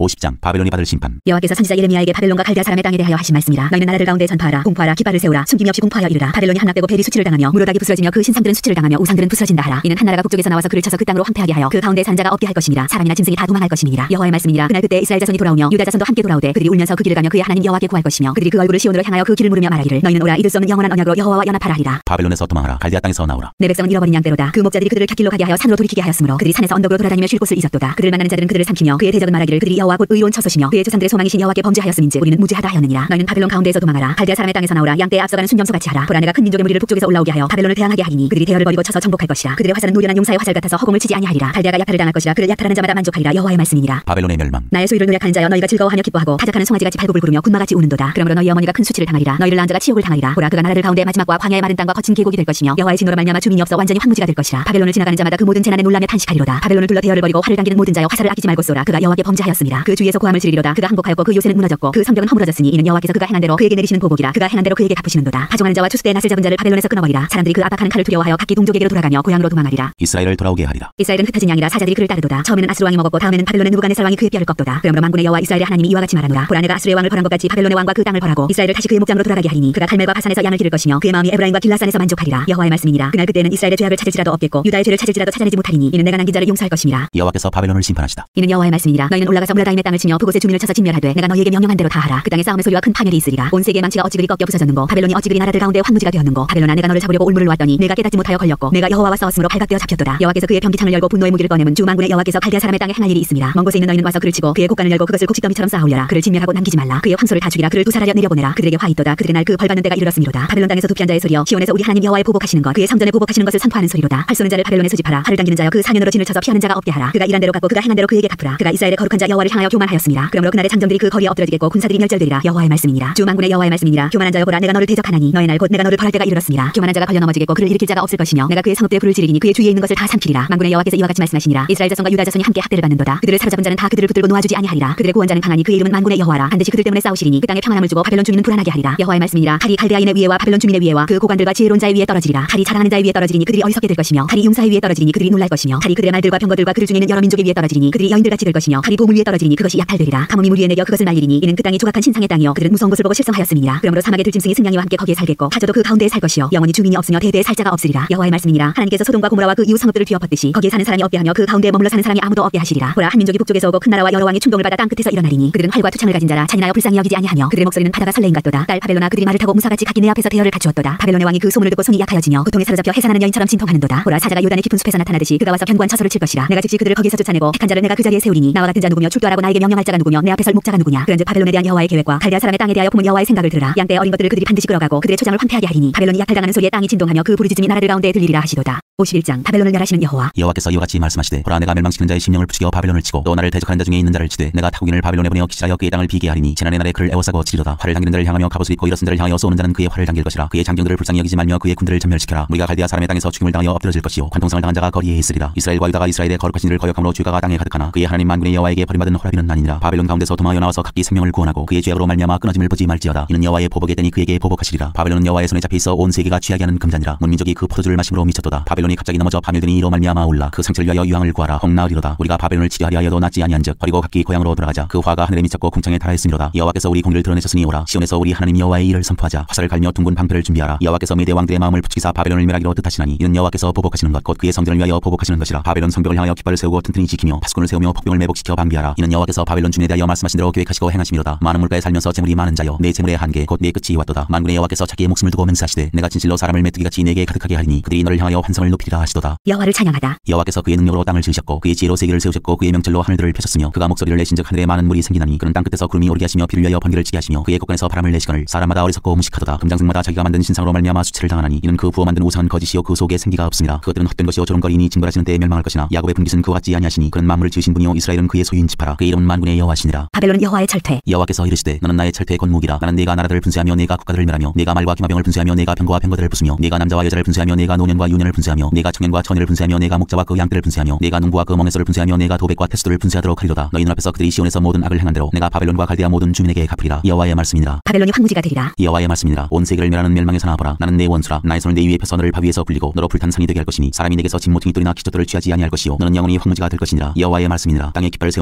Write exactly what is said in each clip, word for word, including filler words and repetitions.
오십 장 바벨론이 받을 심판. 여호와께서 선지자 예레미야에게 바벨론과 갈대아 사람의 땅에 대하여 하신 말씀이라. 너희는 나라들 가운데 전파하라. 공포하라. 깃발을 세우라. 숨김이 없이 공포하여 이르라. 바벨론이 함락되고 벨이 수치를 당하며 무로닥이 부스러지며 그 신상들은 수치를 당하며 우상들은 부스러진다 하라. 이는 한 나라가 북쪽에서 나와서 그를 쳐서 그 땅으로 황폐하게 하여 그 가운데 산 자가 없게 할 것이니라. 사람이나 짐승이 다 도망할 것이니라. 여호와의 말씀이니라. 그날 그때 이스라엘 자손이 돌아오며 유다 자손도 함께 돌아오되 그들이 울면서 그 길을 가며 그의 하나님 여호와께 구할 것이며 그들이 그 얼굴을 시온으로 향하여 그 길을 물으며 말하기를 너희는 오라. 잊을 수 없는 영원한 언약으로 여호와와 연합하라 하리라. 바벨론에서 도망하라. 갈대아 땅에서 나오라. 내 백성은 잃어버린 양떼로다. 그 목자들이 그들을 갓길로 가게 하여 산으로 돌이키게 하였으므로 그들이 산에서 언덕으로 돌아다니며 쉴 곳을 잊었도다. 그들을 만나는 자들은 그들을 삼키며 그의 대적은 말하기를 그들이 여호와 곧 의로운 처소시며 그의 조상들의 소망이신 여호와께 범죄하였음인즉 우리는 무죄하다 하였느니라. 너희는 바벨론 가운데에서 도망하라. 갈대아 사람의 땅에서 나오라. 양떼에 앞서가는 순념소같이 하라. 보라 내가 큰 민족의 무리를 북쪽에서 올라오게 하여 바벨론을 대항하게 하리니 그들이 대열을 벌이고 쳐서 정복할 것이라. 그들의 화살은 노련한 용사의 화살 같아서 허공을 치지 아니하리라. 갈대아가 약탈을 당할 것이라. 그를 약탈하는 자마다 만족하리라. 여호와의 말씀이니라. 바벨론의 멸망. 나의 소유를 노력하는 자여 너희가 즐거워하며 기뻐하고 타작하는 송아지같이 발굽을 부르며 군마같이 우는도다. 그러므로 너희 어머니가 큰 수치를 당하리라. 너희를 낳은 자가 치욕을 당하리라. 보라 그가 나라들 가운데 마지막과 광야의 마른 땅과 거친 계곡이 될 것이며 여호와의 진노로 말미암아 주민이 없어 완전히 황무지가 될 것이라. 바벨론을 지나가는 자마다 그 모든 재난에 놀라며 탄식하리로다. 바벨론을 둘러 대열을 벌이고 활을 당기는 모든 자여 화살을 아끼지 말고 쏘라. 그가 여호와께 범죄하였습니다. 그 주위에서 고함을 지르리로다. 그가 항복하였고 그 요새는 무너졌고 그 성벽은 허물어졌으니 이는 여호와께서 그가 행한 대로 그에게 내리시는 보복이라. 그가 행한 대로 그에게 갚으시는도다. 파종하는 자와 추수 때에 낫을 잡은 자를 바벨론에서 끊어버리라. 사람들이 그 압박하는 칼을 두려워하여 각기 동족에게로 돌아가며 고향으로 도망하리라. 이스라엘을 돌아오게 하리라. 이스라엘은 흩어진 양이라 사자들이 그를 따르도다. 처음에는 아수르 왕이 먹었고 다음에는 바벨론의 느부갓네살 왕이 그의 뼈를 꺾도다. 그러므로 만군의 여호와 이스라엘의 하나님이 이와 같이 말하노라. 보라 내가 아수르의 왕을 벌한 것 같이 바벨론의 왕과 그 땅을 벌하고 이스라엘을 다시 그의 목장으로 돌아가게 하리니 그가 갈멜과 바산에서 양을 기를 것이며 그의 마음이 에브라임과 길라산에서 만족하리라. 여호와의 말씀이니라. 그날 그때는 이스라엘의 죄악을 찾을지라도 없겠고 유다의 죄를 찾을지라도 찾아내지 못하리니 이는 내가 남긴 자를 용서할 것임이라. 여호와께서 바벨론을 심판하시다. 이는 여호와의 말씀이니라. 너희는 올라가서 물라다임의 땅을 치며 그곳의 주민을 쳐서 진멸하되 내가 너희에게 명령한 대로 다 하라. 그 땅에 싸움의 소리와 큰 파멸이 있으리라. 온 세계의 망치가 어찌 그리 꺾여 부서졌는고 바벨론이 어찌 그리 나라들 가운데 황무지가 되었는고 바벨론아 내가 너를 잡으려고 올무를 놓았더니 내가 깨닫지 못하여 걸렸고 내가 여호와와 싸웠으므로 발각되어 잡혔도다. 여호와께서 그의 병기창을 열고 분노의 무기를 꺼내문 주 만군의 여호와께서 갈대아 사람의 땅에 행할 일이 있음이라. 먼 곳에 있는 너희는 와서 그를 치고 그의 곡간을 열고 그것을 곡식더미처럼 쌓아 올려라. 그를 진멸하고 남기지 말라. 그의 황소를 다 죽이라. 그를 두살하려 내려보내라. 그들에게 화 있도다. 그들의 날 그 벌받는 때가 이르렀음이로다. 바벨론 땅에서 두피한 자의 소리여 시온에서 우리 하나님 여호와의 보복하시는 것 그의 성전에 보복하시는 것을 선포하는 소리로다. 활 쏘는 자를 바벨론에 수집하라. 활을 당기는 자여 그 사면으로 진을 쳐서 피하는 자가 없게 하라. 그가 일한 대로 갚고 그가 행한 대로 그에게 갚으라. 그가 이스라엘의 거룩한 자 여호와를 향하여 교만하였습니다. 그러므로 그날의 장정들이 그 거리에 엎드러지겠고 군사들이 멸절되리라. 여호와의 말씀이니라. 주 만군의 여호와의 말씀이니라. 교만한 자여 보라 내가 너를 대적하나니 너의 날 곧 내가 너를 벌할 때가 이르렀습니다. 교만한 자가 걸려 넘어지겠고 그를 일으킬 자가 없을 것이며 내가 그의 성읍대에 불을 지르니 그의 주위에 있는 것을 다 삼키리라. 만군의 여호와께서 이와 같이 말씀하시니라. 이스라엘 자손과 유다 자손이 함께 학대를 받는도다. 그들을 사로잡은 자는 다 그들을 붙들고 놓아주지 아니하리라. 그들의 구원자는 강하니 그의 이름은 만군의 여호와라. 반드시 그들 때문에 싸우시리니 그 땅에 평안함을 주고 바벨론 주민은 불안하게 하리라. 여호와의 말씀이니라. 칼이 갈대아인의 위에와 바벨론 주민의 위에와 그 고관들과 지혜로운 자의 위에 떨어지리라. 칼이 자랑하는 자의 위에 떨어지리니 그들이 어리석게 될 것이며 칼이 용사의 위에 떨어지리니 그들이 놀랄 것이며 칼이 그들의 말들과 병거들과 그들 중에 있는 여러 민족의 위에 떨어지리니 그들이 여인들같이 될 것이며 칼이 보물 위에 떨어지리니 그것이 약탈되리라. 가뭄이 물 위에 내려 그것을 말리리니 이는 그 땅이 조각한 신상의 땅이요 그들은 무서운 것을 보고 실성하였음이니라. 그러므로 사막의 들짐승이 승냥이와 함께 거기에 살겠고 타조도 그 가운데에 살 것이요 영원히 주민이 없으며 대대에 살 자가 없으리라. 여호와의 말씀이니라. 하나님께서 소돔과 고모라와 그 이웃 성읍들을 뒤엎었듯이 거기에 사는 사람이 없게 하며 그 가운데에 머물러 사는 사람이 아무도 없게 하시리라. 보라 한 민족이 북쪽에서 오고 큰 나라와 여러 왕이 충동을 받아 땅 끝에서 일어나리니 그들은 활과 투창을 가진 자라 잔인하여 불쌍히 여기지 아니하며 그들의 목소리는 바다가 설레임 같도다. 딸 바벨로나 그들이 말을 타고 무사같이 각기 내 앞에서 대열을 갖추었도다. 바벨론의 왕이 그 소문을 듣고 손이 약하여지며 고통에 사로잡혀 해산하는 여인처럼 진통하는도다. 보라 사자가 요단의 깊은 숲에서 나타나듯이 그가 와서 견고한 처소를 칠 것이라. 내가 즉시 그들을 거기서 쫓아내고 택한 자를 내가 그 자리에 세우리니 나와 같은 자 누구며 출두하라고 나에게 명령할 자가 누구며 내 앞에 설 목자가 누구냐. 그런즉 바벨론에 대한 여호와의 계획과 갈대아 사람의 땅에 대하여 품은 여호와의 생각을 들으라. 양떼의 어린 것들을 그들이 반드시 끌어가고 그들의 초장을 황폐하게 하리니 바벨론이 약탈당하는 소리에 땅이 진동하며 그 부르짖음이 나라들 가운데 들리리라 하시도다. 오십일 장 바벨론을 멸하시는 여호와. 여호와께서 이와 같이 말씀하시되 보라 내가 멸망시키는 자의 심령을 부추겨 바벨론을 치고 또 나를 대적하는 자 중에 있는 자를 치되 내가 타국인을 바벨론에 보내어 기실하여 그의 땅을 비게 하리니 지난해 날에 그를 애워싸고 치리로다. 활을 당기는 자를 향하며 갑옷을 입고 일어선 자를 향하여 쏘는 자는 그의 활을 당길 것이라. 그의 장병들을 불쌍히 여기지 말며 그의 군대를 전멸시켜라. 우리가 갈대아 사람의 땅에서 죽임을 당하여 엎드러질 것이요 관통성을 당한 자가 거리에 있으리라. 이스라엘과 유다가 이스라엘의 거룩하신 이를 거역함으로 죄가가 땅에 가득하나 그의 하나님 만군의 여호와에게 버림받은 호라비는 아니니라. 바벨론 가운데서 도망하여 나와서 각기 생명을 구원하고 그의 죄악으로 말미암아 끊어짐을 보지 말지어다. 이는 여호와의 보복의 때니 그에게 보복하시리라. 바벨론은 여호와의 손에 잡혀 있어 온 세계가 취하게 하는 금잔이라. 온 민족이 그 포도주를 마심으로 미쳤도다. 바벨론이 갑자기 넘어져 파멸되니 이로 말미암아 올라 그 상처를 위하여 유황을 구하라. 혹 나으리로다. 우리가 바벨론을 치료하려 하여도 낫지 아니한즉 버리고 각기 고향으로 돌아가자. 그 화가 하늘에 미쳤고 궁창에 달하였음이로다. 여호와께서 우리 공의를 드러내셨으니 오라. 시온에서 우리 하나님 여호와의 일을 선포하자. 화살을 갈며 둥근 방패를 준비하라. 여호와께서 메대 왕들의 마음을 부추기사 바벨론을 멸하기로 뜻하시나니 이는 여호와께서 보복하시는 것 곧 그의 성전을 위하여 보복하시는 것이라. 바벨론 성벽을 향하여 깃발을 세우고 튼튼히 지키며 파수꾼을 세우며 폭병을 매복시켜 방비하라. 이는 여호와께서 바벨론 주민에 대하여 말씀하신 대로 계획하시고 행하심이로다. 많은 물가에 살면서 재물이 많은 자여 내 재물의 한계 곧 내 끝이 왔도다. 만군의 여호와께서 자기의 목숨을 두고 맹세하시되 내가 진실로 사람을 메뚜기같이 내게 가득하게 하리니 그들이 너를 향하여 환성을 높이리라 하시도다. 여호와를 찬양하다. 여호와께서 그의 능력으로 땅을 지으셨고 그의 지혜로 세계를 세우셨고 그의 명철로 하늘들을 펴셨으며 그가 목소리를 내신즉 하늘에 많은 물이 생기나니 그는 땅 끝에서 구름이 오르게 하시며 비를 위하여 번개를 치게 하시며 그의 곳간에서 바람을 내시거늘 사람마다 어리석고 무식하도다. 금장승마다 자기가 만든 신상으로 말미암아 수치를 당하나니 이는 그 부어 만든 우상은 거짓이요 그 속에 생기가 없습니다. 그것들은 헛된 것이요 조롱거리니 징벌하시는 때에 멸망할 것이나 야곱의 분깃은 그와 같지 아니하시니 그는 만물을 지으신 분이요 이스라엘은 그의 소유인 지파라. 그의 이름은 만군의 여호와시니라. 바벨론은 여호와의 철퇴. 여호와께서 이르시되 너는 나의 철퇴의 권무기라. 나는 네가 나라들을 분쇄하며 네가 국가들을 멸하며 네가 말과 기마병을 분쇄하며 네가 병거와 병거들을 부수며 네가 남자와 여자를 분쇄하며 네가 노년과 유년을 분쇄하며 네가 청년과 처녀를 분쇄하며 네가 목자와 그 양떼를 분쇄하며 네가 농부와 그 멍에서를 분쇄하며 네가 도백과 태수들을 분쇄하도록 하리로다. 너희 눈앞에서 그들이 시온에서 모든 악을 행한 대로 내가 바벨론과 갈대아 모든 주민에게 갚으리라. 여호와의 말씀이니라. 바벨론이 황무지가 되리라. 여호와의 말씀이니라. 온 세계를 멸하는 멸망에서 나와보라. 나는 내 원수라. 나의 손을 내 위에 펴서 너를 바위에서 굴리고 너로 불탄 산이 되게 할 것이니 사람이 내게서 진모퉁이 돌이나 기초돌을 취하지 아니할 것이요 너는 영원히 황무지가 될 것이니라. 여호와의 말씀이니라. 땅에 깃발을 세우며 나라들 가운데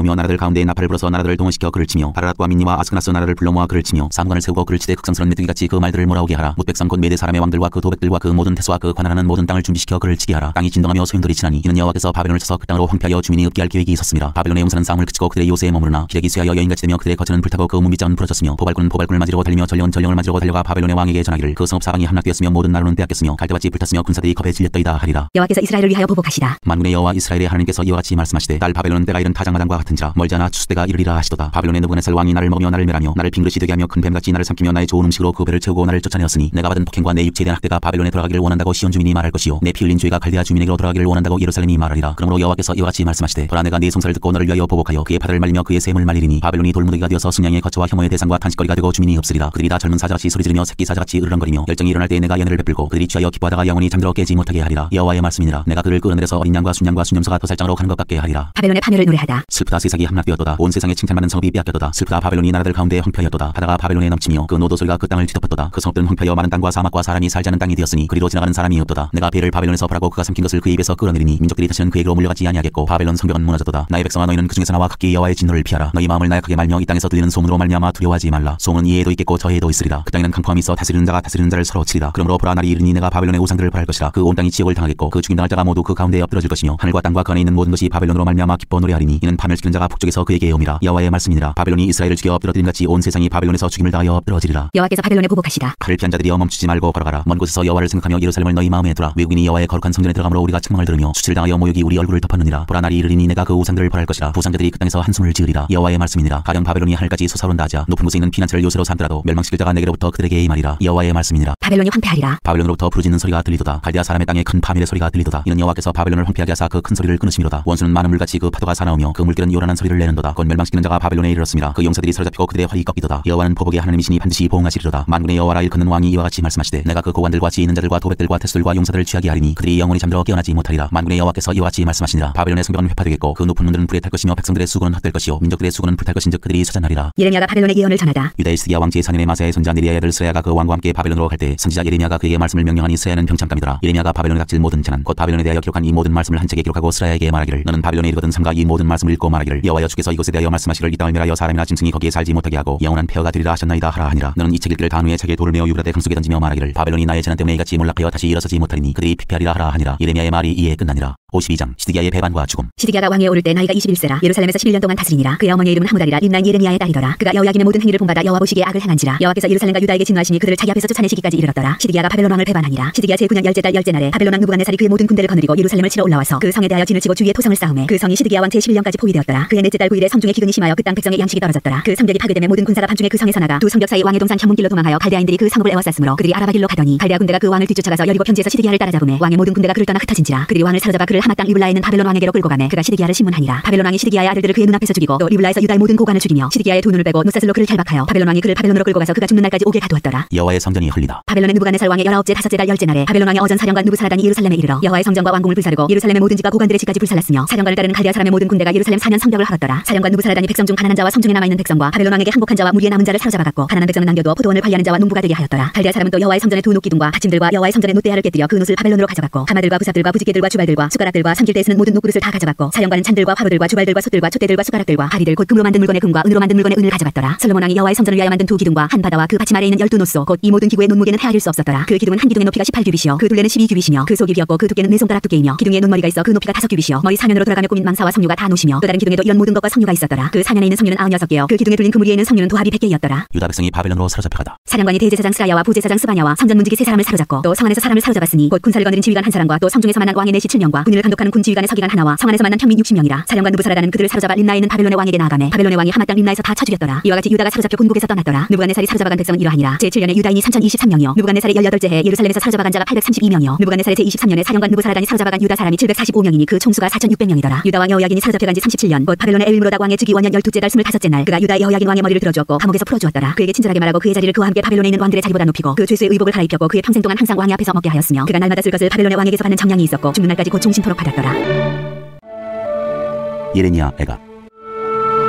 가운데 나팔을 불어서 나라들을 동원시켜 그를 치며 바라랏과 민니와 아스크나스 나라를 불러 모아 그를 치며 사무관을 세우고 그를 치되 극성스러운 메뚜기같이 그 말들을 몰아오게 하라. 뭇 백성 곧 메대 사람의 왕들과 그 도백들과 그 모든 태수와 그 관할하는 모든 땅을 준비시켜 그를 치게 하라. 땅이 진동하며 소용돌이 치나니 이는 여호와께서 바벨론을 쳐서 그 땅으로 황폐하여 주민이 없게 할 계획이 있었습니다. 바벨론의 용사는 싸움을 그치고 그들의 요새에 머무르나 기력이 쇠하여 여인같이 되며 그들의 거처는 불타고 그 문빗장은 부러졌으며 포발꾼은 포발꾼을 맞으려고 달리며 전령은 전령을 맞으려고 달려가 바벨론의 왕에게 전하기를 그 성읍 사방이 함락되었으며 모든 나라는 빼앗겼으며 갈대밭이 불탔으며 군사들이 겁에 질렸더이다 하리라. 여호와께서 이스라엘을 위하여 보복하시다. 만군의 여호와 이스라엘의 하나님께서 이와 같이 말씀하시되 딸 바벨론은 때가 이른 타작마당과 같은지라 멀지 않아 추수 때가 이르리라 하시도다. 바벨론의 느부갓네살 왕이 나를 먹으며 나를 멸하며 나를 빈그릇이 되게 하며 큰 뱀같이 나를 삼키며 나의 좋은 음식으로 그 배를 채우고 나를 쫓아내었으니 내가 받은 폭행과 내 육체에 대한 학대가 바벨론에 돌아가기를 원한다고 시온 주민이 말할 것이요 내 피 흘린 죄가 갈대아 주민에게로 돌아가기를 원한다고 예루살렘이 말하리라. 그러므로 여호와께서 이와 같이 말씀하시되 보라 내가 네 송사를 듣고 너를 위하여 보복하여 그의 바다를 말리며 그의 샘을 말리리니 바벨론이 돌무더기가 되어서 승량의 거처와 혐오의 대상과 탄식거리가 되고 주민이 없으리라. 그들이 다 젊은 사자같이 소리 지르며 새끼 사자같이 으르렁거리며 열정이 일어날 때에 내가 연회를 베풀고 그들이 취하여 기뻐하다가 영원히 잠들어 깨지 못하게 하리라. 여호와의 말씀이니라. 내가 그를 끌어내려서 어린 양과 순양과 순염소가 도살장으로 가는 것 같게 하리라. 바벨론의 파멸을 노래하다. 슬프다 세상이 함락되었도다. 온 세상에 칭찬받는 성읍이 빼앗겼도다. 슬프다 바벨론이 나라들 가운데 황폐하였도다. 바다가 바벨론에 넘치며 그 노도 소리가 그 땅을 뒤덮었도다. 그 성읍들은 황폐하여 마른 땅과 사막과 사람이 살지 않은 땅이 되었으니 그리로 지나가는 사람이 없도다. 내가 배를 바벨론에서 벌하고 그가 삼킨 것을 그의 입에서 끌어내리니 민족들이 다시는 그에게로 물려가지 아니하겠고 바벨론 성벽은 무너졌도다. 나의 백성아 너희는 그 중에서 나와 각기 여호와의 진노를 피하라. 너희 마음을 나약하게 말며 이 땅에서 들리는 소문으로 말미암아 두려워하지 말라. 소문은 이에도 있겠고 저에도 있으리라. 그 땅에는 강포함이 있어 다스리는 자가 다스리는 자를 서로 치리라. 그러므로 보라 날이 이르니 내가 바벨론의 우상들을 벌할 것이라. 그 온 땅이 지옥을 당하겠고 그 죽임당할 자가 모두 그 가운데에 엎드러질 것이며 하늘과 땅과 그 안에 있는 모든 것이 바벨론으로 말미암아 기뻐 노래하리니 이는 파멸시키는 자가 북쪽에서 그에게 옴이라. 여호와의 말씀이니라. 바벨론이 이스라엘을 죽여 엎드러뜨린 같이 온 세상이 바벨론에서 죽임을 당하여 엎드러지리라. 여호와께서 바벨론에 보복하시다. 칼을 피한 자들이여 멈추지 말고 걸어가라. 먼 곳에서 여호와를 생각하며 예루살렘을 너희 마음에 두라. 외국인이 여호와의 거룩한 성전에 들어가므로 우리가 책망을 들으며 수치를 당하여 모욕이 우리 얼굴을 덮었느니라. 보라 날이 이르니 내가 그 우상들을 벌할 것이라. 부상자들이 그 땅에서 한숨을 지으리라. 여호와의 말씀이니라. 가령 바벨론이 하늘까지 솟아오른다 하자 높은 곳에 있는 피난처를 요새로 삼더라도 멸망시킬 자가 내게로부터 그들에게 임하리라. 여호와의 말씀이니라. 바벨론이 황폐하리라. 바벨론으로부터 부르짖는 소리가 들리도다. 갈대아 사람의 땅에 큰 파멸의 소리가 들리도다. 이는 여호와께서 바벨론을 황폐하게 하사 그 큰 소리를 끊으심이로다. 원수는 많은 물같이 그 파도가 사나우며 그 물결은 요란한 소리를 내는도다. 곧 멸망시키는 자가 바벨론에 이르렀습니다. 그 용사들이 사로잡히고 그들의 활이 꺾이도다. 여호와는 보복의 하나님이시니 반드시 보응하시리로다. 만군의 여호와라 일컫는 왕이 이와 같이 말씀하시되 내가 그 고관들과 지혜 있는 자들과 도백들과 태수들과 용사들을 취하게 하리니 그들이 영원히 잠들어 깨어나지 못하리라. 만군의 여호와께서 이와 같이 말씀하시니라. 바벨론의 성벽은 회파되겠고 그 높은 문들은 불에 탈 것이며 백성들의 수군은 헛될 것이요 민족들의 수군은 불탈 것인즉 그들이 서잔하리라. 예레미야가 바벨론의 예언을 전하다. 유다의 시드기야 왕지의 사년의 마사의 손자 네리야의 아들 스라야가 그 왕과 함께 바벨론으로 갈 때 선지자 예레미야가 그에게 말씀을 명령하니 스라야는 병참감이더라. 예레미야가 바벨론에 닥칠 모든 재난 곧 바벨론에 대하여 기록한 이 모든 말씀을 한 책에 기록하고 스라야에게 말하기를 너는 바벨론에 이르거든 삼가 이 모든 말씀을 읽고 말하기를 여호와여 주께서 이곳에 대하여 말씀하시기를 이 땅을 멸하여 사람이나 짐승이 거기에 살지 못하게 하고 영원한 폐허가 되리라 하셨나이다 하라 하니라. 너는 이 책 읽기를 단 후에 책에 돌을 메어 유브라데 강속에 던지며 말하기를 바벨론이 나의 재난 때문에 이같이 몰락하여 다시 일어서지 못하리니 그들이 피폐하리라 하라 하니라. 예레미야의 말이 이에 끝나니라. 오십이 장 시드기야의 배반과 죽음. 시드기야가 왕위에 오를 때 나이가 이십일 세라. 예루살렘에서 십일 년 동안 다스리니라. 그의 어머니의 이름은 하무달이라. 림나인 예레미야의 딸이더라. 그가 여호야김의 모든 행위를 본받아 여호와 보시기에 악을 행한지라. 여호와께서 예루살렘과 유다에게 진노하시니 그들을 자기 앞에서 쫓아내시기까지 이르렀더라. 시드기야가 바벨론 왕을 배반하니라. 시드기야 제구 년 열째 달 열째 날에 바벨론 왕 느부갓네살이 그의 모든 군대를 거느리고 예루살렘을 치러 올라와서 그 성에 대하여 진을 치고 주위에 토성을 쌓음에 그 성이 시드기야 왕 제십일 년까지 포위되었더라. 그의 넷째 달 구 일에 성중에 기근이 심하여 그 땅 백성의 양식이 떨어졌더라. 그 성벽이 파괴되매 모든 군사가 밤중에 그 성에서 나가 두 성벽 사이 왕의 동산 현문길로 도망하여 갈대아인들이 그 성읍을 에워쌌으므로 그들이 아라바길로 가더니 갈대아 군대가 그 왕을 뒤쫓아가서 여리고 편지에서 시드기야를 따라잡음에 왕의 모든 군대가 그를 떠나 흩어진지라. 그들이 왕을 사로잡아 그를 하맛 땅 리블라에 있는 바벨론 왕에게로 끌고 가매 그가 시드기야를 신문하니라. 바벨론 왕이 시드기야의 아들들을 그의 눈앞에서 죽이고 또 리블라에서 유다의 모든 고관을 죽이며 시드기야의 두 눈을 빼고 노사슬로 그를 결박하여 바벨론 왕이 그를 바벨론으로 끌고 가서 그가 죽는 날까지 오게 가두었더라. 여호와의 성전이 헐리다. 바벨론의 느부갓네살 왕의 열아홉째 다섯째 달 열째 날에 바벨론 왕의 어전 사령관 느부사라단이 예루살렘에 이르러 여호와의 성전과 왕궁을 불사르고 예루살렘의 모든 집과 고관들의 집까지 불살랐으며 사령관을 따르는 갈대아 사람의 모든 군대가 예루살렘 사면 성벽을 헐었더라. 사령관 느부사라단이 백성 중 가난한 자와 성중에 남아 있는 백성과 바벨론 왕에게 항복한 자와 무리에 남은 자를 사로잡아갔고 가난한 백성은 남겨두어 포도원을 관리하는 자와 농부가 되게 하였더라. 갈대아 사람은 또 여호와의 성전의 두 녹기둥과 받침들과 여호와의 성전의 놋대야를 깨뜨려 그 놋을 바벨론으로 가져갔고 가마들과 부삽들과 부지개들과 주발들과 숟가락들과 삼킬 때 쓰는 모든 녹그릇을 다 가져갔고 사령관은 찬들과 화로들과 주발들과 솥들과 촛대들과 숟가락들과 하리들 곧 금으로 만든 물건의 금과 은으로 만든 물건의 은을 가져갔더라. 솔로몬 왕이 여호와의 성전을 위하여 만든 두 기둥과 한 바다와 그 받침 아래 있는 열두 놋소 곧 이 모든 기구의 논무게는 헤아릴 수 없었더라. 그 기둥은 한 기둥의 높이가 십팔 규빗이요 그 둘레는 십이 규빗이며 그 속이 비었고 그 두께는 네 손가락 두께이며 기둥에 논머리가 있어 그 높이가 다섯 규빗이요 머리 사면으로 돌아가며 꾸민 망사와 성류가 다 노시며 또 다른 기둥에도 이런 모든 것과 성류가 있었더라. 그 사면에 있는 성류는 아흔여섯 개요 그 기둥에 둘린 그 무리에 있는 성류는 도합이 백 개이었더라. 유다 백성이 바벨론으로 사로잡혀가다. 사령관이 대제사장 스라야와 부제사장 스바냐와 성전 문지기 세 사람을 사로잡고 또 성 안에서 사람을 사로잡았으니 곧 군사를 거느린 지휘관 한 사람과 또 성중에서 만난 왕의 내시 칠 명과 군인을 감독하는 군 지휘관의 서기관 하나와 성 안에서 만난 평민 육십 명이라. 사령관 느부사라단은 그들을 사로잡아 림나에 있는 바벨론의 왕에게 나아가매 바벨론의 왕이 하맛 땅 림나에서 다 쳐 죽였더라. 이와 같이 유다가 사로잡혀 본국에서 떠났더라. 느부갓네살이 사로잡아간 백성은 이러하니라. 제칠 년에 유다인이 삼천이십삼 명이요 느부갓네살의 열여덟째 해에 예루살렘에서 사로잡아간 자가 팔백삼십이 명이요 느부갓네살의 제이십삼 년에 사령관 느부사라단이 사로잡아간 유다 사람이 칠백사십오 명이니 그 총수가 사천육백 명이더라. 유다 왕 여호야긴이 사로잡혀간 지 삼십칠 년 곧 바벨론의 엘윌므로닥 왕의 즉위 원년 열두째 달 스물다섯째 날 그가 유다 여호야긴 왕의 머리를 들어주었고 감옥에서 풀어주었더라. 그에게 친절하게 말하고 그의 자리를 그와 함께 바벨론에 있는 왕들의 자리보다 높이고 그 죄수의 의복을 갈아입혔고 그의 평생 동안 항상 왕의 앞에서 먹게 하였으며 그가 날마다 쓸 것을 바벨론의 왕에게서 받는 정량이 있었고 죽는 날까지 곧 종신토록 받았더라. 예레미야 애가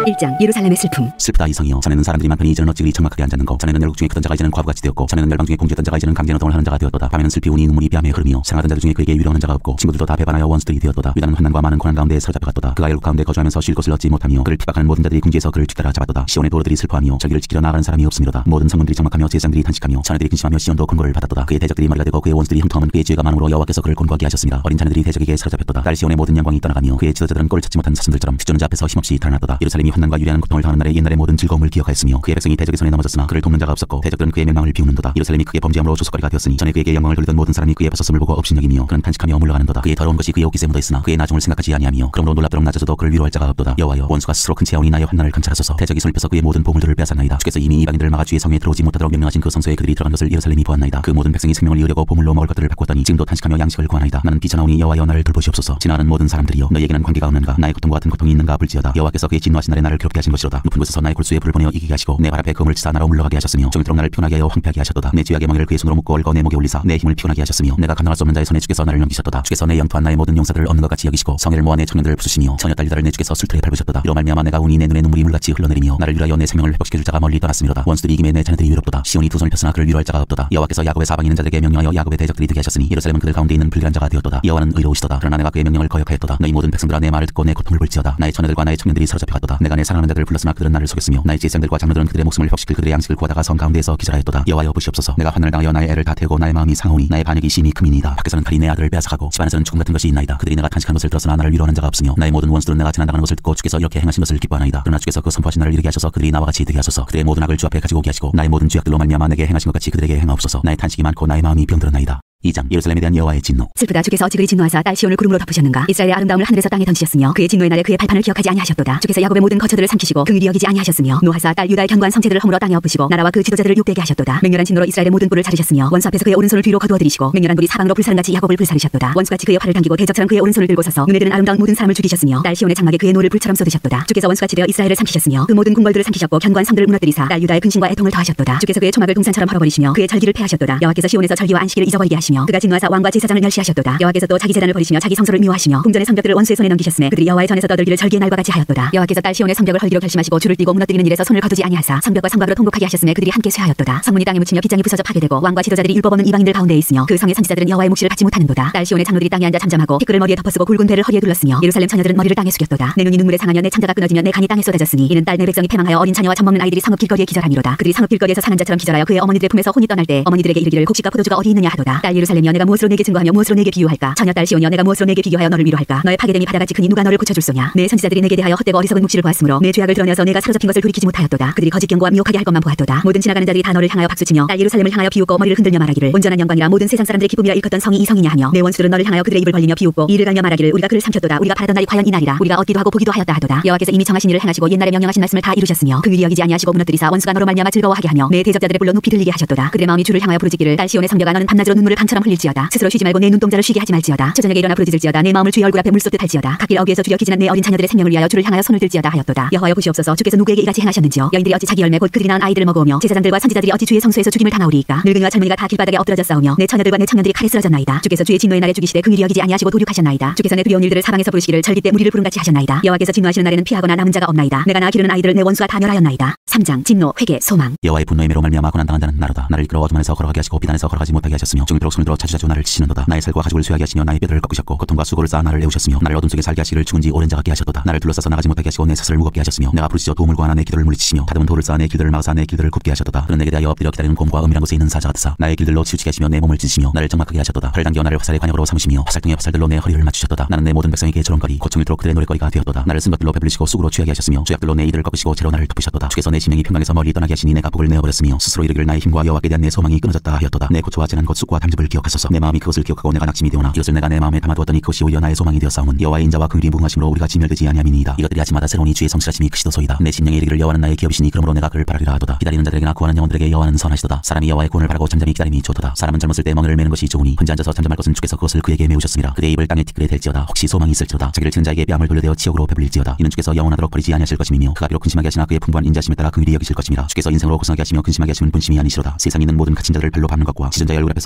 일 장 예루살렘의 슬픔. 슬프다 이성이여. 전에는 사람들이 많더니 이제는 어찌 그리 적막하게 앉았는 거. 전에는 열국 중에 크던 자가 이제는 과부같이 되었고, 전에는 열방 중에 공주였던 자가 이제는 강제 노동을 하는 자가 되었도다. 밤에는 슬피 우니 눈물이 뺨에 흐르며 사랑하던 자들 중에 그에게 위로하는 자가 없고, 친구들도 다 배반하여 원수들이 되었도다. 유다는 환난과 많은 고난 가운데 사로잡혀갔도다. 그가 열국 가운데 거주하면서 쉴 곳을 얻지 못하며 그를 핍박하는 모든 자들이 궁지에서 그를 뒤따라 잡았도다. 시온의 도로들이 슬퍼하며 절기를 지키려 나아가는 사람이 없음이로다. 모든 성문들이 적막하며 제사장들이 탄식하며 자네들이 근심하며 시온도 권고를 받았도다. 그의 대적들이 머리가 되고 그의 원수들이 형통하면 그의 죄가 많음으로 여호와께서 그를 곤고하게 하셨습니다. 어린 자네들이 대적에게 사로잡혔도다. 딸 시온의 모든 영광이 떠나가며 그의 지도자들은 꼴을 찾지 못한 사슴들처럼 휘조는 자 앞에서 힘없이 달아났도다. 예루살렘이 환난과 유리하는 고통을 당하는 날에 옛날의 모든 즐거움을 기억하였으며 그의 백성이 대적의 손에 넘어졌으나 그를 돕는 자가 없었고 대적들은 그의 멸망을 비웃는도다. 예루살렘이 크게 범죄함으로 조속거리가 되었으니 전에 그에게 영광을 돌리던 모든 사람이 그의 벗었음을 보고 업신여기며 그는 탄식하며 물러가는도다. 그의 더러운 것이 그의 옷깃에 묻어있으나 그의 나중을 생각하지 아니하며 그러므로 놀랍도록 낮아져도 그를 위로할 자가 없도다. 여호와여, 원수가 스스로 큰 채하오니 나의 환난을 감찰하소서. 대적이 손을 펴서 그의 모든 보물들을 빼앗았나이다. 주께서 이미 이방인들을 막아 주의 성에 들어오지 못하도록 명령하신 그 성소에 그들이 들어간 것을 예루살렘이 보았나이다. 그 모든 백성이 생명을 이으려고 보물로 먹을 것들을 바꾸었더니 지금도 탄식하며 양식을 구하나이다. 나는 비천하오니 여호와여, 나를 돌보시옵소서. 지나가는 모든 사람들이여, 너희에게는 관계가 없는가? 나의 고통과 같은 고통이 있는가? 불지어다. 여호와께서 그의 진노하신 날에 나를 괴롭게 하신 것이로다. 높은 곳에서 나의 골수에 불을 보내어 이기게 하시고 내 발 앞에 검을 치사 나로 물러가게 하셨으며 종일토록 나를 피곤하게 하여 황폐하게 하셨도다. 내 죄악의 멍에를 그의 손으로 묶고 얽어 내 목에 올리사 내 힘을 피곤하게 하셨으며 내가 감당할 수 없는 자의 손에 주께서 나를 넘기셨도다. 주께서 내 영토한 나의 모든 용사들을 없는 것 같이 여기시고 성회를 모아 내 청년들을 부수시며 처녀 딸리다를 내 주께서 술틀에 밟으셨도다. 이로 말미암아 내가 우니 내 눈에 눈물이 물같이 흘러내리며 나를 위하여 내 생명을 회복시켜줄 자가 멀리 떠났음이로다. 원수들이 이김에 내 자녀들이 위롭도다. 시온이 두 손을 폈으나 그를 위로할 자가 없도다. 여호와께서 야곱의 사방에 있는 자들에게 명령하여 야곱의 대적들이 되게 하셨으니 예루살렘은 그들 가운데 있는 불길한 자가 되었도다. 여호와는 의로우시도다. 그러나 내가 그의 명령을 거역하였도다. 너희 모든 백성들아, 내 말을 듣고 내 고통을 볼지어다. 나의 처녀들과 나의 청년들이 사로잡혀갔도다. 내가 내 사랑하는 자들을 불렀으나 그들은 나를 속였으며 나의 제사장들과 장로들은 그들의 목숨을 회복시킬 그들의 양식을 구하다가 성 가운데에서 기절하였도다. 여호와여, 보시옵소서. 내가 환난을 당하여 나의 애를 다 태우고 나의 마음이 상하오니 나의 반역이 심히 크미니이다. 밖에서는 칼이 내 아들을 빼앗아가고 집 안에서는 죽음 같은 것이 있나이다. 그들이 내가 탄식한 것을 들었으나 나를 위로하는 자가 없으며 나의 모든 원수들은 내가 지난당하는 것을 듣고 주께서 이렇게 행하신 것을 기뻐하나이다. 그러나 주께서 그 선포하신 날을 이르게 하셔서 그들이 나와 같이 되게 하소서. 그들의 모든 악을 주 앞에 가지고 오게 하시고 나의 모든 죄악들로 말미암아 내게 행하신 것 같이 그들에게 행하옵소서. 나의 탄식이 많고 나의 마음이 병들었나이다. 이 장 예루살렘에 대한 여호와의 진노. 슬프다. 주께서 어찌 그리 진노하사 딸 시온을 구름으로 덮으셨는가? 이스라엘의 아름다움을 하늘에서 땅에 던지셨으며 그의 진노의 날에 그의 발판을 기억하지 아니하셨도다. 주께서 야곱의 모든 거처들을 삼키시고 긍휼히 여기지 아니하셨으며 노하사 딸 유다의 견고한 성체들을 허물어 땅에 엎으시고 나라와 그 지도자들을 욕되게 하셨도다. 맹렬한 진노로 이스라엘의 모든 뿔을 자르셨으며 원수 앞에서 그의 오른손을 뒤로 거두어들이시고 맹렬한 불이 사방으로 불사른같이 야곱을 불사르셨도다. 원수같이 그의 팔을 당기고 대적처럼 그의 오른손을 들고 서서 눈에 드는 아름다운 모든 사람을 죽이셨으며 딸 시온의 장막에 그의 노를 불처럼 쏟으셨도다. 주께서 원수같이 되어 이스라엘을 삼키셨으며 그 모든 궁궐들을 삼키셨고 견고한 성들을 무너뜨리사 딸 유다의 근심과 애통을 더하셨도다. 주께서 그의 초막을 동산처럼 헐어버리시며 그의 절기를 폐하셨도다. 여호와께서 시온에서 절기와 안식일을 잊어버리게 하시며 그가 진노하사 왕과 제사장을 멸시하셨도다. 여호와께서 또 자기 제단을 버리시며 자기 성소를 미워하시며 궁전의 성벽들을 원수의 손에 넘기셨으며 그들이 여호와의 전에서 떠들기를 절기의 날과 같이 하였도다. 여호와께서 딸 시온의 성벽을 헐기로 결심하시고 줄을 띠고 무너뜨리는 일에서 손을 거두지 아니하사 성벽과 성곽으로 통곡하게 하셨으며 그들이 함께 쇠하였도다. 성문이 땅에 묻히며 빗장이 부서져 파괴되고 왕과 지도자들이 율법 없는 이방인들 가운데에 있으며 그 성의 선지자들은 여호와의 묵시를 받지 못하는도다. 딸 시온의 장로들이 땅에 앉아 잠잠하고 티끌을 머리에 덮어쓰고 굵은 배를 허리에 둘렀으며 예루살렘 처녀들은 머리를 땅에 숙였도다. 내 눈이 눈물에 상하며 내 창자가 끊어지며 내 간이 땅에 쏟아졌으니 이는 딸 내 백성이 패망하여 어린 자녀와 젖먹는 아이들이 성읍 길거리에 기절함이로다. 그들이 성읍 길거리에서 사는 자처럼 기절하여 그의 어머니들의 품에서 혼이 떠날 때 어머니들에게 이르기를 곡식과 포도주가 어디 있느냐 하도다. 딸 예루살렘이여, 내가 무엇으로 내게 증거하며 무엇으로 내게 비유할까? 처녀 딸 시온이여, 내가 무엇으로 내게 비교하여 너를 위로할까? 너의 파괴됨이 바다같이 크니 누가 너를 고쳐줄소냐? 내 선지자들이 내게 대하여 헛되고 어리석은 묵시를 보았으므로 내 죄악을 드러내어서 내가 사로잡힌 것을 돌이키지 못하였도다. 그들이 거짓 경고와 미혹하게 할 것만 보았도다. 모든 지나가는 자들이 다 너를 향하여 박수치며 딸 예루살렘을 향하여 비웃고 머리를 흔들며 말하기를 온전한 영광이라 모든 세상 사람들의 기쁨이라 일컫던 성이 이 성이냐 하며 내 원수들은 너를 향하여 그들의 입을 벌리며 비웃고 이를 갈며 말하기를 우리가 그를 삼켰도다. 우리가 바라던 날이 과연 이 날이라. 우리가 얻기도 하고 보기도 하였다 하도다. 여호와께서 이미 정하신 일을 행하시고 옛날에 명령하신 말씀을 다 이루셨으며 긍휼히 여기지 아니하시고 무너뜨리사 원수가 너로 말미암아 즐거워하게 하며 내 대적자들의 불로 높이 들리게 하셨도다. 그들의 마음이 주를 향하여 부르짖기를 딸 시온의 성벽아, 너는 밤낮으로 눈물을 강처럼 흘릴지어다. 스스로 쉬지 말고 내 눈동자를 쉬게 하지 말지어다. 초저녁에 일어나 부르짖을지어다. 내 마음을 주의 얼굴 앞에 물쏟듯 할지어다. 갓길 어귀에서 주려 기진한 내 어린 자녀들의 생명을 위하여 주를 향하여 손을 들지어다 하였도다. 여호와여, 보시옵소서. 주께서 누구에게 이같이 행하셨는지요? 여인들이 어찌 자기 열매 곧 그들이 낳은 아이들을 먹어오며 제사장들과 선지자들이 어찌 주의 성소에서 죽임을 당하오리이까? 늙은이와 젊은이가 다 길바닥에 엎드러져 싸우며 내 처녀들과 내 청년들이 칼에 쓰러졌나이다. 주께서 주의 진노의 날에 죽이시되 긍휼히 여기지 아니하시고 도륙하셨나이다. 주께서 내 두려운 일들을 사방에서 부르시기를 절기 때 무리를 부름같이 하셨나이다. 여호와께서 진노하시는 날에는 피하거나 남은 자가 없나이다. 내가 낳아 기르는 아이들을 내 원수가 다 멸하였나이다. 삼 장 진노, 회개, 소망. 여호와의 분노의 매로 말미암아 고난당한 자는 나로다. 나를 이끌어 어둠 안에서 걸어가게 하시고 빛 안에서 걸어가지 못하게 하셨으며 종일토록 손을 들어 자주자주 나를 치시는도다. 나의 살과 가죽을 쇠하게 하시며 나의 뼈들을 꺾으셨고 고통과 수고를 쌓아 나를 내우셨으며 나를 어둠 속에 살게 하시기를 죽은 지 오랜 자 같게 하셨도다. 나를 둘러싸서 나가지 못하게 하시고 내 사슬을 무겁게 하셨으며 내가 부르짖어 도움을 구하나 내 기도를 물리치시며 다듬은 돌을 쌓아 내 길들을 막아서 내 길들을 굽게 하셨도다. 그는 내게 대하여 엎드려 기다리는 곰과 음이란 곳에 있는 사자 같으사 나의 길들로 치우치게 하시며 내 몸을 찢으시며 나를 적막하게 하셨도다. 팔을 당겨 나를 화살의 관역으로 삼으시며 화살등의 화살들로 내 허리를 맞추셨도다. 나는 내 모든 백성에게 조롱거리 곧 종일토록 그들의 노랫거리가 되었도다. 나를 쓴 것들로 배불리시고 쑥으로 취하게 하셨으며 죄악들로 내 이들을 꺾으시고 죄로 나를 덮으셨도다. 주께서 내 심령이 평강에서 멀리 떠나게 하시니 내가 복을 내어버렸으며 스스로 이르기를 나의 힘과 여호와께 대한 내 소망이 끊어졌다 하였도다. 내 고초와 재난 곧 쑥과 담즙을 기억하소서. 내 마음이 그것을 기억하고 내가 낙심이 되오나 이것을 내가 내 마음에 담아두었더니 그것이 오히려 나의 소망이 되었사오면 여호와의 인자와 긍휼이 무궁하심으로 우리가 진멸되지 아니함이니이다. 이것들이 아침마다 새로우니 주의 성실하심이 크시도소이다. 내 심령에 이르기를 여호와는 나의 기업이시니 그러므로 내가 그를 바라리라 하도다. 기다리는 자들에게나 구하는 영혼들에게 여호와는 선하시도다. 사람이 여호와의 구원을 바라고 잠잠히 기다림이 좋도다. 사람은 젊었을 때 멍에를 매는 것이 좋으니 혼자 앉아서 잠잠할 것은 주께서 그것을 그에게 메우셨습니다. 그의 입을 땅에 티끌에 댈지어다. 혹시 소망이 있을지어다. 자기를 치는 자에게 뺨을 돌려대어 치욕으로 배불릴지어다. 이는 주께서 영원하도록 버리지 아니하실 것임이며 그가 비록 근심하게 하시나 그의 풍부한 인자심에 따라 긍휼히 여기실 것임이라. 주께서 인생으로 고상하게 하시며 근심하게 하시는 분심이 아니시로다. 세상에 있는 모든 갇힌 자들을 발로 밟는 것과 지존자의 얼굴 앞에서 사람의 재판을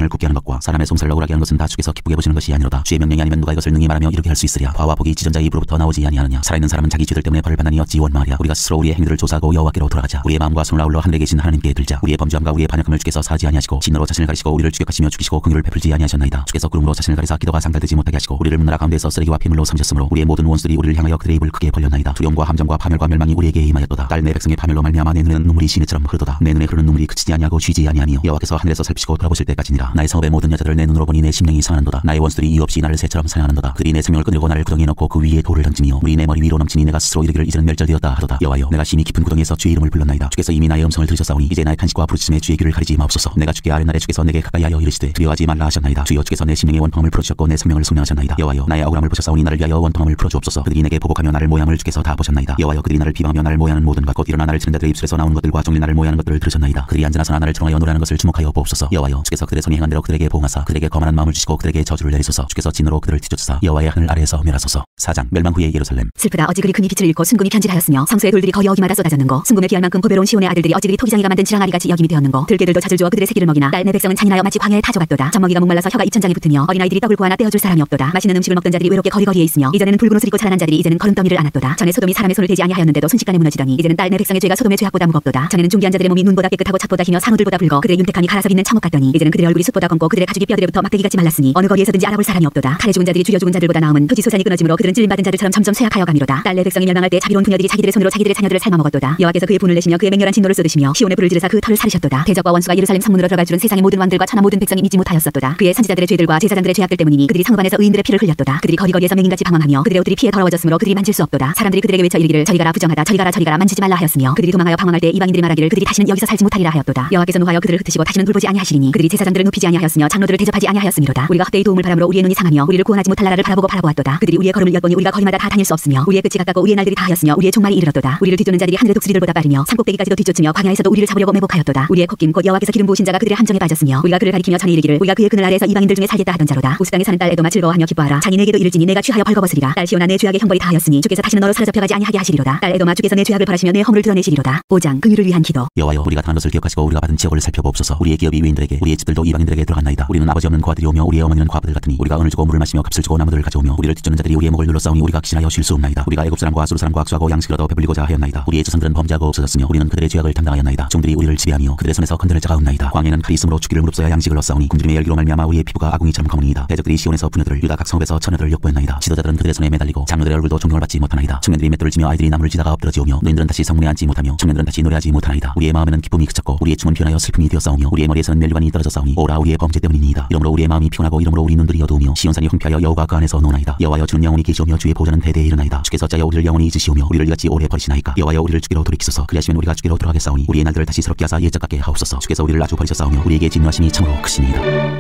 판을 굽게 하는 것과 사람의 솜사를 억울하게 하는 것은 다 주께서 기쁘게 보시는 것이 아니로다. 주의 명령이 아니면 누가 이것을 능히 말하며 이렇게 할 수 있으랴. 화와 복이 지전자의 입으로부터 나오지 아니하느냐. 살아있는 사람은 자기 죄들 때문에 벌을 받나니 어찌 원망하랴. 우리가 스스로 우리의 행위들을 조사하고 여호와께로 돌아가자. 우리의 마음과 손을 아울러 하늘에 계신 하나님께 들자. 우리의 범죄함과 우리의 반역함을 주께서 사지 아니하시고 진노로 자신을 가리시고 우리를 추격하시며 죽이시고 긍휼을 베풀지 아니하셨나이다. 주께서 구름으로 자신을 가리사 기도가 상달되지 못하게 하시고 우리를 문나라 가운데서 쓰레기와 피물로 삼으셨으므로 우리의 모든 원수들이 우리를 향하여 그들의 입을 크게 벌렸나이다. 두려움과 함정과 파멸과 멸망이 우리에게 임하였도다. 딸 내 백성의 파멸로 말미암아 내 눈에는 눈물이 시내처럼 흐르도다. 내 눈에 흐르는 눈물이 그치지 아니하고 쉬지 아니하며 여호와께서 하늘에서 살피시고 돌아보실 때까지니라. 나의 성읍의 모든 여자들을 내 눈으로 보니 내 심령이 상하는도다. 나의 원수들이 이유 없이 나를 새처럼 사냥하는도다. 그들이 내 생명을 끈들고 나를 구덩이에 넣고 그 위에 돌을 던지며 물이 내 머리 위로 넘치니 내가 스스로 이르기를 이제는 멸절되었다 하도다. 여호와여, 내가 심히 깊은 구덩이에서 주의 이름을 불렀나이다. 주께서 이미 나의 음성을 들으셨사오니 이제 나의 탄식과 부르짖음에 주의 귀를 가리지 마옵소서. 내가 주께 아뢰날에 주께서 내게 가까이하여 이르시되 두려워하지 말라 하셨나이다. 주여, 주께서 내 심령의 원통함을 풀어주셨고 내 생명을 숙명하셨나이다. 여호와여, 나의 억울함을 보셨사오니 나를 위하여 원통함을 풀어주옵소서. 그들이 내게 보복하며 나를 모함을 주께서 다 보셨나이다. 여호와여, 그들이 나를 비방하며 나를 모하는 모든 것 곧 일어나 나를 치는 자들의 입술에서 나오는 것들과 종일 나를 모하는 것들을 들으셨나이다. 그들이 앉으나 서나 나를 트롱하여 노래하는 것을 주목하여 보옵소서. 여호와여, 주께서 그들의 손이 행한 대로 그들에게 보응하사 그들에게 거만한 마음을 주시고 그들에게 저주를 내리소서. 주께서 진으로 그들을 뒤쫓으사 여호와의 하늘 아래에서 멸하소서. 사 장 멸망 후의 예루살렘. 슬프다. 어찌 그리 큰 이 빛을 잃고 순금이 편질하였으며 성소의 돌들이 거리 어기마다 쏟아졌는고. 순금에 비할 만큼 보배로운 시온의 아들들이 어찌 그리 토기장이가 만든 지랑아리같이 여김이 되었는고. 들개들도 젖을 주어 그들의 새끼를 먹이나 딸 내 백성은 잔인하여 마치 광야의 타조 같도다. 젖먹이가 목말라서 혀가 입천장에 붙으며 어린아이들이 떡을 구하나 떼어줄 사람이 없도다. 맛있는 음식을 먹던 자들이 외롭게 거리거리에 있으며 이전에는 붉은 옷을 입고 자라난 자들이 이제는 걸음더미를 안았도다. 전에 소돔이 사람의 손을 대지 아니하였는데도 순식간에 무너지더니 이제는 딸 내 백성의 죄가 소돔의 죄악보다 무겁도다. 전에는 중기한 자들의 몸이 눈보다 깨끗하고 잣보다 희며 산호들보다 붉어 그들의 윤택함이 가라서 빛는 청옥 같더니 이제는 그들의 얼굴이 숯보다 검고 그들의 가죽이 뼈들에부터 막대기같이 말랐으니 어느 거리에서든지 알아볼 사람이 없도다. 칼에 죽은 자들이 죽여 죽은 자들보다 나음은 토지 소산이 끊어짐으로 그들은 찔림받은 자들처럼 점점 쇠약하여 가미로다. 딸 내 백성이 멸망할 때 자비로운 부녀들이 자기들의 손으로 자기들의 자녀들을 삶아먹었도다. 여호와께서 그의 분을 내시며 그의 맹렬한 진노를 쏟으시며 시온의 불을 지르사 그 털을 사르셨도다. 대적과 원수가 예루살렘 성문으로 들어갈 줄은 세상의 모든 왕들과 천하 모든 백성이 믿지 못하였었도다. 그의 선지자들의 죄들과 제사장들의 죄악들 때문이니 그들이 성읍 안에서 의인들의 피를 흘렸도다. 그들이 거리거리에서 맹인같이 방황하며 그들의 옷들이 피에 더러워졌으므로 그들이 만질 수 없도다. 사람들이 그들에게 외쳐 이르기를 저리 가라 부정하다 저리 가라 저리 가라 만지지 말라 하였으며 그들이 도망하여 방황할 때 이방인들이 말하기를 그들이 다시는 여기서 살지 못하리라 하였도다. 여호와께서 노하여 그들을 흩으시고 다시는 돌보지 아니하시리니 그들이 제사장들을 눕히지 아니하였으며 장로들을 대접하지 아니하였음이로다. 우리가 헛되이 도움을 바람으로 우리의 눈이 상하며 우리를 구원하지 못할 나라를 바라보고 바라보았도다. 그들이 우리의 걸음을 엿보니 우리가 거리마다 다 다닐 수 없으며 우리의 끝이 가깝고 우리의 날들이 다하였으며 우리의 종말이 이르렀도다. 우리를 뒤쫓는 자들이 하늘의 독수리들보다 빠르며 산꼭대기까지도 뒤쫓으며 광야에서도 우리를 잡으려고 매복하였도다. 우리의 콧김 곧 여호와께서 기름 부으신 자가 그들의 함정에 빠졌으며 우리가 그를 가리키며 전에 이르기를 우리가 그의 그늘 아래에서 이방인들 중에 살겠다 하던 자로다. 우스 땅에 사는 딸 에도마 즐거워하며 기뻐하라. 자기네게도 이를지니 내가 취하여 벌거벗으리라. 딸 시온아 내 죄악의 형벌이 다하였으니 주께서 다시는 너로 사로잡혀가지 아니하게 하시리로다. 딸 에도마 주께서 내 죄악을 벌하시며 내 허물을 드러내시리로다. 오 장 긍휼을 위한 기도. 여호와여, 우리가 당한 것을 기억하시고 우리가 받은 지역을 살펴보옵소서. 우리의 기업이 외인들에게 우리의 집들도 이방인들에게 들어갔나이다. 우리는 아버지 없는 과들이 오며 우리의 어머니는 과부들 같으니 우리가 은을 주고 물을 마시며 값을 주고 나무들을 가져오며 우리를 뒤쫓는 자들이 우리의 목을 눌러 싸우니 우리가 기신하여 쉴 수 없나이다. 우리가 애굽 사람과 아수르 사람과 악수하고 양식을 얻어 배불리고자 하였나이다. 우리의 조상들은 범죄하고 없어졌으며 우리는 그들의 죄악을 담당하였나이다. 종들이 우리를 지배하며 그들의 손에서 건드릴 자가 없나이다. 광야는 칼이 있으므로 죽기를 무릅써야 양식을 얻사오니 굶주림의 열기로 말미암아 우리의 피부가 아궁이처럼 검으니이다. 대적들이 시온에서 부녀들을 유다 각 성읍에서 처녀들을 욕보했나이다. 지도자들은 그들의 손에 매달리고 장로들의 얼굴도 존경을 받지 못하나이다. 청년들이 맷돌을 지며 아이들이 나무를 지다가 엎드러지오며 노인들은 다시 성문에 앉지 못하며 청년들은 다시 노래하지 못하나이다. 우리의 마음에는 기쁨이 그쳤고 우리의 춤은 변하여 슬픔이 되었사오며 우리의 머리에서는 멸류관이 떨어졌사오니 오라 우리의 범죄 때문이니이다. 이러므로 우리의 마음이 피곤하고 이러므로 우리 눈들이 어두우며 시온산이 황폐하여 여호가 그 안에서 노나이다. 여호와여, 주는 영원히 계시오며 주의 보좌는 대대에 이르나이다. 주께서 어찌하여 우리를 영원히 잊으시오며 우리를 이같이 오래 버리시나이까. 여호와여, 우리를 주께로 돌이키소서. 그리하시면 우리가 주께로 돌아가겠사오니 우리의 날들을 다시 새롭게 하사 옛적 같게 하옵소서. 주께서 우리를 아주 버리셨사오며 우리에게 진노하심이 참으로 크시니이다.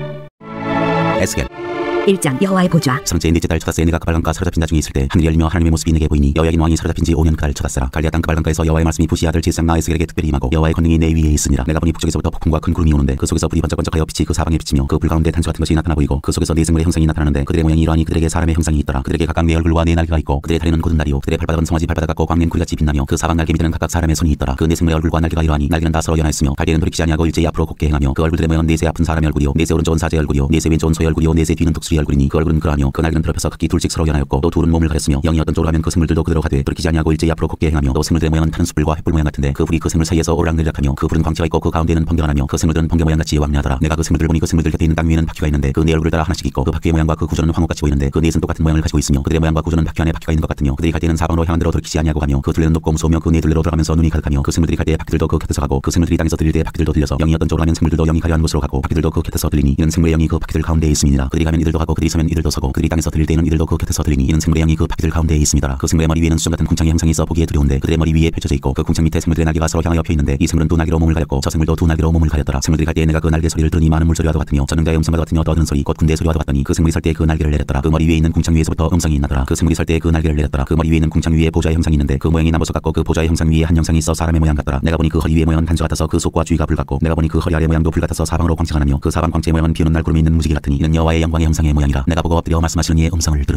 에스겔 일 장 여호와의 보좌. 성제 넷째 달 첫째 내가 그 발강가 사로잡힌 자 중에 있을 때 하늘이 열리며 하나님의 모습이 내게 보이니 여호야긴 왕이 사로잡힌 지 오 년 그날 쳐다쓰라. 갈대아 땅 그 발강가에서 여호와의 말씀이 부시 아들 제사장 에스겔에게 특별히 임하고 여호와의 권능이 내 위에 있으니라. 내가 보니 북쪽에서부터 폭풍과 큰 구름이 오는데 그 속에서 불이 번쩍번쩍하여 빛이 그 사방에 비치며 그 불 가운데 단수 같은 것이 나타나 보이고 그 속에서 네 생물의 형상이 나타나는데 그들의 모양이 이러하니 그들에게 사람의 형상이 있더라. 그들에게 각각 네 얼굴과 네 날개가 있고 그들의 다리는 곧은 다리요 그들의 발바닥은 송아지 발바닥 같고 광낸 구리같이 빛나며 그 사방 날개 밑에는 각각 사람의 손이 있더라. 그 네 생물의 얼굴과 날개가 이러하니 날개는 다 서로 연하였으며 갈대는 돌이키지 아니하고 일제히 앞으로 곱게 행하며 그 얼굴들의 모양은 네세 아픈 사람의 얼굴이요 네세 오른쪽은 사자의 얼굴이요 네세 왼쪽은 소의 얼굴이요 네세 뒤는 독수리의 얼굴이니 그 얼굴은 그러하며 그 날개는 더럽혀서 각기 둘씩 서로 연하였고 또 둘은 몸을 가렸으며 영이 어떤 쪽으로 하면 그 생물들도 그대로 가되 돌이키지 아니하고 일제히 앞으로 곱게 행하며 또 생물들의 모양은 타는 숯불과 횃불 모양 같은데 그 불이 그 생물 사이에서 오락내락하며 그 불은 광채가 있고 그 가운데는 번개가 나며 그 생물들은 번개 모양같이 왕래하더라. 내가 그 생물들을 보니 그 생물들 곁에 있는 땅 위에는 바퀴가 있는데 그 네 얼굴을 따라 하나씩 있고 그 바퀴의 모양과 그 구조는 황홀같이 보이는데 그 넷은 똑같은 모양을 가지고 있으며 그들의 모양과 구조는 바퀴 안에 바퀴가 있는 것 같으며 그들이 갈 때는 사방으로 향한 대로 돌이키지 아니하고 가며 그 둘레는 높고 무서우며 그 네 둘레로 돌아가면서 눈이 가득하며 그 생물들이 갈 때 바퀴들도 그 곁에서 가고 그 생물들이 땅에서 들릴 때 바퀴들도 들려서 영이 어떤 쪽으로 하면 생물들도 영이 가려한 곳으로 가고 바퀴들도 그 곁에서 들리니 이는 생물의 영이 그 바퀴들 가운데에 있음이니라. 그들이 가면 이들도 가고 그들이 서면 이들도 서고 그들이 땅에서 들릴 때는 이들도 그 곁에서 들리니 이는 생물의 영이 그 바퀴들 가운데에 있음이더라. 그 생물의 머리 위에는 수정 같은 궁창의 형상이 있어 보기에 두려운데 그들의 머리 위에 펼쳐져 있고 그 궁창 밑에 생물들의 날개가 서로 향하여 펴 있는데 이 생물은 두 날개로 몸을 가렸고 저 생물도 두 날개로 몸을 가렸더라. 생물들이 갈 때에 내가 그 날개 소리를 들으니 많은 물소리와도 같으며 전능자의 음성과도 같으며 떠드는 소리 곧 군대의 소리와도 같더니 그 생물이 설 때 그 날개를 내렸더라. 그 머리 위에 있는 궁창 위에서부터 음성이 나더라. 그 생물이 설 때 그 날개를 내렸더라. 그 머리 위에 있는 궁창 위에 보좌의 형상이 있는데 그 모양이 나무석 같고 그 보좌의 형상 위에 한 형상이 있어 사람의 모양 같더라. 내가 보니 그 허리 위의 모양은 단수 같아서 그 속과 주위가 불 같고 내가 보니 그 허리 아래 모양도 불 같아서 사방으로 광채가 나며 그 사방 광채의 모양은 비오는 날 구름이 있는 무지개 같으니 이는 여호와의 영광의 형상의 모양이라. 내가 보고 엎드려 말씀하시는 이의 음성을 들으니라.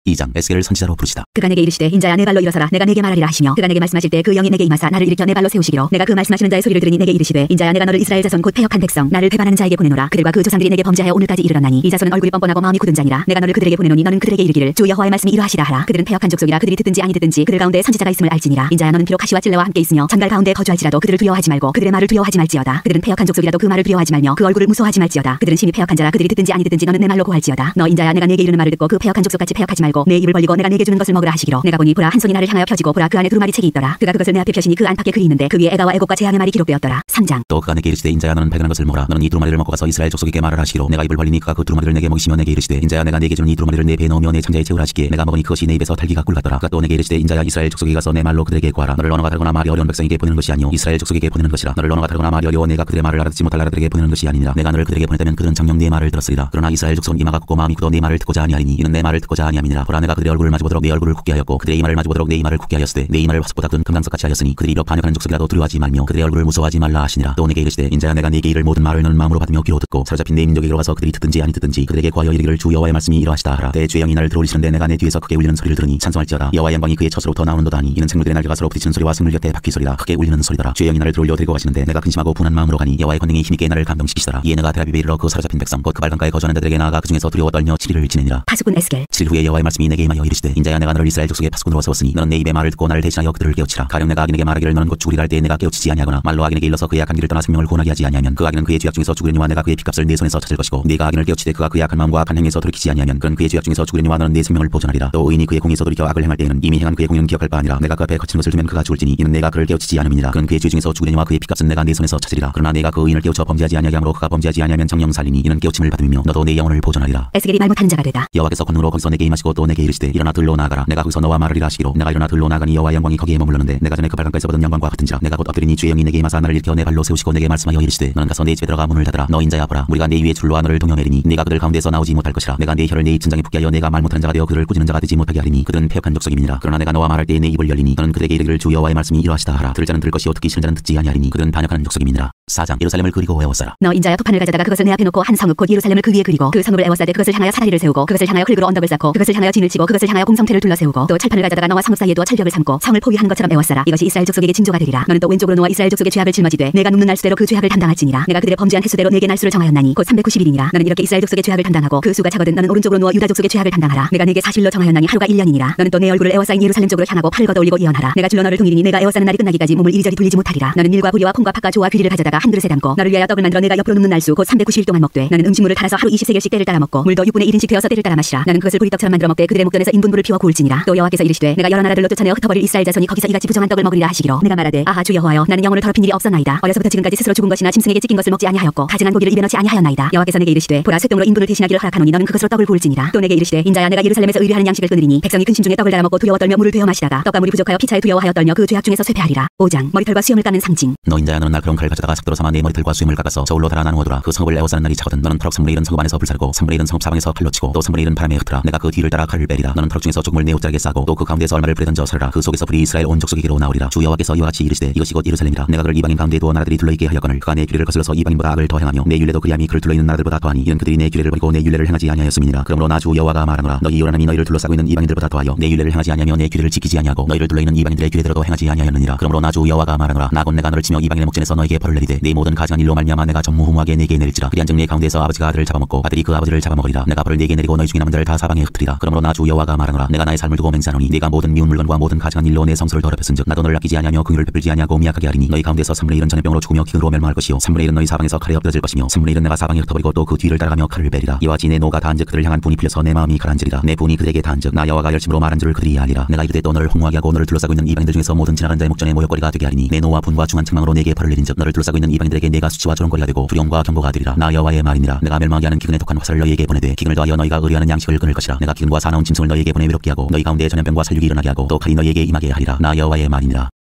이 장 에스겔을 선지자로 부르시다. 그가 내게 이르시되 인자야 내 발로 일어서라. 내가 내게 말하리라 하시며 그가 내게 말씀하실 때 그 영이 내게 임하사 나를 일으켜 내 발로 세우시기로 내가 그 말씀하시는 자의 소리를 들으니 내게 이르시되 인자야 내가 너를 이스라엘 자손 곧 패역한 백성 나를 배반하는 자에게 보내노라. 그들과 그 조상들이 내게 범죄하여 오늘까지 이르렀나니 이 자손은 얼굴이 뻔뻔하고 마음이 굳은 자니라. 내가 너를 그들에게 보내노니 너는 그들에게 이르기를 주 여호와의 말씀이 이러하시다 하라. 그들은 패역한 족속이라 그들이 듣든지 아니 듣든지 그들 가운데 선지자가 있음을 알지니라. 인자야 너는 비록 가시와 찔레와 함께 있으며 전갈 가운데 거주할지라도 그들을 두려워하지 말고 그들의 말을 두려워하지 말지어다. 그들은 패역한 족속이라도 그 말을 두려워하지 말며 그 얼굴을 무서워하지 말지어다. 그들은 심히 패역한 자라 그들이 듣든지 아니 듣든지 너는 내 말로 고할지어다. 너 인자야 내가 내게 이르는 말을 듣고 그 패역한 족속같이 패역하지 말고 내 입을 벌리고 내가 내게 주는 것을 먹으라 하시기로 내가 보니 보라 한 손이 나를 향하여 펴지고 보라 그 안에 두루마리 책이 있더라. 그가 그것을 내 앞에 펴시니 그 안팎에 글이 있는데 그 위에 애가와 애곡과 재앙의 말이 기록되었더라. 삼 장 또 그가 내게 이르시되 인자야 너는 발견한 것을 먹으라. 너는 이 두루마리를 먹고 가서 이스라엘 족속에게 말을 하시기로 내가 입을 벌리니 그가 그 두루마리를 내게 먹이시며 내게 이르시되 인자야 내가 내게 주는 이 두루마리를 내 배에 넣으며 내 창자에 채우라 하시기에 내가 먹으니 그것이 내 입에서 탈기가 꿀 같더라. 그가 또 내게 이르시되 인자야 이스라엘 족속에 가서 내 말로 그들에게 구하라. 너를 언어가 다르거나 말이 어려운 백성에게 보내는 것이 아니오 이스라엘 족속에게 보내는 것이라. 너를 언어가 다르거나 말이 어려워 내가 그들의 말을 알아듣지 못할 나라들에게 보내는 것이 아니니라. 내가 너를 그들에게 보냈다면 그들은 정녕 네 말을 들었으리라. 그러나 이스라엘 족속은 이마가 굳고 마음이 굳어 네 말을 듣고자 아니하리니 이는 내 말을 듣고자 아니함이니라. 보라 내가 그들의 얼굴을 마주보도록 내 얼굴을 굳게 하였고 그들의 이마를 마주보도록 내 이마를 굳게 하였으되 내 이마를 화석보다 큰 금강석같이 하였으니 그들이 이렇게 반역하는 족속이라도 두려워하지 말며 그들의 얼굴을 무서워하지 말라 하시니라. 또 내게 이르시되 인자야 내가 네게 이를 모든 말을 너는 마음으로 받으며 귀로 듣고 사로잡힌 내 민족에게로 가서 그들이 듣든지 아니 듣든지 그들에게 구하여 이르기를 주 여호와의 말씀이 이러하시다 하라. 내 주의 영이 나를 들어올리시는데 내가 내 뒤에서 크게 울리는 소리를 들으니 찬송할지어다. 여호와의 영광이 그의 처소로부터 나오는도다 하니 이는 생물들의 날개가 서로 부딪히는 소리와 생물 곁에 바퀴 소리라. 크게 울리는 소리더라. 주의 영이 나를 들어올려 데리고 가시는데 내가 근심하고 분한 마음으로 가니 여호와의 권능이 힘있게 나를 감동시키시더라. 이에 내가 데라비베 이르러 그 사로잡힌 백성 곧 그 발강가에 거주하는 자들에게 나아가 그 중에서 두려워 떨며 칠 일을 지내니라. 파수꾼 에스겔 칠 일 후에 여호와의 말씀이 내게 임하여 이르시되 인자야 내가 너를 이스라엘 족속의 파수꾼으로 세웠으니 너는 내 입의 말을 듣고 나를 대신하여 그들을 깨우치라. 가령 내가 악인에게 말하기를 너는 곧 죽으리라 할 때에 내가 깨우치지 아니하거나 말로 악인에게 일러서 그의 악한 길을 떠나 생명을 구원하게 하지 아니하면 그 악인은 그의 죄악 중에서 죽으려니와 내가 그의 핏값을 내 손에서 찾을 것이고 네가 악인을 깨우치되 그가 그의 악한 마음과 악한 행위에서 돌이키지 아니하면 그는 그의 죄악 중에서 죽으려니와 너는 내 생명을 보존하리라. 또 의인이 그의 공의에서 돌이켜 악을 행할 때에는 이미 행한 그의 공의는 기억할 바 아니라 내가 그 앞에 거친 것을 두면 그가 죽을지니 이는 내가 그를 깨우치지 않음이니라. 그는 그의 죄 중에서 죽으려니와 그의 핏값은 내가 내 손에서 찾으리라. 그러나 내가 그 의인을 깨우쳐 범죄하지 아니하게 함으로 그가 범죄하지 아니하면 정령 살리니 이는 깨우침을 받음이며 너도 내 영혼을 보존하리라. 에스겔이 말 못하는 자가 되다. 여호와께서 권능으로 거기서 내게 임하시고 또 내게 이르시되 일어나 들로 나아가라. 내가 거기서 너와 말하리라 하시기로 내가 일어나 들로 나아가니 여호와의 영광이 거기에 머물렀는데 내가 전에 그 발강가에서 받은 영광과 같은지라. 내가 곧 엎드리니 주의 영이 내게 임하사 나를 일으켜 내 발로 세우시고 내게 말씀하여 이르시되 너는 가서 내 집에 들어가 문을 닫으라. 너 인자야 보라 우리가 내 위에 줄로와 너를 동여매리니 네가 그들 가운데서 나오지 못할 것이라. 내가 내 혀를 내 입 천장에 붙게 하여 내가 말 못하는 자가 되어 그들을 꾸짖는 자가 되지 못하게 하리니 그들은 패역한 족속임이니라. 그러나 내가 너와 말할 때에 내 입을 열리니 너는 그들에게 이르기를 주 여호와의 말씀이 이러하시다 하라. 들을 자는 들을 것이요 듣기 싫은 자는 듣지 아니하리니 그들은 반역하는 족속임이니라. 사 장 예루살렘을 그리고 에워싸라. 너 인자야 토판을 가져다가 그것을 내 앞에 놓고 한 성읍 곧 예루살렘을 그 위에 그리고 그 성읍을 에워싸되 그것을 향하여 사다리를 세우고 그것을 향하여 흙으로 언덕을 쌓고 그것을 향하여 진을 치고 그것을 향하여 공성태를 둘러세우고 또 철판을 가져다가 너와 성읍 사이에 두어 철벽을 삼고 성을 포위한 것처럼 에워싸라. 이것이 이스라엘 족속에게 징조가 되리라. 너는 또 왼쪽으로 놓아 이스라엘 족속의 죄악을 짊어지되 내가 눕는 날수대로 그 죄악을 담당할지니라. 내가 그들의 범죄한 횟수대로 네게 날수를 정하였나니 곧 삼백구십 일이니라. 너는 이렇게 이스라엘 족속의 죄악을 담당하고 그 수가 차거든 너는 오른쪽으로 누워 유다 족속의 죄악을 담당하라. 내가 네게 사십 일로 정하였나니 하루가 일 년이니라. 너는 또 내 얼굴을 에워싸인 예루살렘 쪽으로 향하고 팔을 걷어 올리고 예언하라. 내가 줄로 너를 동일이니 내가 에워싸는 날이 끝나기까지 몸을 이리저리 돌리지 못하리라. 너는 밀과 보리와 콩과 팥과 조와 귀리를 가져다가 한 그릇에 담고 너를 위하여 떡을 만들어 내가 옆으로 눕는 날수 곧 삼백구십 일 동안 먹되 너는 음식물을 달아서 하루 이십 세겔씩 때를 따라 먹고 물도 육분의 일 인씩 되어서 때를 따라 마시라. 너는 그것을 보리떡처럼 만들어 먹되 그들의 목전에서 인분불을 피워 구울지니라. 또 여호와께서 이르시되 내가 여러 나라들로 쫓아내어 흩어버릴 이스라엘 자손이 거기서 이같이 부정한 떡을 먹으리라 하시기로 내가 말하되 아하 주 여호와여 나는 영혼을 더럽힌 일이 없었나이다. 어려서부터 지금까지 스스로 죽은 것이나 짐승에게 찢긴 것을 먹지 아니하였고 가증한 고기를 입에 넣지 아니하였나이다. 여호와께서 내게 이르시되 보라 쇠똥으로 인분을 대신하기를 허락하노니 너는 그것으로 떡을 구울지니라. 또 내게 이르시되 인자야 내가 예루살렘에서 의뢰하는 양식을 끊으리니 백성이 근심 중에 떡을 달아 먹고 두려워 떨며 물을 되어 마시다가 떡과 물이 부족하여 피차에 두려워하여 떨며 그 죄악 중에서 쇠폐하리라. 오 장 머리털과 수염을 깎는 상징. 너 인자야 너는 날카로운 칼을 가져다가 삭도로 삼아 내 머리털과 수염을 깎아서 저울로 달아 나누어두라. 그 성읍을 에워싸는 날이 차거든 너는 터럭 삼분의 일은 성읍 안에서 불사르고 삼분의 일은 성읍 사방에서 칼로 치고 또 삼분의 일은 바람에 흩으라. 내가 그 뒤를 따라 칼을 빼리라. 너는 터럭 중에서 조금을 내 옷자락에 싸고 또 그 가운데서 얼마를 불에 던져 살라. 그 속에서 불이 이스라엘 온 족속에게로 나오리라. 주 여호와께서 이와 같이 이르시되 이것이 곧 예루살렘이라. 내가 그를 이방인 가운데 두어 나라들이 둘러있게 하였거늘 그가 내 규례를 거슬러서 이방인보다 악을 더 행하며 내 율례도 그리함이 그를 둘러있는 나라들보다 더하니 이는 그들이 내 규례를 버리고 내 율례를 행하지 아니하였음이니라. 그러므로 나 주 여호와가 말하노라. 너희 요란함이 너희를 둘러싸고 있는 이방인들보다 더하여 내 율례를 행하지 아니하며 내 규례를 지키지 아니하고 너희를 둘러있는 이방인들의 규례대로도 행하지 아니하였느니라. 그러므로 나 주 여호와가 말하노라. 나 곧 내가 너를 치며 이방인의 목전에서 너에게 벌을 내리되 내 모든 가증한 일로 말미암아 내가 전무후무하게 네게 내릴지라. 그리한즉 네 가운데서 아버지가 아들을 잡아먹고 아들이 그 아버지를 잡아먹으리라. 내가 벌을 네게 내리고 너희 중에 남은 자를 다 사방에 흩으리라. 그러므로 나 주 여호와가 말하노라. 내가 나의 삶을 두고 맹세하노니 네가 모든 미운 물건과 모든 가증한 일로 내 성소를 더럽혔은즉 나도 너를 아끼지 아니하며 긍휼을 베풀지 아니하고 미약하게 하리니 너희 가운데서 삼분의 일은 전염병으로 죽으며 기근으로 멸망할 것이요 삼분의 일은 너희 사방에서 칼에 엎드러질 것이며 삼분의 일은 내가 사방에 흩어버리고 또 그 뒤를 따라가며 칼을 베리라. 이와 같이 내 노가 다한즉 그들을 향한 분이 풀려서 내 마음이 가라앉으리라. 내 분이 그들에게 다한즉 나 여호와가 열심으로 말한 줄을 그들이 알리라. 내가 이르되 또 너를 홍무하게 하고 너를 둘러싸고 있는 이방인들 중에서 모든 지나가는 자의 목전에 모욕거리가 되게 하리니 내 노와 분과 중한 책망으로 내게 벌을 내린즉 너를 둘러싸고 있는 이방인들에게 내가 수치와 조롱거리가 되고 두려움과 경고가 되리라. 나 여호와의 말이니라. 내가 멸망하게 하는 기근에 독한 화살을 너희에게 보내되 기근을 더하여 너희가 의뢰하는 양식을 끊을 것이라. 내가 기근과 사나운 짐승을 너희에게 보내 외롭게 하고 너희 가운데 전염병과 살육이 일어나게 하고 또 칼이 너희에게 임하게 하리라. 나 여호와의 말이니라.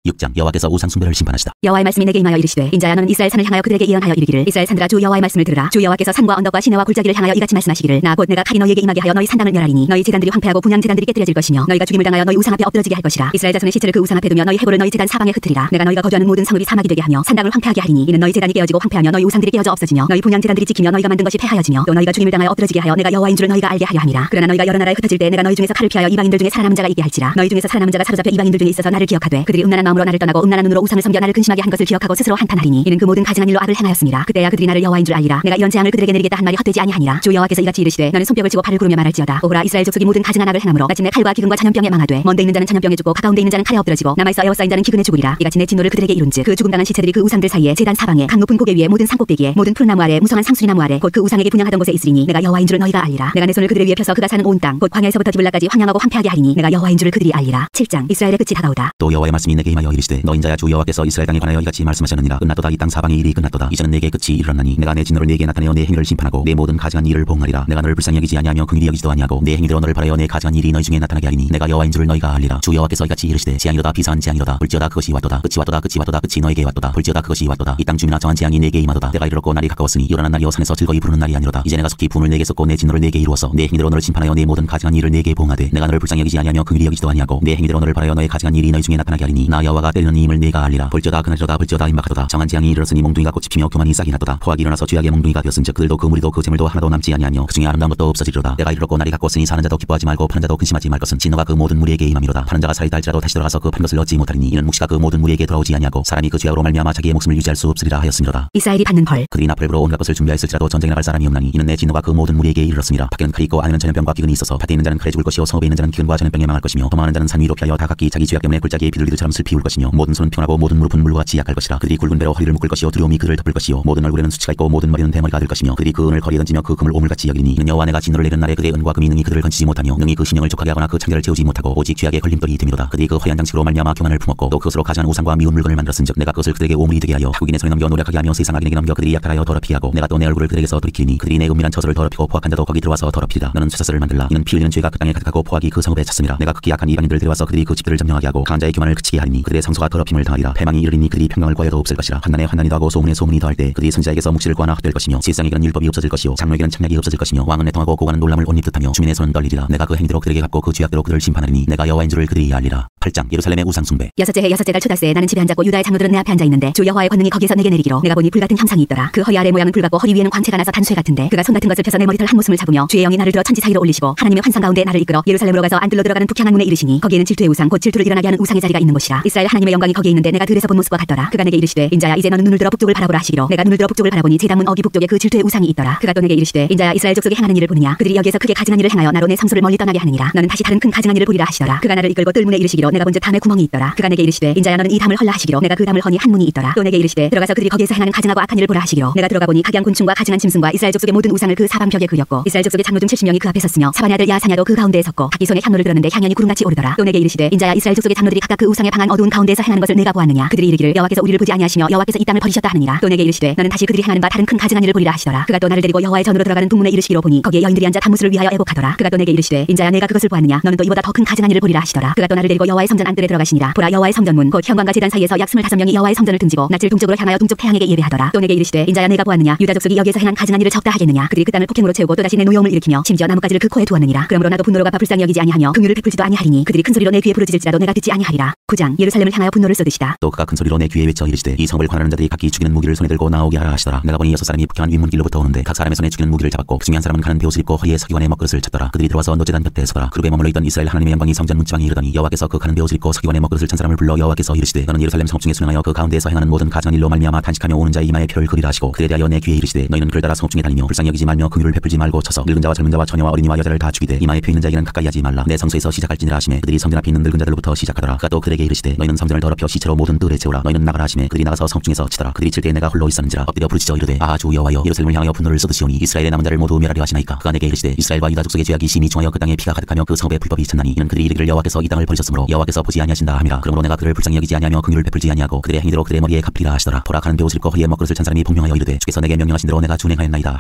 육 장 여호와께서 우상 숭배를 심판하시다. 여호와의 말씀이 내게 임하여 이르시되 인자야 너는 이스라엘 산을 향하여 그들에게 예언하여 이르기를 이스라엘 산들아 주 여호와의 말씀을 들으라. 주 여호와께서 산과 언덕과 시내와 골짜기를 향하여 이같이 말씀하시기를 나 곧 내가 칼이 너희에게 임하게 하여 너희 산당을 멸하리니 너희 제단들이 황폐하고 분향 제단들이 깨뜨려질 것이며 너희가 죽임을 당하여 너희 우상 앞에 엎드러지게 할 것이라. 이스라엘 자손의 시체를 그 우상 앞에 두며 너희 해골을 너희 제단 사방에 흩으리라. 내가 너희가 거주하는 모든 성읍이 사막이 되게 하며 산당을 황폐하게 하리니 이는 너희 제단이 깨어지고 황폐하며 너희 우상들이 깨어져 없어지며 너희 분향 제단들이 지키며 너희가 만든 것이 폐하여지며 또 너희가 죽임을 당하여 엎드러지게 하여 내가 여호와인 줄을 너희가 알게 하려 함이라. 그러나 너희가 여러 나라에 흩어질 때 내가 너희 중에서 칼을 피하여 이방인들 중에 살아남은 자가 있게 할지라. 너희 중에서 살아남은 자가 사로잡혀 이방인들 중에 있어서 나를 기억하되 그들이 음란한 마음으로 나를 떠나고 음란한 눈으로 우상을 섬겨 나를 근심하게 한 것을 기억하고 스스로 한탄하리니 이는 그 모든 가증한 일로 악을 행하였습니다. 그때야 그들이 나를 여호와인 줄 알리라. 내가 이런 재앙을 그들에게 내리겠다 한 말이 헛되지 아니하니라. 주 여호와께서 이같이 이르시되 너는 손뼉을 치고 발을 구르며 말할지어다. 오호라 이스라엘 족속이 모든 가증한 악을 행함으로 마침내 칼과 기근과 전염병에 망하되 먼데 있는 자는 전염병에 죽고 가까운데 있는 자는 칼에 엎드러지고 남아있어 에워싸인 자는 기근에 죽으리라. 이같이 내 진노를 그들에게 이룬즉 그 죽음당한 시체들이 그 우상들 사이에 제단 사방에 강 높은 고개 위에 모든 산꼭대기에 모든 푸른 나무 아래 무성한 상수리나무 아래 곧 그 우상에게 분향하던 곳에 있으리니 내가 여호와인 줄을 너희가 알리라. 내가 내 손을 그들을 위해 펴서 그가 사는 온 땅 곧 광야에서부터 디블라까지 황량하고 황폐하게 하리니 내가 여호와인 줄을 그들이 알리라. 칠 장 이스라엘의 끝이 다가오다. 또 여호와의 말씀이 내게 임하여 이르시되 너 인자야 주 여호와께서 이스라엘 땅에 관하여 이같이 말씀하셨느니라. 끝났도다. 이 땅 사방의 일이 끝났도다. 이제는 내게 끝이 이르렀나니 내가 내 진노를 네게 나타내어 내 행위를 심판하고 내 모든 가증한 일을 보응하리라. 내가 너를 불쌍히 여기지 아니하며 긍휼히 여기지도 아니하고 내 행위대로 너를 바라여 내 가증한 일이 너희 중에 나타나게 하리니 내가 여호와인 줄을 너희가 알리라. 주 여호와께서 이같이 이르시되 재앙이로다. 비사한 재앙이로다. 볼지어다. 그것이 왔도다. 끝이 왔도다. 끝이 왔도다. 끝이 너에게 왔도다. 볼지어다. 그것이 왔도다. 이 땅 주민아 정한 재앙이 내게 임하도다. 내가 이르렀고 날이 가까웠으니 일어난 날이여 산에서 즐거이 부르는 날이 아니로다. 이제 내가 속히 분을 내게 쏟고 내 진노를 내게 이루어서 내 행위대로 너를 심판하여 내 모든 가증한 일을 내게 보응하되 내가 너를 불쌍히 여기지 아니하며 긍휼히 여기지도 아니하고 내 행위대로 너를 바라여 너의 가증한 일이 너희 중에 나타나게 하리니 나 여호와가 때리는 임을 내가 알리라. 볼지어다. 그날이로다. 볼지어다. 임박하도다. 정한 재앙이 이르렀으니 몽둥이가 꽃이 피며 교만이 싹이 났도다. 포악이 일어나서 죄악의 몽둥이가 되었은즉 그들도 그 무리도 그 재물도 하나도 남지 아니하며 그 중에 아름다운 것도 없어지리로다. 내가 이르렀고 날이 가까웠으니 사는 자도 기뻐하지 말고 파는 자도 근심하지 말 것은 진노가 그 모든 무리에게 임함이로다. 파는 자가 살아있다 할지라도 다시 돌아가서 그 판 것을 얻지 못하리니 이는 묵시가 그 모든 무리에게 돌아오지 아니하고 사람이 그 죄악으로 말미암아 자기의 목숨을 유지할 수 없으리라 하였음이로다. 이스라엘이 받는 벌. 그들이 나팔부로 온갖 것을 준비하였을지라도 전쟁에 나갈 사람이 없나니 이는 내 진노가 그 모든 무리에게 이르렀음이라. 밖에는 칼이 있고 안에는 전염병과 기근이 있어서 밭에 있는 자는 칼에 죽을 것이요 성읍에 있는 자는 기근과 전염병에 망할 것이며 도망하는 자는 산 위로 피하여 다 각기 자기 죄악 때문에 골짜기에 비둘기들처럼 슬피 울 것이며 모든 손은 평하고 모든 무릎은 물과 같이 약할 것이라. 그들이 굵은 배로 허리를 묶을 것이요 두려움이 그들을 덮을 것이요 모든 얼굴에는 수치가 있고 모든 머리는 대머리가 될 것이며 그들이 그 은을 거리에 던지며 그 금을 오물같이 여기니 이는 여호와 내가 진노를 내린 날에 그들의 은과 금이 능히 그들을 건지지 못하며 능히 그 심령을 족하게 하거나 그 창자를 채우지 못하고 오직 죄악의 걸림돌이 됨이로다. 그들이 그 화려한 장식으로 말미암아 교만을 품었고 또 그것으로 가증한 우상과 미운 물건을 만들었은즉 내가 그것을 그들에게 오물이 되게 하여 타국인의 손에 넘겨 노력하게 하며 세상 악인에게 넘겨 그들이 약탈하여 더럽히게 하고 내가 또 내 얼굴을 그들에게서 돌이키니 그들이 내 은밀한 처소를 더럽히고 포악한 자도 거기 들어와서 더럽히리라. 너는 쇠사슬을 만들라. 이는 피 흘리는 죄가 그 땅에 가득하고 포악이 그 성읍에 찼음이라. 내가 극히 약한 이방인들을 데려와서 그들이 그 집들을 점령하게 하고 강한 자의 교만을 그치게 하리니 그들의 성소가 더럽힘을 당하리라. 패망이 이르리니 그들이 평강을 구하여도 없을 것이라. 환난에 환난이 더하고 소문에 소문이 더할 때 그들이 선지자에게서 묵시를 구하나 헛될 것이며 세상에게는 율법이 없어질 것이요 장로에게는 창략이 없어질 것이며 왕은 애통하고 고관은 놀람을 온 입 듯하며 주민의 손은 떨리리라. 내가 그 행위대로 그들에게 갚고 그 죄악대로 그들을 심판하리니 내가 여호와인 줄을 그들이 알리라. 팔 장 예루살렘의 우상 숭배. 여섯째 해 여섯째 달 초달새에 나는 집에 앉았고 유다의 장로들은 내 앞에 앉아 있는데 주 여호와의 권능이 거기에서 내게 내리기로 내가 보니 불같은 형상이 있더라. 그 허리 아래 모양은 불같고 허리 위에는 광채가 나서 단쇠 같은데 그가 손 같은 것을 펴서 내 머리털 한 모순을 잡으며 주의 영이 나를 들어 천지 사이로 올리시고 하나님의 환상 가운데 나를 이끌어 예루살렘으로 가서 안뜰로 들어가는 북향한 문에 이르시니 거기에는 질투의 우상 곧 질투를 일어나게 하는 우상의 자리가 있는 곳이라. 이스라엘 하나님의 영광이 거기에 있는데 내가 들에서 본 모습과 같더라. 그가 내게 이르시되 인자야 이제 너는 눈을 들어 북쪽을 바라보라 하시기로 내가 눈을 들어 북쪽을 바라보니 제단문 어기 북쪽에 그 질투의 우상이 있더라. 그가 또 내게 이르시되 인자야 이스라엘 족속이 행하는 일을 보느냐. 그들이 여기에서 크게 가증한 일을 행하여 나로 내 성소를 멀리 떠나게 하느니라. 너는 다시 다른 큰 가증한 일을 보리라 하시더라. 그가 나를 이끌고 뜰문에 이르시기로 내가 본즉 담에 구멍이 있더라. 그가 내게 이르시되 인자야 너는 이 담을 헐라 하시기로 내가 그 담을 허니 한 문이 있더라. 또 내게 이르시되 들어가서 그들이 거기에서 행하는 가증하고 악한 일을 보라 하시기로 내가 들어가 보니 각양 곤충과 가증한 짐승과 이스라엘 족속의 모든 우상을 그 사방 벽에 그렸고 이스라엘 족속의 장로 중 칠십 명이 그 앞에 섰으며 사반의 아들 야사냐도 그 가운데에 섰고 각기 손에 향로를 들었는데 향연이 구름같이 오르더라. 또 내게 이르시되 인자야 이스라엘 족속의 장로들이 각각 그 우상의 방한 어두운 가운데에서 행하는 것을 내가 보았느냐. 그들이 이르기를 여호와께서 우리를 보지 아니하시며 여호와께서 이 땅을 버리셨다 하느니라. 또 내게 이르시되 너는 다시 그들이 행하는 바 다른 큰 가증한 일을 보리라 하시더라. 그가 또 나를 데리고 여호와의 전으로 들어가는 동문에 이르시기로 보니 거기에 여인들이 앉아 단무술을 위하여 애곡하더라. 그가 또 내게 이르시되 인자야 내가 그것을 보았느냐. 너는 또 이보다 더 큰 가증한 일을 보리라 하시더라. 그가 또 나를 데리고 여호와의 성전 안뜰에 들어가시니라. 보라 여호와의 성전문 곧 현관과 제단 사이에서 약 스물다섯 명이 여호와의 성전을 등지고 낯을 동쪽으로 향하여 동쪽 태양에게 예배하더라. 또 내게 이르시되 인자야 내가 보았느냐. 유다 족속이 여기에서 행한 가증한 일을 적다 하겠느냐. 그들이 그 땅을 폭행으로 채우고 또다시 내 노여움을 일으키며 심지어 나뭇가지를 그 코에 두었느니라. 그러므로 나도 분노로 갚아 불쌍히 여기지 아니하며 긍휼을 베풀지도 아니하리니 그들이 큰 소리로 내 귀에 부르짖을지라도 내가 듣지 아니하리라. 구 장 예루살렘을 향하여 분노를 쏟으시다. 또 그가 큰 소리로 내 귀에 외쳐 이르시되 이 성읍을 관하는 자들이 각기 죽이는 무기를 손에 들고 나오게 하라 하시더라. 내가 보니 여섯 사람이 북향한 윗문길로부터 오는데 각 사람의 손에 죽이는 무기를 잡았고 그 중에 한 사람은 가는 베옷을 입고 허리에 서기관의 먹그릇을 쳤더라. 그들이 들어와서 노제단 곁에 서더라. 그룹에 머물러 있던 이스라엘 하나님의 영광이 성전 문지방에 이르더니 여호와께서 그 가는 베옷을 입고 서기관의 먹그릇을 찬 사람을 불러 여호와께서 이르시되 너는 예루살렘 성읍 중에 순응하여 그 가운데에서 행하는 모든 가증한 일로 말미암아 탄식하며 오는 자의 이마에 표를 그리라 하시고 그에 대하여 내 귀에 이르시되 너희는 그를 따라 성읍 중에 다니며 불쌍히 여기지 말며 긍휼을 베풀지 말고 쳐서 늙은 자와 젊은 자와 처녀와 어린이와 여자를 다 죽이되 이마에 표 있는 자에게는 가까이 하지 말라. 내 성소에서 시작할지니라 하시매 그들이 성전 앞에 있는 늙은 자들로부터 시작하더라. 그가 또 그에게 이르시되 너희는 성전을 더럽혀 시체로 모든 뜰에 채우라. 너희는 나가라 하시매 그들이 나가서 성읍 중에서 치더라. 그들이 칠 때 내가 홀로 있었는지라 엎드려 부르짖어 이르되 아 주 여호와여 예루살렘을 향하여 분노를 쏟으시오니 이스라엘의 남은 자를 모두 멸하려 하시나이까. 그가 내게 이르시되 이스라엘과 유다 족속의 죄악이 심히 중하여 그 땅에 피가 가득하며 그 성읍에 불법이 찼나니 이는 그들이 이르기를 여호와께서 이 땅을 버리셨으므로 여호와께서 보지 아니하신다 함이라. 그러므로 내가 그를 불쌍히 여기지 아니하며 긍휼을 베풀지 아니하고 그들의 행위대로 그들의 머리에 갚으리라 하시더라. 보라 가는 베옷을 입고 허리에 먹그릇을 찬 사람이 분명하여 이르되 주께서 내게 명령하신 대로 내가 준행하였나이다 하더라.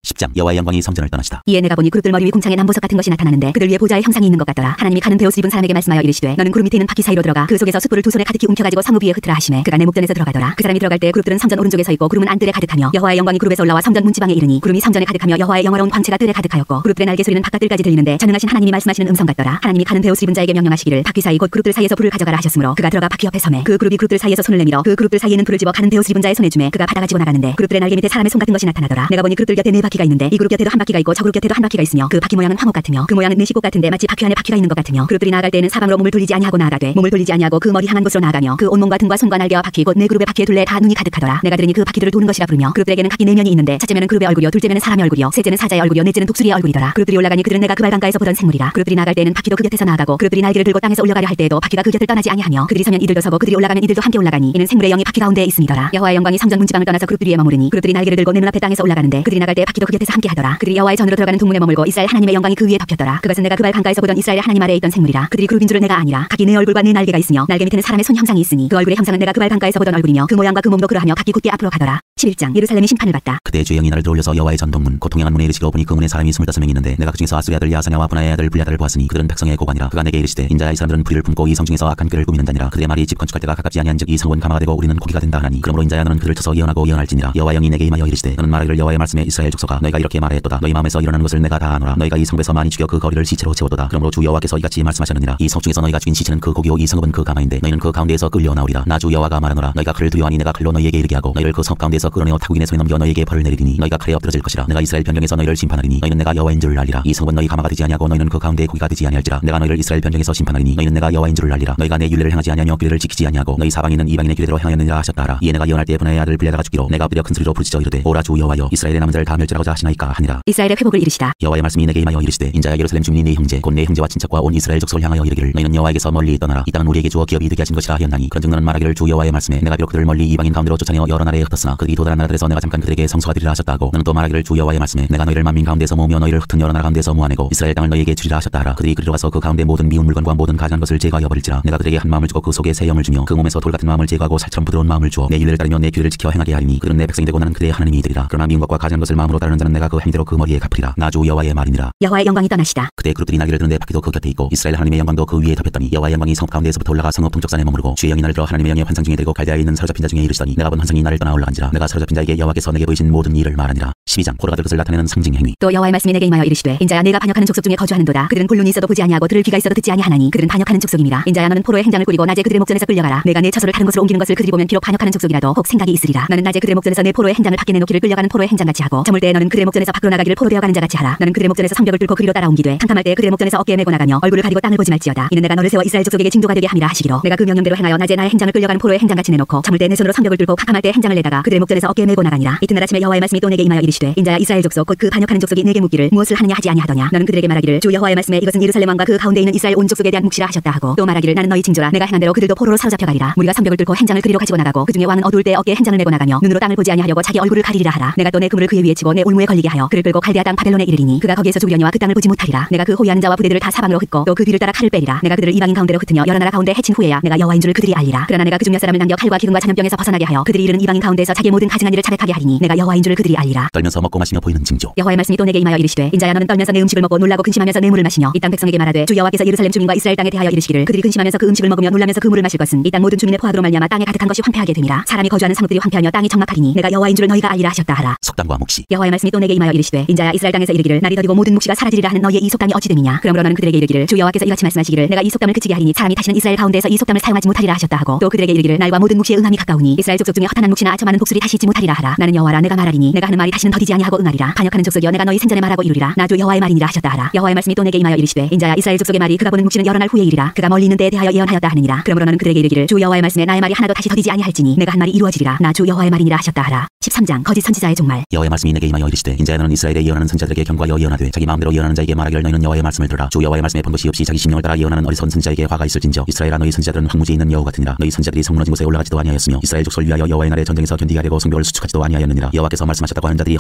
십 장 여호와의 영광이 성전을 떠나시다. 이에 내가 보니 그룹들 머리 위 궁창에 남보석 같은 것이 나타나는데 그들 위에 보좌의 형상이 있는 것 같더라. 하나님이 가는 베옷을 입은 사람에게 말씀하여 이르시되 너는 구름 밑에 있는 바퀴 사이로 들어가 그 속에서 숯불을 두 손에 가득히 움켜가지고 성읍 위에 흩으라 하시매 그가 내 목전에서 들어가더라. 그 사람이 들어갈 때 그룹들은 성전 오른쪽에 서 있고 구름은 안뜰에 가득하며 여호와의 영광이 그룹에서 올라와 성전 문지방에 이르니 구름이 성전에 가득하며 여호와의 영화로운 광채가 뜰에 가득하였고 그룹들의 날개 소리는 바깥뜰까지 들리는데 전능하신 하나님이 말씀하시는 음성 같더라. 하나님이 가는 베옷을 입은 자에게 명령하시기를 바퀴 사이 곧 그룹들 사이에서 불을 가져가라 하셨으므로 그가 들어가 바퀴 옆에 서매 그 그룹이 그룹들 사이에서 손을 내밀어 그 그룹들 사이에는 불을 집어 가는 베옷을 입은 자의 손에 주매 그가 받아가지고 나가는데 그룹들의 날개 밑에 사람의 손 같은 것이 나타나더라. 내가 보니 그룹들 곁에 네 바퀴가 있는데 이 그룹 곁에도 한 바퀴가 있고 저 그룹 곁에도 한 바퀴가 있으며 그 바퀴 모양은 화목 같으며 그 모양은 내시꽃 같은데 마치 바퀴 안에 바퀴가 있는 것 같으며 그룹들이 나아갈 때에는 사방으로 몸을 돌리지 아니하고 나아가되 몸을 돌리지 아니하고 그 머리 향한 곳으로 나아가며 그 온몸과 등과 손과 날개와 바퀴 곧 네 그룹의 바퀴에 둘레 다 눈이 가득하더라. 내가 들으니 그 바퀴들을 도는 것이라 부르며 그룹들에게는 각기 네 면이 있는데 첫째면은 그룹의 얼굴이요 둘째면은 사람의 얼굴이요 셋째는 사자의 얼굴이요 넷째는 독수리의 얼굴이더라. 그룹들이 올라가니 그들은 내가 그 발강가에서 보던 생물이라. 그룹들이 나아갈 때에는 바퀴도 그 곁에서 나아가고 그룹들이 날개를 들고 땅에서 올라가려 할 때에도 바퀴가 그 곁을 떠나지 아니하며 그들이 서면 이들도 서고 그들이 올라가면 이들도 함께 올라가니 이는 생물의 영이 바퀴 가운데에 있음이더라. 여호와의 영광이 성전 문지방을 떠나서 그룹들 위에 머무르니 그룹들이 날개를 들고 내 눈앞에 땅에서 올라가는데 그들이 나갈 때 바퀴도 그 곁에서 함께 하더라. 그들이 여호와의 전으로 들어가는 동문에 머물고 이스라엘 하나님의 영광이 그 위에 덮였더라. 그것은 내가 그 발강가에서 보던 이스라엘의 하나님 아래에 있던 생물이라. 그들이 그룹인 줄을 내가 아니라 각기 네 얼굴과 네 날개가 있으며 날개 밑에는 사람의 손 형상이 있으니 그 얼굴의 형상은 내가 그 발강가에서 보던 얼굴이며 그 모양과 그 몸도 그러하며 바퀴 곧게 앞으로 가더라. 십일 장 예루살렘이 심판을 받다. 그때 주의 영이 나를 들어올려서 여호와의 전동문 곧 동행한 문에 이르시고 보니 그 문에 사람이 스물다섯 명 있는데 내가 그 중에서 아수의 아들 야사냐와 분하의 아들 불야다를 보았으니 그들은 백성의 고관이라. 그가 내게 이르시되 인자야 이 사람들은 불의를 품고 이 성 중에서 악한 꾀를 꾸미는 자니라. 그들의 말이 집 건축할 때가 가깝지 아니한즉 이 성은 가마가 되고 우리는 고기가 된다 하나니 그러므로 인자야 너는 그들을 쳐서 예언하고 예언할지니라. 여호와 영이 내게 임하여 이르시되 너는 말하기를 여호와의 말씀에 이스라엘 족속아 너희가 이렇게 말하였도다. 너희 마음에서 일어나는 것을 내가 다 아노라. 너희가 이 성읍에서 많이 죽여 그 거리를 시체로 채웠도다. 그러므로 주 여호와께서 이같이 말씀하셨느니라. 이 성 중에서 너희가 죽인 시체는 그 고기요 이 성읍은 그 가마인데 너희는 그 가운데에서 끌려 나오리라. 나 주 여호와가 말하노라. 너희가 그를 두려워하니 내가 칼로 너희에게 이르게 하고 너희를 그 성읍 가운데에서 끌어내어 타국인의 손에 넘겨 너희에게 벌을 내리리니 너희가 칼에 엎드러질 것이라. 내가 이스라엘 변경에서 너희를 심판하리니 너희는 내가 여호와인 줄을 알리라. 이 성읍은 너희 가마가 되지 아니하고 너희는 그 가운데 고기가 되지 아니할지라. 내가 너희를 이스라엘 변경에서 심판하리니 너희는 내가 여호와인 줄을 알리라. 너희가 내 율례를 행하지 아니하며 규례를 지키지 아니하고 너희 사방에 있는 이방인의 규례대로 행하였느니라 하셨다 하라. 이에 내가 예언할 때 분하의 아들 불야다가 죽기로 내가 엎드려 큰 소리로 부르짖어 이르되 오라 주 여호와여 이스라엘의 남은 자를 다 멸절하고자 하시나이까 하니라. 이스라엘의 회복을 이르시다. 여호와의 말씀이 내게 임하여 이르시되 인자야 예루살렘 주민이 네 형제 곧 내 형제와 친척과 온 이스라엘 족속을 향하여 이르기를 너희는 여호와에게서 멀리 떠나라. 이 땅은 우리에게 주어 기업이 되게 하신 것이라 하였나니 그런즉 너는 말하기를 주 여호와의 말씀에 내가 비록 그들을 멀리 이방인 가운데로 쫓아내어 여러 나라에 흩었으나 그들이 도달한 나라들에서 내가 잠깐 그들에게 성소하리라 하셨다 하고 너는 또 말하기를 주 여호와의 말씀에 내가 너희를 만민 가운데서 모으며 너희를 흩은 여러 나라 가운데서 모아내고 이스라엘 땅을 너희에게 주리라 하셨다 하라. 그들이 그리로 가서 그 가운데 모든 미운 물건과 모든 가증한 것을 제거하여 버릴지라. 내가 그들에게 한 마음을 주고 그 속에 새 영을 주며 그 몸에서 돌 같은 마음을 제거하고 살처럼 부드러운 마음을 주어 내 율례를 따르며 내 규례를 지켜 행하게 하리니 그들은 내 백성이 되고 나는 그들의 하나님이 되리라. 그러나 미운 것과 가증한 것을 마음으로 따르는 자는 내가 그 행대로 그 머리에 갚으리라. 나 주 여호와의 말이니라. 여호와의 영광이 떠나시다. 그때 그룹들이 날개를 드는데 바퀴도 그 곁에 있고 이스라엘 하나님의 영광도 그 위에 덮였더니 여호와의 영광이 성읍 가운데에서부터 올라가 성읍 동쪽산에 머무르고 주의 영이 나를 들어 하나님의 영의 환상 중에 데리고 갈대아에 있는 사로잡힌 자 중에 이르시더니 내가 본 환상이 나를 떠나 올라간지라. 내가 사로잡힌 자에게 여호와께서 내게 보이신 모든 일을 말하니라. 십이 장 포로가 될 것을 나타내는 상징 행위. 또 여호와의 말씀이 내게 임하여 이르시되 인자야 내가 반역하는 족속 중에 거주하는도다. 그들은 볼 눈이 있어도 보지 아니하고 들을 귀가 있어도 듣지 아니하나니 그들은 반역하는 족속임이라. 인자야 너는 포로의 행장을 꾸리고 낮에 그들의 목전에서 끌려가라. 내가 내 처소를 다른 곳으로 옮기는 것을 그들이 보면 비록 반역하는 족속이라도 혹 생각이 있으리라. 너는 낮에 그들의 목전에서 내 포로의 행장을 밖에 내놓기를 끌려가는 포로의 행장같이 하고 저물 때에 너는 그들의 목전에서 밖으로 나가기를 포로 되어가는 자같이 하라. 너는 그들의 목전에서 성벽을 뚫고 그리로 따라옮기되 캄캄할 때 그들의 목전에서 어깨에 메고 나가며 얼굴을 가리고 땅을 보지 말지어다. 이는 내가 너를 세워 이스라엘 족속에게 징조가 되게 함이라 하시기로 내가 그 명령대로 행하여 낮에 나의 행장을 끌려가는 포로의 행장같이 내놓고 저물 때 내 손으로 성벽을 뚫고 캄캄할 때 행장을 내다가 그들의 목전에서 어깨에 메고 나가니라. 이튿날 아침에 여호와의 말씀이 또 내게 임하여 이르시되 인자야 이스라엘 족속 곧 그 반역하는 족속이 내게 묻기를 무엇을 하느냐 하지 아니하더냐. 너는 그들에게 말하기를 주 여호와의 말씀에 이것은 예루살렘 왕과 그 가운데 있는 이스라엘 온 족속에 대한 묵시라 하셨다 하고 또 말하기를 나는 너희 징조라. 내가 행한 대로 그들도 포로로 사로잡혀 가리라. 무리가 성벽을 뚫고 행장을 그리로 가지고 나가고 그중에 왕은 어두울 때 어깨에 행장을 메고 나가며 눈으로 땅을 보지 아니하려고 자기 얼굴을 가리리라 하라. 내가 또 내 그물을 그의 위에 치고 내 올무에 걸리게 하여 그를 끌고 갈대아 땅 바벨론에 이르리니 그가 거기에서 죽으려니와 그 땅을 보지 못하리라. 내가 그 호위하는 자와 부대들을 다 사방으로 흩고 또 그 뒤를 따라 칼을 빼리라. 내가 그들을 이방인 가운데로 흩으며 여러 나라 가운데 해친 후에야 내가 여호와인 줄을 그들이 알리라. 그러나 내가 그중 몇 사람을 남겨 칼과 기근과 전염병에서 벗어나게 하여 그들이 이르는 이방인 가운데서 자기의 모든 가증한 일을 자백하게 하리니 내가 여호와인 줄을 그들이 알리라. 떨면서 먹고 마시며 보이는 징조. 여호와의 말씀이 또 내게 임하여 이르시되 인자야 너는 떨면서 내 음식을 먹고 놀라고 근심하면서 내 물을 마시며 이 땅 백성에게 말하되 주 여호와께서 예루살렘 주민과 이스라엘 땅에 대하여 이르시기를 그들이 근심하면서 그 음식을 먹으며 놀라면서 그 물을 마실 것은 이 땅 모든 주민의 포악으로 말미암아 땅에 가득한 것이 황폐하게 됨이라. 사람이 거주하는 성읍들이 황폐하며 땅이 적막하리니 내가 여호와인 줄을 너희가 알리라 하셨다 하라. 속담과 묵시. 여호와의 말씀이 또 내게 임하여 이르시되 인자야 이스라엘 땅에서 이르기를 날이 더디고 모든 묵시가 사라지리라 하는 너희의 이 속담이 어찌 됨이냐. 그러므로 너는 그들에게 이르기를 주 여호와께서 이같이 말씀하시기를 내가 이 속담을 그치게 하리니 사람이 다시는 이스라엘 가운데서 이 속담을 사용하지 못하리라 하셨다 하고 또 그들에게 이르기를 날과 모든 묵시의 응함이 가까우니 이스라엘 족속 중에 허탄한 묵시나 아첨하는 복술이 다시 있지 못하리라 하라. 나는 여호와라 내가 말하리니 내가 하는 말이 다시는 더디지 아니하고 응하리라. 반역하는 족속이여 내가 너희 생전에 말하고 이루리라. 나 주 여호와의 말이니라 하셨다 하라. 여호와의 말씀이 또 내게 임하여 이르시되 인자야 이스라엘 족속의 말이 그가 보는 묵시는 여러 날 후에 이르리라. 그가 멀리 있는 데에 대하여 예언하였다 하느니라. 그러므로 너는 그들에게 이르기를 주 여호와의 말씀에 나의 말이 하나도 다시 더디지 아니할지니 내가 한 말이 이루어지리라. 나 주 여호와의 말이니라 하셨다 하라. 십삼 장 거짓 선지자의 종말. 여호와의 말씀이 내게 임하여 이르시되 인자야 너는 이스라엘에 예언하는 선지자들에게 경고하여 예언하되 자기 마음대로 예언하는 자에게 말하기를 너희는 여호와의 말씀을 들으라. 주 여호와의 말씀에 본 것이 없이 자기 심령을 따라 예언하는 어리석은 선지자에게 화가 있을진저 이스라엘아 너희 선지자들은 황무지에 있는 여호 같으니라. 너희 선지자들이 성 무너진 곳에 올라가지도 아니하였으며 이스라엘 족속을 위하여 여호와의 날에 전쟁에서 견디게 하려고 성벽을 수축하지도 아니하였느니라. 여호와께서 말씀하셨다고 하는 자들이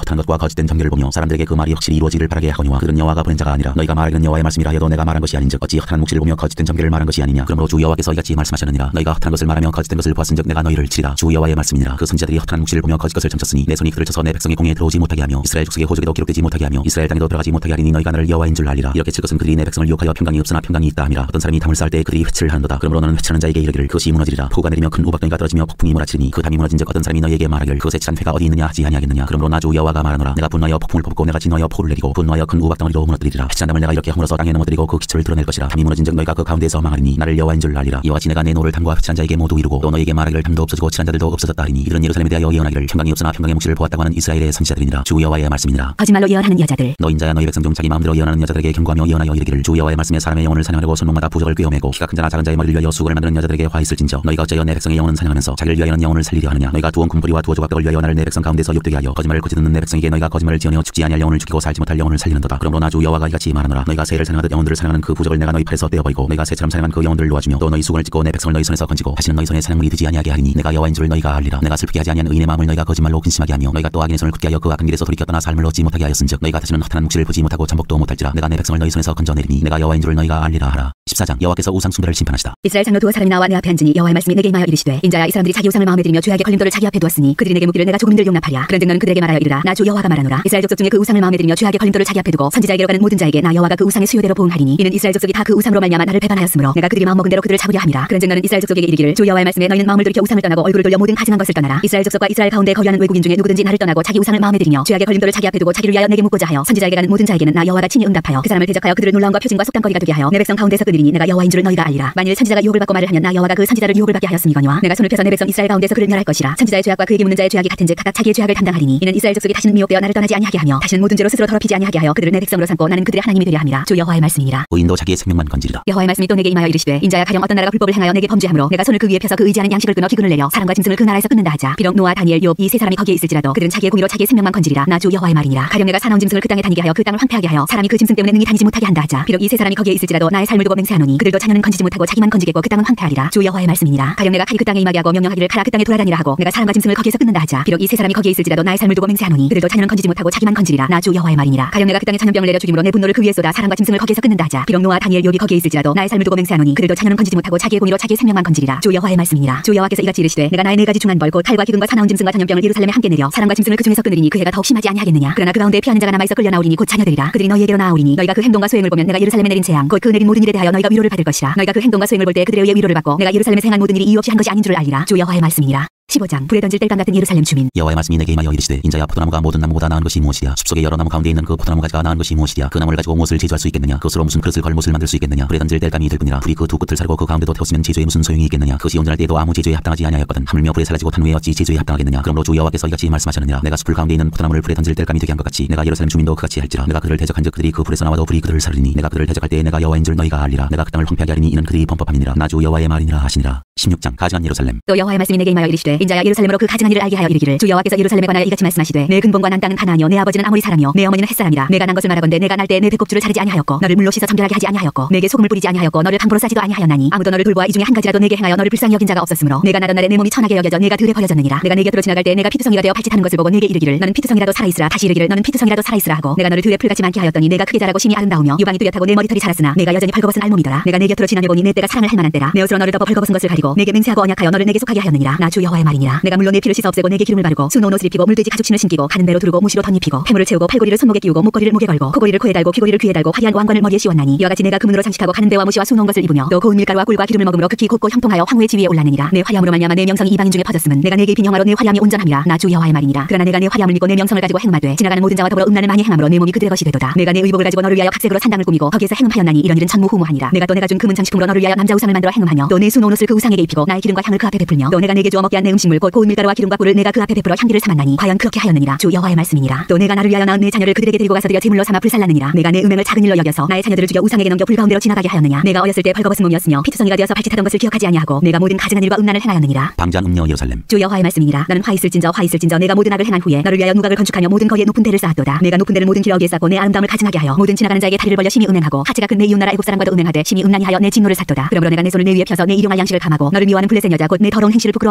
허탄 것과 거짓된 경계를 보며 사람들에게 그 말이 확실히 이루어지기를 바라게 하거니와 그들은 여호와가 보낸 자가 아니라 너희가 말하기는 여호와의 말씀이라 해도 내가 말한 것이 아닌즉 어찌 허탄한 묵시를 보며 거짓된 경계를 말한 것이 아니냐. 그러므로 주 여호와께서 이같이 말씀하셨느니라. 너희가 허탄한 것을 말하며 거짓된 것을 보았은즉 내가 너희를 치리라. 주 여호와의 말씀이니라. 그 선지자들이 허탄한 묵시를 보며 거짓 것을 점쳤으니 내 손이 그들 쳐서 내 백성의 공에 들어오지 못하게 하며 이스라엘 족속의 호적에도 기록되지 못하게 하며 이스라엘 땅에도 들어가지 못하게 하리니 너희가 나를 여호와인 줄 알리라. 이렇게 칠 것은 그들이 내 백성을 유혹하여 평강이 없으나 평강이 있다 함이라. 어떤 사람이 담을 쌓을 때 그들이 회치를 하는도다. 그러므로 너는 회치하는 자에게 이르기를 그것이 무너지리라. 폭우가 내리며 큰 우박덩이가 떨어지며 폭풍이 몰아치리니 그 담이 무너진즉 어떤 사람이 너희에게 말하기를 그것의 칠한 회가 어디 있느냐 하지 아니하겠느냐. 그러므로 나 주 여호와가 말하노라. 내가 분노하여 폭풍을 퍼붓고 내가 진노하여 포를 내리고 분노하여 큰 우박덩어리로 무너뜨리리라. 회치한 담을 내가 이렇게 허물어서 땅에 넘어뜨리고 그 기초를 드러낼 것이라. 담이 무너진즉 너희가 그 가운데에서 망하리니 나를 여호와인 줄 알리라. 이와 같이 내가 내 노를 담과 회치한 자에게 모두 이루고 또 너희에게 말하기를 담도 없어지고 칠한 자들도 없어졌다 하리니 이들은 예루살렘에 대하여 예언하기를 평강이 없으나 평강의 묵시를 보았다고 하는 이스라엘의 선지자들이니라. 주 여호와의 말씀이니라. 거짓말로 예언하는 여자들. 너 인자야 너희 백성 중 자기 마음대로 예언하는 여자들에게 경고하며 예언하여 이르기를 주 여호와의 말씀에 사람의 영혼을 사냥하려고 손목마다 부적을 꿰어매고 키가 큰 자나 작은 자의 머리를 위하여 수건을 만드는 여자들에게 화 있을진저 너희가 어찌하여 내 백성의 영혼은 사냥하면서 자기를 위하여는 영혼을 살리려 하느냐. 너희가 두원 군부리와 두어 조각벽을 위하여 나를 내 백성 가운데서 욕되게 하여 거짓말을 거짓 듣는 내 백성에게 너희가 거짓말을 지어내어 죽지 아니할 영혼을 죽이고 살지 못할 영혼을 살리는도다. 그러므로 나 주 여호와가 이같이 말하노라. 너희가 새를 사냥하듯 영혼들을 사냥하는 그 부적을 내가 너희 팔에서 떼어버리고 너희가 새처럼 사냥한 그 영혼들을 놓아주며 또 너희 수건을 찢고 내 백성을 너희 손에서 건지고 다시는 너희 손에 사냥물이 되지 아니하게 하리니 내가 여호와인 줄 너희가 알리라. 내가 슬프게 하지 아니한 의인의 마음을 너희가 거짓말로 근심하게 하며 너희가 또 악인의 손을 굳게 하여 그 악한 길에서 돌이켜 떠나 삶을 얻지 못하게 하였은즉 너희가 다시는 허탄한 묵시를 보지 못하고 잠복도 못할지라. 내가 내 백성을 너희 손에서 건져내리니 내가 여호와인 줄 너희가 알리라 하라. 십사 장 여호와께서 우상 숭배를 심판하시다. 이스라엘 장로 두어 사람이 나와 내 앞에 앉으니 여호와의 말씀이 내게 임하여 이르시되 인자야 이 사람들이 자기 우상을 마음에 들이며 죄악의 걸림돌을 자기 앞에 두었으니 그들이 내게 묻기를 내가 조금들 용납하랴. 그런즉 너는 그들에게 말하여 이르라. 나 주 여호와가 말하노라. 이스라엘 족속 중에 그 우상을 마음에 들이며 죄악의 걸림돌을 자기 앞에 두고 선지자에게로 가는 모든 자에게 나 여호와가 그 우상의 수요대로 보응하리니 이는 이스라엘 족속이 다 그 우상으로 말미암아 나를 배반하였으므로 내가 그들이 마음먹은 대로 그들을 잡으려 함이라. 그런즉 너는 이스라엘 족속에게 이르기를 주 여호와의 말씀에 너희는 마음을 돌이켜 우상을 떠나고 얼굴을 돌려 모든 가증한 것을 떠나라. 이스라엘 족속과 이스라엘 가운데 거류하는 외국인 중에 누구든지 나를 떠나고 자기 우상을 마음에 들이며 죄악의 걸림돌을 자기 앞에 두고 자기를 위하여 내게 묻고자 하여 선지자에게 가는 모든 자에게는 나 여호와가 친히 응답하여 그 사람을 대적하여 그들을 놀라움과 표징과 속담거리가 되게 하여 내 백성 가운데서 끊으리니 내가 여호와인 줄을 너희가 알리라. 만일 선지자가 유혹을 받고 말을 하면 나 여호와가 그 선지자를 유혹을 받게 하였음이거니와 내가 손을 펴서 내 백성 이스라엘 가운데서 그를 멸할 것이라. 선지자의 죄악과 그에게 묻는 자의 죄악이 같은즉 각각 자기의 죄악을 담당하리니 이는 이스라엘 족속이 다시는 미혹되어 나를 떠나지 아니하게 하며 다시는 모든 죄로 스스로 더럽히지 아니하게 하여 그들을 내 백성으로 삼고 나는 그들의 하나님이 되려 함이라. 주 여호와의 말씀이니라. 의인도 자기의 생명만 건지리라. 여호와의 말씀이 또 내게 임하여 이르시되 인자야 가령 어떤 나라가 불법을 행하여 내게 범죄함으로 내가 손을 그 위에 펴서 그 의지하는 양식을 끊어 기근을 내려 사람과 짐승을 그 나라에서 끊는다 하자. 비록 노아 다니엘 욥 이 세 사람이 거기에 있을지라도 그들은 자기의 공의로 자기의 생명만 건지리라. 나 주 여호와의 말이니라. 가령 내가 사나운 짐승을 그 땅에 다니게 하여 그 땅을 황폐하게 하여 사람이 그 짐승 때문에 능히 다니지 못하게 한다 하자. 비록 이 세 사람이 거기에 있을지라도 나의 삶을 두고 맹세하노니 그들도 자녀는 건지지 못하고 자기만 건지겠고 그 땅은 황폐하리라. 주 여호와의 말씀이니라. 가령 내가 칼이 그 땅에 임하게 하고 명령하기를 가라 그 땅에 돌아다니라 하고 내가 사람과 짐승을 거기에서 끊는다 하자. 비록 이 세 사람이 거기에 있을지라도 나의 삶을 두고 맹세하노니 그들도 자녀는 건지지 못하고 자기만 건지리라. 나 주 여호와의 말이니라. 가령 내가 그 땅에 전염병을 내려 죽임으로 내 분노를 그 위에 쏟아 사람과 짐승을 거기에서 끊는다 하자. 비록 노아 다니엘 욥이 거기에 있을지라도 나의 삶을 두고 맹세하노니 그들도 자녀는 건지지 못하고 자기의 공의로 자기의 생명만 건지리라. 주 여호와의 말씀이니라. 주 여호와께서 이같이 이르시되 내가 나의 네 가지 중한 벌 곧 칼과 기근과 사나운 짐승과 전염병을 예루살렘에 함께 내려 사람과 짐승을 그 중에서 끊으리니 그 해가 더욱 심하지 아니하겠느냐. 그러나 그 가운데 피하는 자가 남아있어 끌려 나오리니 곧 자녀들이라. 그들이 너희에게로 나아오리니 너희가 그 행동과 소행을 보면 내가 예루살렘에 내린 재앙 곧 그 내린 모든 일에 대하여 너희가 위로를 받을 것이라. 너희가 그 행동과 소행을 볼 때 그들에 의해 위로를 받고 내가 예루살렘에서 행한 모든 일이 이유 없이 한 것이 아닌 줄을 알리라. 주 여호와의 말씀이니라. 십오 장 불에 던질 땔감 같은 예루살렘 주민. 여호와의 말씀이 내게 임하여 이르시되 인자야 포도나무가 모든 나무보다 나은 것이 무엇이랴. 숲속의 여러 나무 가운데 있는 그 포도나무 가지가 나은 것이 무엇이랴. 그 나무를 가지고 무엇을 제조할 수 있겠느냐. 그것으로 무슨 그릇을 걸 못을 만들 수 있겠느냐. 불에 던질 땔감이 될 뿐이라. 불이 그 두 끝을 사르고 그 가운데도 태웠으면 제조에 무슨 소용이 있겠느냐. 그것이 온전할 때에도 아무 제조에 합당하지 아니하였거든. 하물며 불에 사라지고 탄 후에 어찌 제조에 합당하겠느냐. 그러므로 주 여호와께서 이같이 말씀하셨느니라. 내가 숲을 가운데 있는 포도나무를 불에 던질 땔감이 되게 한 것 같이 내가 예루살렘 주민도 그같이 할지라. 내가 그들을 대적한즉 그들이 그 불에서 나와도 불이 그들을 사르리니 내가 그들을 대적할 때에 내가 여호와인 줄 너희가 알리라. 내가 그 땅을 황폐하게 하리니 이는 그들이 범법함이니라. 나 주 여호와의 말이니라 하시니라. 십육 장 가증한 예루살렘. 또 여호와의 말씀이 내게 임하여 이르시되 인자야 예루살렘으로 그 가증한 일을 알게 하여 이르기를 주 여호와께서 예루살렘에 관하여 이같이 말씀하시되 내 근본과 난 땅은 가나아니요 내 아버지는 아모리 사람이요 내 어머니는 헷 사람이라. 내가 난 것을 말하건대 내가 날 때 내 배꼽줄을 자르지 아니하였고 너를 물로 씻어 정결하게 하지 아니하였고 내게 소금을 뿌리지 아니하였고 너를 방부로 싸지도 아니하였나니 아무도 너를 돌보아 이 중에 한 가지라도 내게 행하여 너를 불쌍히 여긴 자가 없었으므로 내가 나던 날에 내 몸이 천하게 여겨져 내가 들에 버려졌느니라. 내가 내 곁으로 지나갈 때 내가 피투성이가 되어 발짓하는 것을 보고 내게 이르기를 너는 피투성이라도 살아있으라. 다시 이르기를 너는 피투성이라도 살아있으라 하고 내가 너를 들에 풀같이 많게 하였더니 내가 크게 자라고 심히 아름다우며 유방이 뚜렷하고 내 머리털이 자랐으나 내가 여전히 벌거벗은 알몸이더라. 내가 내 곁으로 지나며 보니 내 때가 사랑을 할 만한 때라. 내 옷으로 너를 덮어 벌거벗은 것을 가리고 내게 맹세하고 언약하여 너를 내게 속하게 하였느니라. 나 주 여호와의 말이니라. 내가 물로 내 피를 씻어 없애고 내게 기름을 바르고 수놓은 옷을 입히고 물돼지 가죽신을 신기고 가는 대로 두르고 무시로 덧입히고 폐물을 채우고 팔고리를 손목에 끼우고 목걸이를 목에 걸고 코고리를 코에 달고 귀고리를 귀에 달고 화려한 왕관을 머리에 씌웠나니 이와 같이 내가 금은으로 장식하고 가는 데와 무시와 수놓은 것을 입으며 또 고운 밀가루와 꿀과 기름을 먹음으로 극히 곱고 형통하여 황후의 지위에 올랐느니라. 내 화려함으로 말미암아 내 명성이 이방인 중에 퍼졌음은 내가 내게 입힌 형화로 내 화려함이 온전함이라. 나 주 여호와의 말이니라. 그러나 내가 내 화려함을 믿고 내 명성을 가지고 행음하되 지나가는 모든 자와 더불어 음란을 많이 행함으로 내 몸이 그들의 것이 되도다. 내가 내 의복을 가지고 너를 위하여 각색으로 산당을 꾸미고 거기에서 행음하였나니 이런 일은 전무후무하니라. 내가 또 내가 준 금은 장식품으로 너를 위하여 남자 우상을 만들어 행음하며 또 내 수놓은 옷을 그 우상에게 입히고 나의 기름과 향을 그 앞에 베풀며 또 내가 내게 주어 먹게 한 내 음식물 곧 고운 밀가루와 기름과 꿀을 내가 그 앞에 베풀어 향기를 삼았나니 과연 그렇게 하였느니라. 주 여호와의 말씀이니라. 또 내가 나를 위하여 낳은 내 자녀를 그들에게 데리고 가서 드려 제물로 삼아 불살랐느니라. 내가 내 음행을 작은 일로 여겨서 나의 자녀들을 죽여 우상에게 넘겨 불 가운데로 지나가게 하였느냐. 내가 어렸을 때 벌거벗은 몸이었으며 피투성이가 되어서 발짓하던 것을 기억하지 아니하고 내가 모든 가증한 일과 음란을 행하였느니라. 방장 음녀 예루살렘. 주 여호와의 말씀이니라. 너는 화 있을진저 화 있을진저 내가 모든 악을 행한 후에 너를 위하여 누각을 건축하며 모든 거리에 높은 데를 쌓았도다. 내가 높은 데를 모든 길 어귀에 쌓고 내 아름다움을 가증하게 하여 모든 지나가는 자에게 다리를 벌려 심히 음행하고 하체가 큰 내 이웃나라 애국 사람과도 음행하되 심히 음란히 하여 내 진노를 샀도다. 그러므로 내가 내 손을 내 위에 펴서 내 일용할 양식을 감하고 너를 미워하는 블레셋 여자 곧 내 더러운 행실을 부끄러워하는 자에게 너를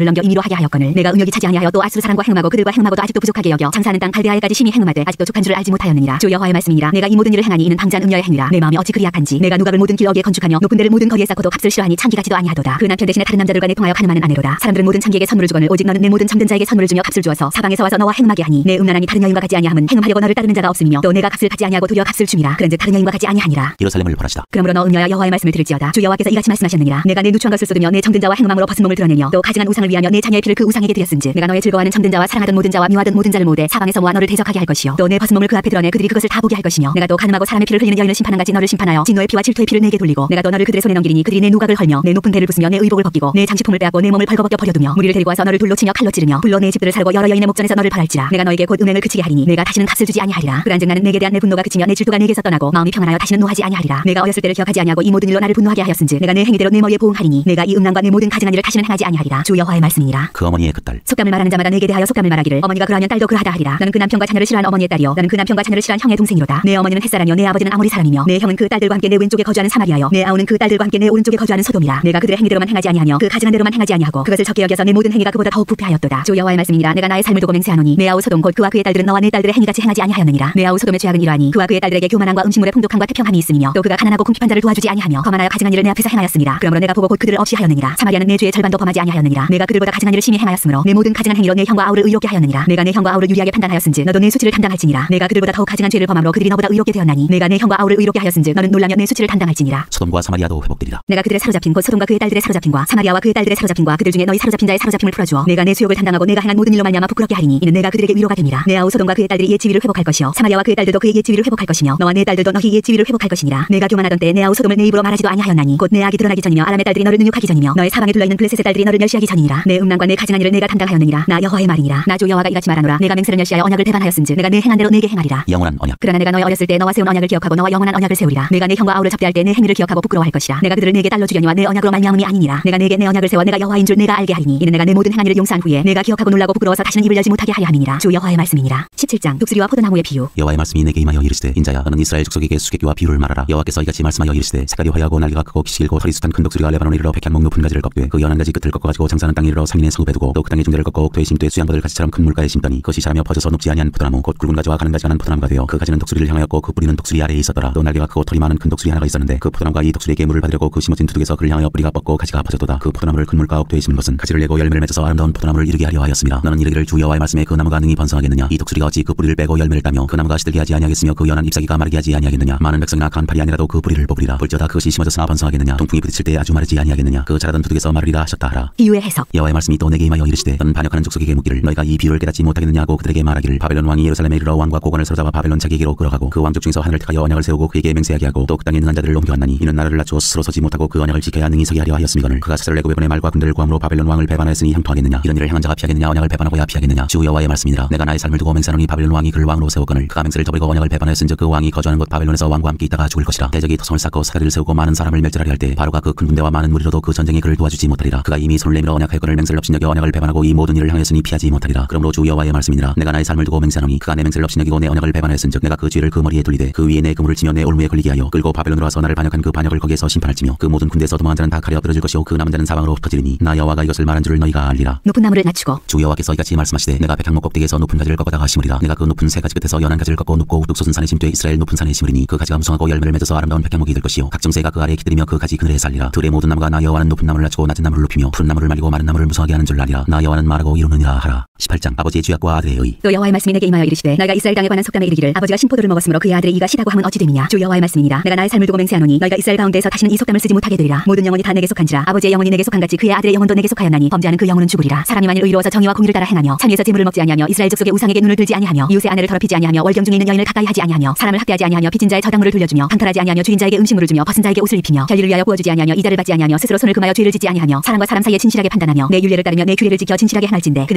너를 넘겨 임의로 하게 하였거늘 내가 음욕이 차지 아니하여 또 아수르 사람과 행음하고 그들과 행음하고도 아직도 부족하게 여겨 장사하는 땅 갈대아에까지 심히 행음하되 아직도 족한 줄을 알지 못하였느니라. 주 여호와의 말씀이니라. 내가 이 모든 일을 행하니 이는 방자한 음녀의 행위라. 내 마음이 어찌 그리 약한지 내가 누각을 모든 길 어귀에 건축하며 높은 데를 모든 거리에 쌓고도 값을 싫어하니 참기 같지도 아니하도다. 그 남편 대신에 다른 남자들과 내통하여 가늠하는 아내로다. 사람들은 모든 창기에게 선물을 주거늘 오직 너는 내 모든 참된 자에게 선물을 주며 값을 주어서 사방에서 와서 너와 행음하게 하니 내 음란함이 다른 여인과 같지 아니함은 행음하려고 너를 따르는 자가 없으며 또 내가 값을 받지 아니하고 도리어 값을 줌이라. 그런즉 다른 여인과 같지 아니하니라. 예루살렘을 벌하시다. 그러므로 너 음녀야 여호와의 말씀을 들을지어다. 주 여호와께서 이같이 말씀하셨느니라. 내가 내 누추한 것을 쏟으며 내 정든 자와 행음함으로 벗은 몸을 드러내며 또 가증한 우상을 위하며 내 자녀의 피를 그 우상에게 드렸은즉 내가 너의 즐거워하는 정든 자와 사랑하던 모든 자와 미워하던 모든 자를 모되 사방에서 모아 너를 대적하게 할 것이요 또 내 벗은 몸을 그 앞에 드러내 그들이 그것을 다 보게 할 것이며 내가 또 가늠하고 사람의 피를 흘리는 여인을 심판한 같이 너를 심판하여 진노의 피와 질투의 피를 내게 돌리고 내가 또 너를 그들의 손에 넘기리니 그들이 내 누각을 헐며 내 높은 배를 부수며 내 의복을 벗기고 내 장식품을 빼앗고 내 몸을 벌거벗겨 버려두며 무리를 데리고 와서 너를 돌로 치며 칼로 찌르며 불로 내 집들을 살고 여러 여인의 목전에서 너를 벌할지라. 내가 너에게 곧 음행을 그치게 하리니 내가 다시는 값을 주지 아니하리라. 그런즉 나는 내게 대한 내 분노가 그치며 내 질투가 내게서 떠나고 마음이 평안하여 다시는 노하지 아니하리라. 내가 어렸을 때를 기억하지 아니하고 이 모든 일로 나를 분노하게 하였은즉 내가 내 행위대로 내 머리에 보응하리니 내가 이 음란과 내 모든 가증한 일을 다시는 행하지 아니하리라. 주 여호와의 말씀이니라. 그 어머니의 그 딸 속담을 말하는 자마다 내게 대하여 속담을 말하기를 어머니가 그러하면 딸도 그러하다 하리라. 너는 그 남편과 자녀를 싫어하는 어머니의 딸이요 너는 그 남편과 자녀를 싫어하는 형의 동생이로다. 내 어머니는 햇사라며 내 아버지는 아모리 사람이며 내 형은 그 딸들과 함께 내 왼쪽에 거주하는 사마리아요 내 아우는 그 딸들과 함께 내 오른쪽에 거주하는 소돔이라. 내가 그들의 행위대로만 행하지 아니하며 그 가증한 대로만 행하지 아니하고 그것을 적게 여겨서 내 모든 행위가 그보다 더욱 부패하였도다. 주 여호와의 말씀이니라. 내가 나의 삶을 두고 맹세하노니 내 아우 소돔 곧 그와 그의 딸들은 너와 내 딸들의 행위같이 행하지 아니하였느니라. 내 아우 소돔의 죄악은 이러하니 그와 그의 딸들에게 교만함과 음식물의 풍족함과 태평함이 있으며 또 그가 가난하고 궁핍한 자를 도와주지 아니하며 거만하여 가증한 일을 내 앞에서 행하였습니다. 그러므로 내가 보고 곧 그들을 없이 하였느니라. 사마리아는 내 죄의 절반도 범하지 아니하였느니라. 내가 그들보다 가증한 일을 심히 행하였으므로 내 모든 가증한 행위로 내 형과 아우를 의롭게 하였느니라. 내가 내 형과 아우를 유리하게 판단하였은즉 너도 내 수치를 담당할지니라. 내가 그들보다 더욱 가증한 죄를 범함으로 그들이 너보다 의롭게 되었나니 내가 내 형과 아우를 의롭게 하였은즉 너는 놀라며 내 수치를 담당할지니라. 소돔과 사마리아도 회복되리라. 내가 그들의 사로잡힌 곧 소돔과 그의 딸들의 사로잡힌과 사마리아와 그의 딸들의 사로잡힌과 그들 중에 너희 사로잡힌 자의 사로잡힘을 풀어주어 내가 내 수욕을 담당하고 내가 행한 모든 일로 말미암아 부끄럽게 하리니 이는 내가 그들에게 위로가 됨이라. 내 아우 소돔과 그의 딸들이 옛 지위를 회복할 것이요 사마리아와 그의 딸들도 그의 옛 지위를 회복할 것이며 너와 내 딸들도 너희 옛 지위를 회복할 것이니라. 내가 교만하던 때 내 아우 소돔을 내 입으로 말하지도 아니하였나니 곧 내 악이 드러나기 전이며 아람의 딸들이 너를 능욕하기 전이며 너의 사방에 둘러있는 블레셋의 딸들이 너를 멸시하기 전이니라. 내 음란과 내 가증한 일을 내가 담당하였느니라. 나 여호와의 말이니라. 나 주 여호와가 이같이 말하노라. 내가 맹세를 멸시하여 언약을 배반하였은즉 내가 내 행한 대로 내게 행하리라. 영원한 언약. 그러나 내가 너의 어렸을 때 너와 세운 언약을 기억하고 너와 영원한 언약을 세우리라. 내가 내 형과 아우를 접대할 때 내 행위를 기억하고 부끄러워할 것이라. 내가 그들을 내게 딸로 주려니와 내 언약으로 말미암음이 아니니라. 내가 내게 내 언약을 세워 내가 여호와인 줄 내가 알게 하리니 이는 내가 내 모든 행한 일을 용서한 후에 내가 기억하고 놀라고 부끄러워서 다시는 입을 열지 못하게 하려 함이니라. 주 여호와의 말씀이니라. 십칠 장 독수리와 포도나무의 비유. 여호와의 말씀이 내게 임하여 이르시되 인자야 너는 이스라엘 족속에게 수수께끼와 비유를 말하라. 여호와께서 이같이 말씀하여 이르시되 색깔이 화려하고 날개가 크고 깃이 길고 털이 숱한 큰 독수리가 레바논에 이르러 백향목 높은 가지를 꺾되 그 연한 가지 끝을 꺾어가지고 장사하는 땅에 이르러 상인의 성읍에 두고 또 그 땅의 중대를 꺾어 옥토에 심되 수양버들 가지처럼 큰 물가에 심더니 그것이 자라며 퍼져서 높지 아니한 포도나무 곧 굵은 가지와 가는 가지가 난 포도나무가 되어 그 가지는 독수리를 향하였고 그 뿌리는 독수리 아래에 있었더라. 또 날개가 크고 털이 많은 큰 독수리 하나가 있었는데 그 포도나무가 이 독수리에게 물을 받으려고 그 심어진 두둑에서 그를 향하여 뿌리가 뻗고 가지가 퍼졌도다. 그 포도나무를 큰 물가 옥토에 심은 것은 가지를 내고 열매를 맺어서 아름다운 포도나무를 이루게 하려 하였습니다. 너는 이르기를 주 여호와의 말씀에 그 나무가 능히 번성하겠느냐. 이 독수리가 어찌 그 뿌리를 빼고 열매를 따며 그 나무가 시들게 하지 아니하겠으며 그 연한 잎사귀가 마르게 하지 아니하겠느냐. 많은 백성이나 간팔이 아니라도 그 뿌리를 뽑으리라. 볼지어다 그것이 심어졌으나 번성하겠느냐. 동풍이 부딪힐 때 아주 마르지 아니하겠느냐. 그 자라던 두둑에서 마르리라 하셨다 하라. 비유의 해석. 여호와의 말씀이 또 내게 임하여 이르시되 너는 반역하는 족속에게 묻기를 너희가 이 비유를 깨닫지 못하겠느냐 하고 그들에게 말하기를 바벨론 왕이 예루살렘에 이르러 왕과 고관을 사로잡아 바벨론 자기에게로 끌어가고 그 왕족 중에서 하늘을 택하여 언약을 세우고 그에게 맹세하게 하고 또 그 땅에 능한 자들을 옮겨왔나니 이는 나라를 낮추어 스스로 서지 못하고 그 언약을 지켜야 능히 서게 하려 하였음이거늘 그가 사절을 내고 외번의 말과 군대를 구함으로 바벨론 왕을 배반하였으니 형통하겠느냐. 이런 일을 행한 자가 피하겠느냐. 언약을 배반하고야 피하겠느냐. 주 여호와의 말씀이니라. 내가 나의 삶을 두고 맹세하노니 바벨론 왕이 그를 왕으로 세웠거늘 그가 맹세를 저버리고 언약을 배반하였은즉 그 왕이 거주하는 곳 바벨론에서 왕과 함께 있다가 죽을 것이라. 대적이 토성을 쌓고 사다리를 세우고 많은 사람을 멸절하려 할 때 바로가 그 큰 군대와 많은 무리로도 그 전쟁에 그를 도와주지 못하리라. 그가 이미 손을 내밀어 언약하였거늘 맹세를 없이 여겨 언약을 배반하고 이 모든 일을 행하였으니 피하지 못하리라. 그러므로 주 여호와의 말씀이니라. 내가 나의 삶을 두고 맹세하노니 그가 내 맹세를 없이 여기고 내 언약을 배반하였은즉 내가 그 죄를 그 머리에 돌리되 그 위에 내 그물을 치며 내 올무에 걸리게 하여 끌고 바벨론으로 와서 나를 반역한 그 반역을 거기에서 심판할지며 그 모든 군대에서 도망한 자는 다 칼에 엎드러질 것이요 그 남은 자는 사방으로 흩어지리니 나 여호와가 이것을 말한 줄을 너희가 알리라. 높은 나무를 낮추고. 주 여호와께서 이같이 말씀하시되 내가 백향목 꼭대기에서 높은 가지를 꺾어다가 심으리라. 내가 그 높은 새 가지 끝에서 연한 가지를 꺾고 높고 우뚝 솟은 산에 심되 이스라엘 높은 산에 심으리니 그 가지가 무성하고 열매를 맺어서 아름다운 백향목이 될 것이요 각종 새가 그 아래에 기들이며 그 가지 그늘에 살리라. 들의 모든 나무가 나 여호와는 높은 나무를 낮추고 낮은 나무를 높이며 푸른 나무를 말리고 마른 나무를 무성하게 하는 줄 알리라. 나 여호와는 말하고 이루느니라 하라. 십팔 장 아버지의 죄악과 아들의 의. 또 여호와의 말씀이 내게 임하여 이르시되 너희가 이스라엘 땅에 관한 속담에 이르기를 아버지가 신포도를 먹었으므로 그의 아들의 이가 시다고 하면 어찌 됨이냐. 주 여호와의 말씀이니라. 내가 나의 삶을 두고 맹세하노니 너희가 이스라엘 가운데에서 다시는 이 속담을 쓰지 못하게 되리라. 모든 영혼이 다 내게 속한지라. 아버지의 영혼이 내게 속한 같이 그의 아들의 영혼도 내게 속하였나니 범죄하는 그 영혼은 죽으리라. 사람이 만일 의로워서 정의와 공의를 따라 행하며 참 위에서 재물을 먹지 아니하며 이스라엘 족속의 우상에게 눈을 들지 아니하며 이웃의 아내를 더럽히지 아니하며 월경 중에 있는 여인을 가까이 하지 아니하며 사람을 학대하지 아니하며 빚진 자의 저당물을 돌려주며 강탈하지 아니하며 주인 자에게 음식물을 주며 벗은 자에게 옷을 입히며 결리를 위하여 구워주지 아니하며 이자를 받지 아니하며 스스로 손을 금하여 죄를 짓지 아니하며 사람과 사람 사이에 진실하게 판단하며 내 율례를 따르며 내 규례를 지켜 진실하게 행할진대 그는 의인이니 판단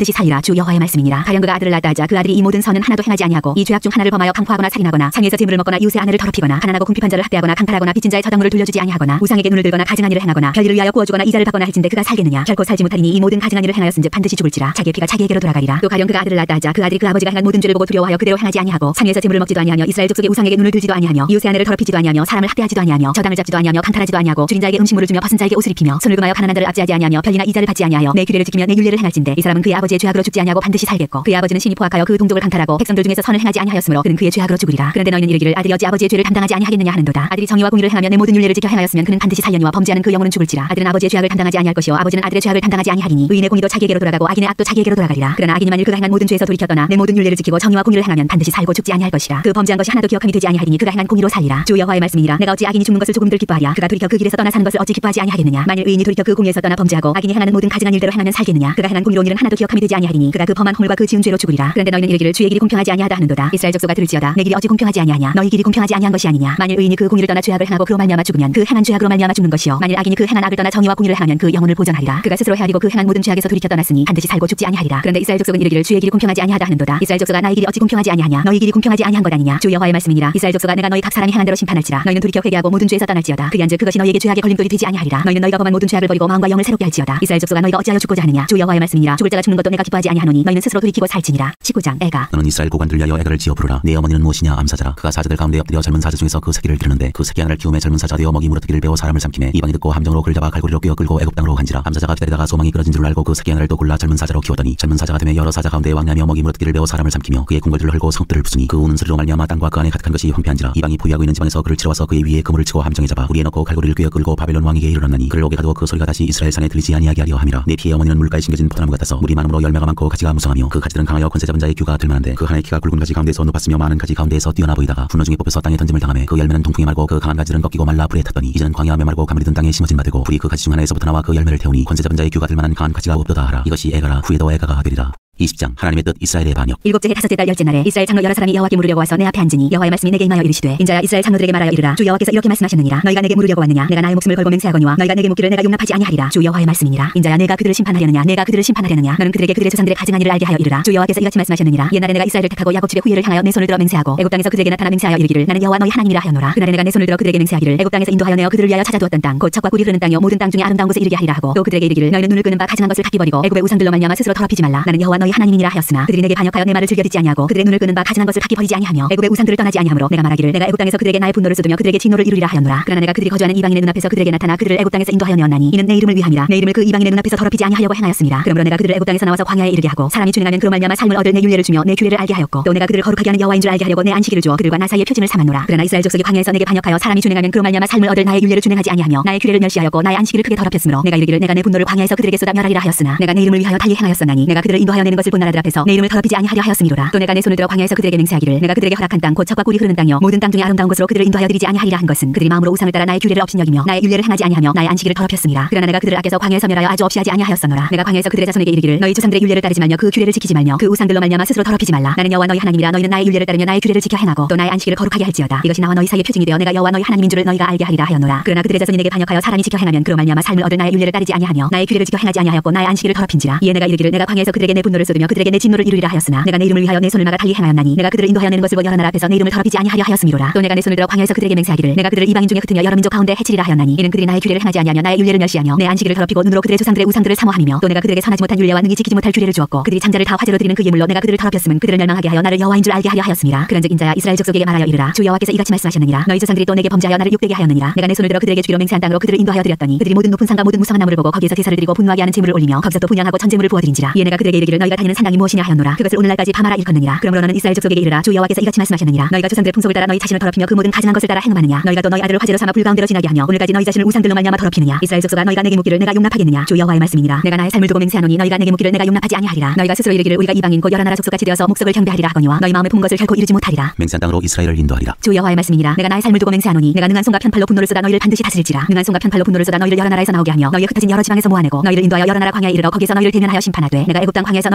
반드시 살리라. 주 여호와의 말씀이니라. 가령 그가 아들을 낳았다 하자 그 아들이 이 모든 선은 하나도 행하지 아니하고 이 죄악 중 하나를 범하여 강포하거나 살인하거나 상에서 재물을 먹거나 이웃의 아내를 더럽히거나 가난하고 궁핍한 자를 학대하거나 강탈하거나 빚진 자의 저당물을 돌려주지 아니하거나 우상에게 눈을 들거나 가증한 일을 행하거나 별일을 위하여 구워주거나 이자를 받거나 할진대 그가 살겠느냐. 결코 살지 못하리니 이 모든 가증한 일을 행하였은즉 반드시 죽을지라. 자기의 피가 자기에게로 돌아가리라. 또 가령 그가 아들을 낳았다 하자 그 아들이 그 아버지가 행한 모든 죄를 보고 두려워하여 그대로 행하지 아니하고 상에서 재물을 먹지도 아니하며 이스라엘 족속의 우상에게 눈을 들지도 아니하며 이웃의 아내를 더럽히지도 아니하며 사람을 학대하지도 아니하며 저당을 잡지도 아니하며 강탈하지도 아니하고 줄인 자에게 음식물을 주며 벗은 자에게 옷을 입히며 손을 금하여 가난한 자를 압제하지 아니하며 별이나 이자를 받지 아니하여 내 규례를 지키며 내 율례를 행할진대 이 사람은 그의 아버지의 죄악으로 죽지 아니하고 반드시 살겠고 그의 아버지는 신이 포악하여 그 동족을 강탈하고 백성들 중에서 선을 행하지 아니하였으므로 그는 그의 죄악으로 죽으리라. 그런데 너희는 이르기를 아들이 어찌 아버지의 죄를 담당하지 아니하겠느냐 하는도다. 아들이 정의와 공의를 행하며 내 모든 율례를 지켜 행하였으면 그는 반드시 살려니와 범죄하는 그 영혼은 죽을지라. 아들은 아버지의 죄악을 담당하지 아니할 것이요 아버지는 아들의 죄악을 담당하지 아니하리니 의인의 공의도 자기에게로 돌아가고 악인의 악도 자기에게로 돌아가리라. 그러나 악인이 만일 그가 행한 모든 죄에서 돌이켜 떠나 내 모든 율례를 지키고 정의와 공의를 행하면 반드시 살고 죽지 아니할 것이라. 그 범죄한 것이 하나도 기억함이 되지 아니하리니 그가 행한 공의로 살리라. 주 여호와의 말씀이니라. 내가 어찌 악인이 죽는 것을 조금들 기뻐하랴. 그가 돌이켜 그 길에서 떠나 사는 것을 어찌 기뻐하지 아니하겠느냐. 만일 의인이 돌이켜 그 공의에서 떠나 범죄하고 악인이 행하는 모든 가증한 일대로 행하면 살겠느냐. 그가 행한 공의로 일은 하나도 기억함이 되지 아니하리니 그가 그 범한 허물과 그 지은 죄로 죽으리라. 그런데 너희는 이르기를 주의 길이 공평하지 아니하다 하는도다. 이스라엘 족속아 들을지어다. 내 길이 어찌 공평하지 아니하냐. 너희 길이 공평하지 아니한 것이 아니냐. 만일 의인이 그 공의를 떠나 죄악을 행하고 그로 말미암아 죽으면 그 행한 죄악으로 말미암아 죽는 것이요 만일 악인이 그 행한 악을 떠나 정의와 공의를 행하면 그 영혼을 보존하리라. 그가 스스로 헤아리고 그 행한 모든 죄악에서 돌이켜 떠났으니 반드시 살고 죽지 아니하리라. 그런데 이스라엘 족속은 이르기를 주의 길이 공평하지 아니하다 하는도다. 이스라엘 족속아 나의 길이 어찌 공평하지 아니하냐. 너희 길이 공평하지 아니한 것 아니냐. 주 여호와의 말씀이니라. 이스라엘 족속아 내가 너희 각 사람이 행한 대로 심판할지라. 너희는 돌이켜 회개하고 모든 죄에서 떠날지어다. 그리한즉 그것이 너희에게 죄악의 걸림돌이 되지 아니하리라. 너희는 너희가 범한 모든 죄악을 버리고 마음과 영을 새롭게 할지어다. 이스라엘 족속아 너희가 어찌하여 죽고자 하느냐. 주 여호와의 말씀이니라. 죽을 자가 죽는 것도 내가 기뻐하지 아니하노니 너희는 스스로 돌이키고 살지니라. 십구 장 애가. 너는 이스라엘 고관들 위하여 애가를 지어 부르라. 네 어머니는 무엇이냐. 암사자라. 그가 사자들 가운데 엎드려 젊은 사자 중에서 그 새끼를 기르는데 그 새끼 하나를 키우매 젊은 사자 되어 먹이 물어뜯기를 배워 사람을 삼키매 이방이 듣고 함정으로 그를 잡아 갈고리로 꿰어 끌고 애굽 땅으로 간지라. 암사자가 기다리다가 소망이 끊어진 줄 알고 그 새끼 하나를 또 골라 젊은 사자로 키웠더니 젊은 사자가 되매 여러 사자 가운데 왕래하며 먹이 물어뜯기를 배워 사람을 삼키며 그의 궁궐들을 헐고 성들을 부수니 그 우는 소리로 말미암아 땅과 그 안에 가득한 것이 황폐한지라. 이방이 포위하고 있는 지방에서 그를 치러와서 그의 위에 그물을 치고 함정에 잡아 우리에 넣고 갈고리를 꿰어 끌고 바벨론 왕에게 이르렀나니 그를 옥에 가두어 그 소리가 다시 이스라엘 산에 들리지 아니하게 하려 함이라. 내 피의 어머니는 물가에 심겨진 포도나무 같아서 물이 많음으로 열매가 많고 가지가 무성하며 그 가지들은 강하여 권세 잡은 자의 규가 들만한데 그 하나의 키가 굵은 가지 가운데서 높았으며 많은 가지 가운데에서 뛰어나 보이다가 분노 중에 뽑혀서 땅에 던짐을 당하매 그 열매는 동풍에 말고 그 강한 가지들은 꺾이고 말라 불에 탔더니 이제는 광야하며 말고 가물이 든 땅에 심어진 바 되고 불이 그 가지 중 하나에서부터 나와 그 열매를 태우니 권세 잡은 자의 규가 들만한 강한 가지가 없도다 하라. 이것이 애가라. 후에도 애가가 되리라. 이십 장 하나님의 뜻 이스라엘의 반역. 일곱째 해 다섯째 달 열째 날에 이스라엘 장로 여러 사람이 여호와께 물으려고 와서 내 앞에 앉으니 여호와의 말씀이 내게 임하여 이르시되 인자야 이스라엘 장로들에게 말하여 이르라. 주 여호와께서 이렇게 말씀하셨느니라. 너희가 내게 물으려고 왔느냐. 내가 나의 목숨을 걸고 맹세하거니와 너희가 내게 묻기를 내가 용납하지 아니하리라. 주 여호와의 말씀이니라. 인자야 내가 그들을 심판하려느냐. 내가 그들을 심판하려느냐. 너는 그들에게 그들의 조상들의 가증한 일을 알게 하여 이르라. 주 여호와께서 이같이 말씀하셨느니라. 옛날에 내가 이스라엘을 택하고 야곱 집의 후예를 향하여 내 손을 들어 맹세하고 애굽 땅에서 그들에게 나타나 맹세하여 이르기를 나는 여호와 너희 하나님이라 하였노라. 그날에 내가 내 손을 들어 그들에게 맹세하기를 애굽 땅에서 인도하여 내어 그들을 위하여 찾아두었던 땅 곧 젖과 꿀이 흐르는 땅이요 모든 땅 중에 아름다운 곳에 이르게 하리라 하고 또 그들에게 이르기를 너희는 눈을 끄는 바 가증한 것을 닦기 버리고 애굽의 우상들로 말미암아 스스로 더럽히지 말라. 나는 여호와 너희 하나님이니라 하였으나 그들이 내게 반역하여 내 말을 즐겨 듣지 아니하고 그들의 눈을 끄는 바 가증한 것을 닦기 버리지 아니하며 애굽의 우상들을 떠나지 아니하므로 내가 말하기를 내가 애굽 땅에서 그들에게 나의 분노를 쏟으며 그들에게 진노를 이루리라 하였노라. 그러나 내가 그들이 거주하는 이방인의 눈앞에서 그들에게 나타나 그들을 애굽 땅에서 인도하여 내었나니 이는 내 이름을 위함이라. 내 이름을 그 이방인의 눈앞에서 더럽히지 아니하려고 행하였습니다. 그러므로 내가 그들을 애굽 땅에서 나와서 광야에 이르게 하고 사람이 준행하면 그로 말미암아 삶을 얻을 내 율례를 주며 내 규례를 알게 하였고 또 내가 그들을 거룩하게 하는 여호와인 줄 알게 하려고 내 안식일을 주어 그들과 나 사이의 표징을 삼았노라. 그러나 이스라엘 족속이 광야에서 내게 반역하여 사람이 준행하면 그로 말미암아 삶을 얻을 나의 율례를 준행하지 아니하며 나의 규례를 멸시하였고 나의 안식일을 크게 더럽혔으므로 내가 이르기를 내가 내 분노를 광야에서 그들에게 쏟아 멸하리라 하였으나 내가 내 이름을 위하여 달리 행하였었나니 내가 그들을 인도하여 내는 것을 본 나라들 앞에서 내 이름을 더럽히지 아니하려 하였음이로라. 또 내가 내 손을 들어 광야에서 그들에게 맹세하기를 내가 그들에게 허락한 땅 곧 젖과 꿀이 흐르는 땅이요 모든 땅 중에 아름다운 곳으로 그들을 인도하여 드리지 아니하리라 한 것은 그들이 마음으로 우상을 따라 나의 규례를 업신여기며 나의 율례를 행하지 아니하며 나의 안식일을 더럽혔음이라. 그러나 내가 그들을 아껴서 광야에서 멸하여 아주 없이 하지 아니하였었노라. 내가 광야에서 그들의 자손에게 이르기를 너희 조상들의 율례를 따르지 말며 그 규례를 지키지 말며 그 우상들로 말미암아 스스로 더럽히지 말라. 나는 여호와 너희 하나님이라. 너희는 나의 율례를 따르며 나의 규례를 지켜 행하고 또 나의 안식일을 거룩하게 할지어다. 이것이 나와 너희 사이의 표징이 되어 내가 여호와 너희 하나님인 줄을 너희가 알게 하리라 하였노라. 그러나 그들의 자손이 내게 반역하여 사람이 지켜 행하면 그로 말미암아 삶을 얻을 나의 율례를 따르지 아니하며 나의 규례를 지켜 행하지 아니하였고 나의 안식일을 더럽힌지라. 이에 내가 이르기를 내가 광야에서 그들에게 내 분노를 쏟으며 그들에게 내 진노를 이루리라 하였으나 내가 내 이름을 위하여 내 손을 막아 달리 행하였나니 내가 그들을 인도하여 내는 것을 본 여러 나라 앞에서 내 이름을 더럽히지 아니하려 하였음이로라. 또 내가 내 손을 들어 광야에서 그들에게 맹세하기를 내가 그들을 이방인 중에 흩으며 여러 민족 가운데 해치리라 하였나니 이는 그들이 나의 규례를 행하지 아니하며 나의 율례를 멸시하며 내 안식일을 더럽히고 눈으로 그들의 조상들의 우상들을 사모함이며 또 내가 그들에게 선하지 못한 율례와 능히 지키지 못할 규례를 주었고 그들이 장자를 다 화제로 드리는 그 예물로 내가 그들을 더럽혔음은 그들을 멸망하게 하여 나를 여호와인 줄 알게 하려 하였습니다. 그런즉 인자야 이스라엘 족속에게 말하여 이르라. 주 여호와께서 이같이 말씀하셨느니라. 너희 조상들이 또 내게 범죄하여 나를 욕되게 하였느니라. 내가 내 손을 들어 그들에게 주기로 맹세한 땅으로 그들을 인도하여 드렸더니 그들이 모든 높은 산과 모든 무성한 나무를 보고 거기에서 제사를 드리고 분노하게 하는 제물을 올리며 거기서 또 분향하고 전제물을 부어드린지라. 이에 내가 그들에게 이르기를 너희가 다니는 산당이 무엇이냐 하였노라. 그것을 오늘날까지 밤하라 일컫느니라. 그러므로 너는 이스라엘 족속에게 이르라. 주 여호와께서 이같이 말씀하셨느니라. 너희가 조상들의 풍속을 따라 너희 자신을 더럽히며 그 모든 가증한 것을 따라 행음하느냐. 너희가 또 너희 아들을 화제로 삼아 불가운데로 지나게 하며 오늘까지 너희 자신을 우상들로 말미암아 더럽히느냐. 이스라엘 족속아 너희가 내게 묻기를 내가 용납하겠느냐. 주 여호와의 말씀이니라. 내가 나의 삶을 두고 맹세하노니 너희가 내게 묻기를 내가 용납하지 아니하리라. 너희가 스스로 이르기를 우리가 이방인 곧 여러 나라 족속같이 되어서 목석을 경배하리라 하거니와 너희 마음에 본 것을 결코 이루지 못하리라. 맹세한 땅으로 이스라엘을 인도하리라. 주 여호와의 말씀이니라. 내가 나의 삶을 두고 맹세하노니 내가 능한 손과 편팔로 분노를 쏟아 너희를 반드시 다스릴지라. 능한 손과 편팔로 분노를 쏟아 너희를 여러 나라에서 나오게 하며 너희의 흩어진 여러 지방에서 모아내고 너희를 인도하여 여러 나라 광야에 이르러 거기서 너희를 대면하여 심판하되 내가 애굽 땅 광야에서 너희를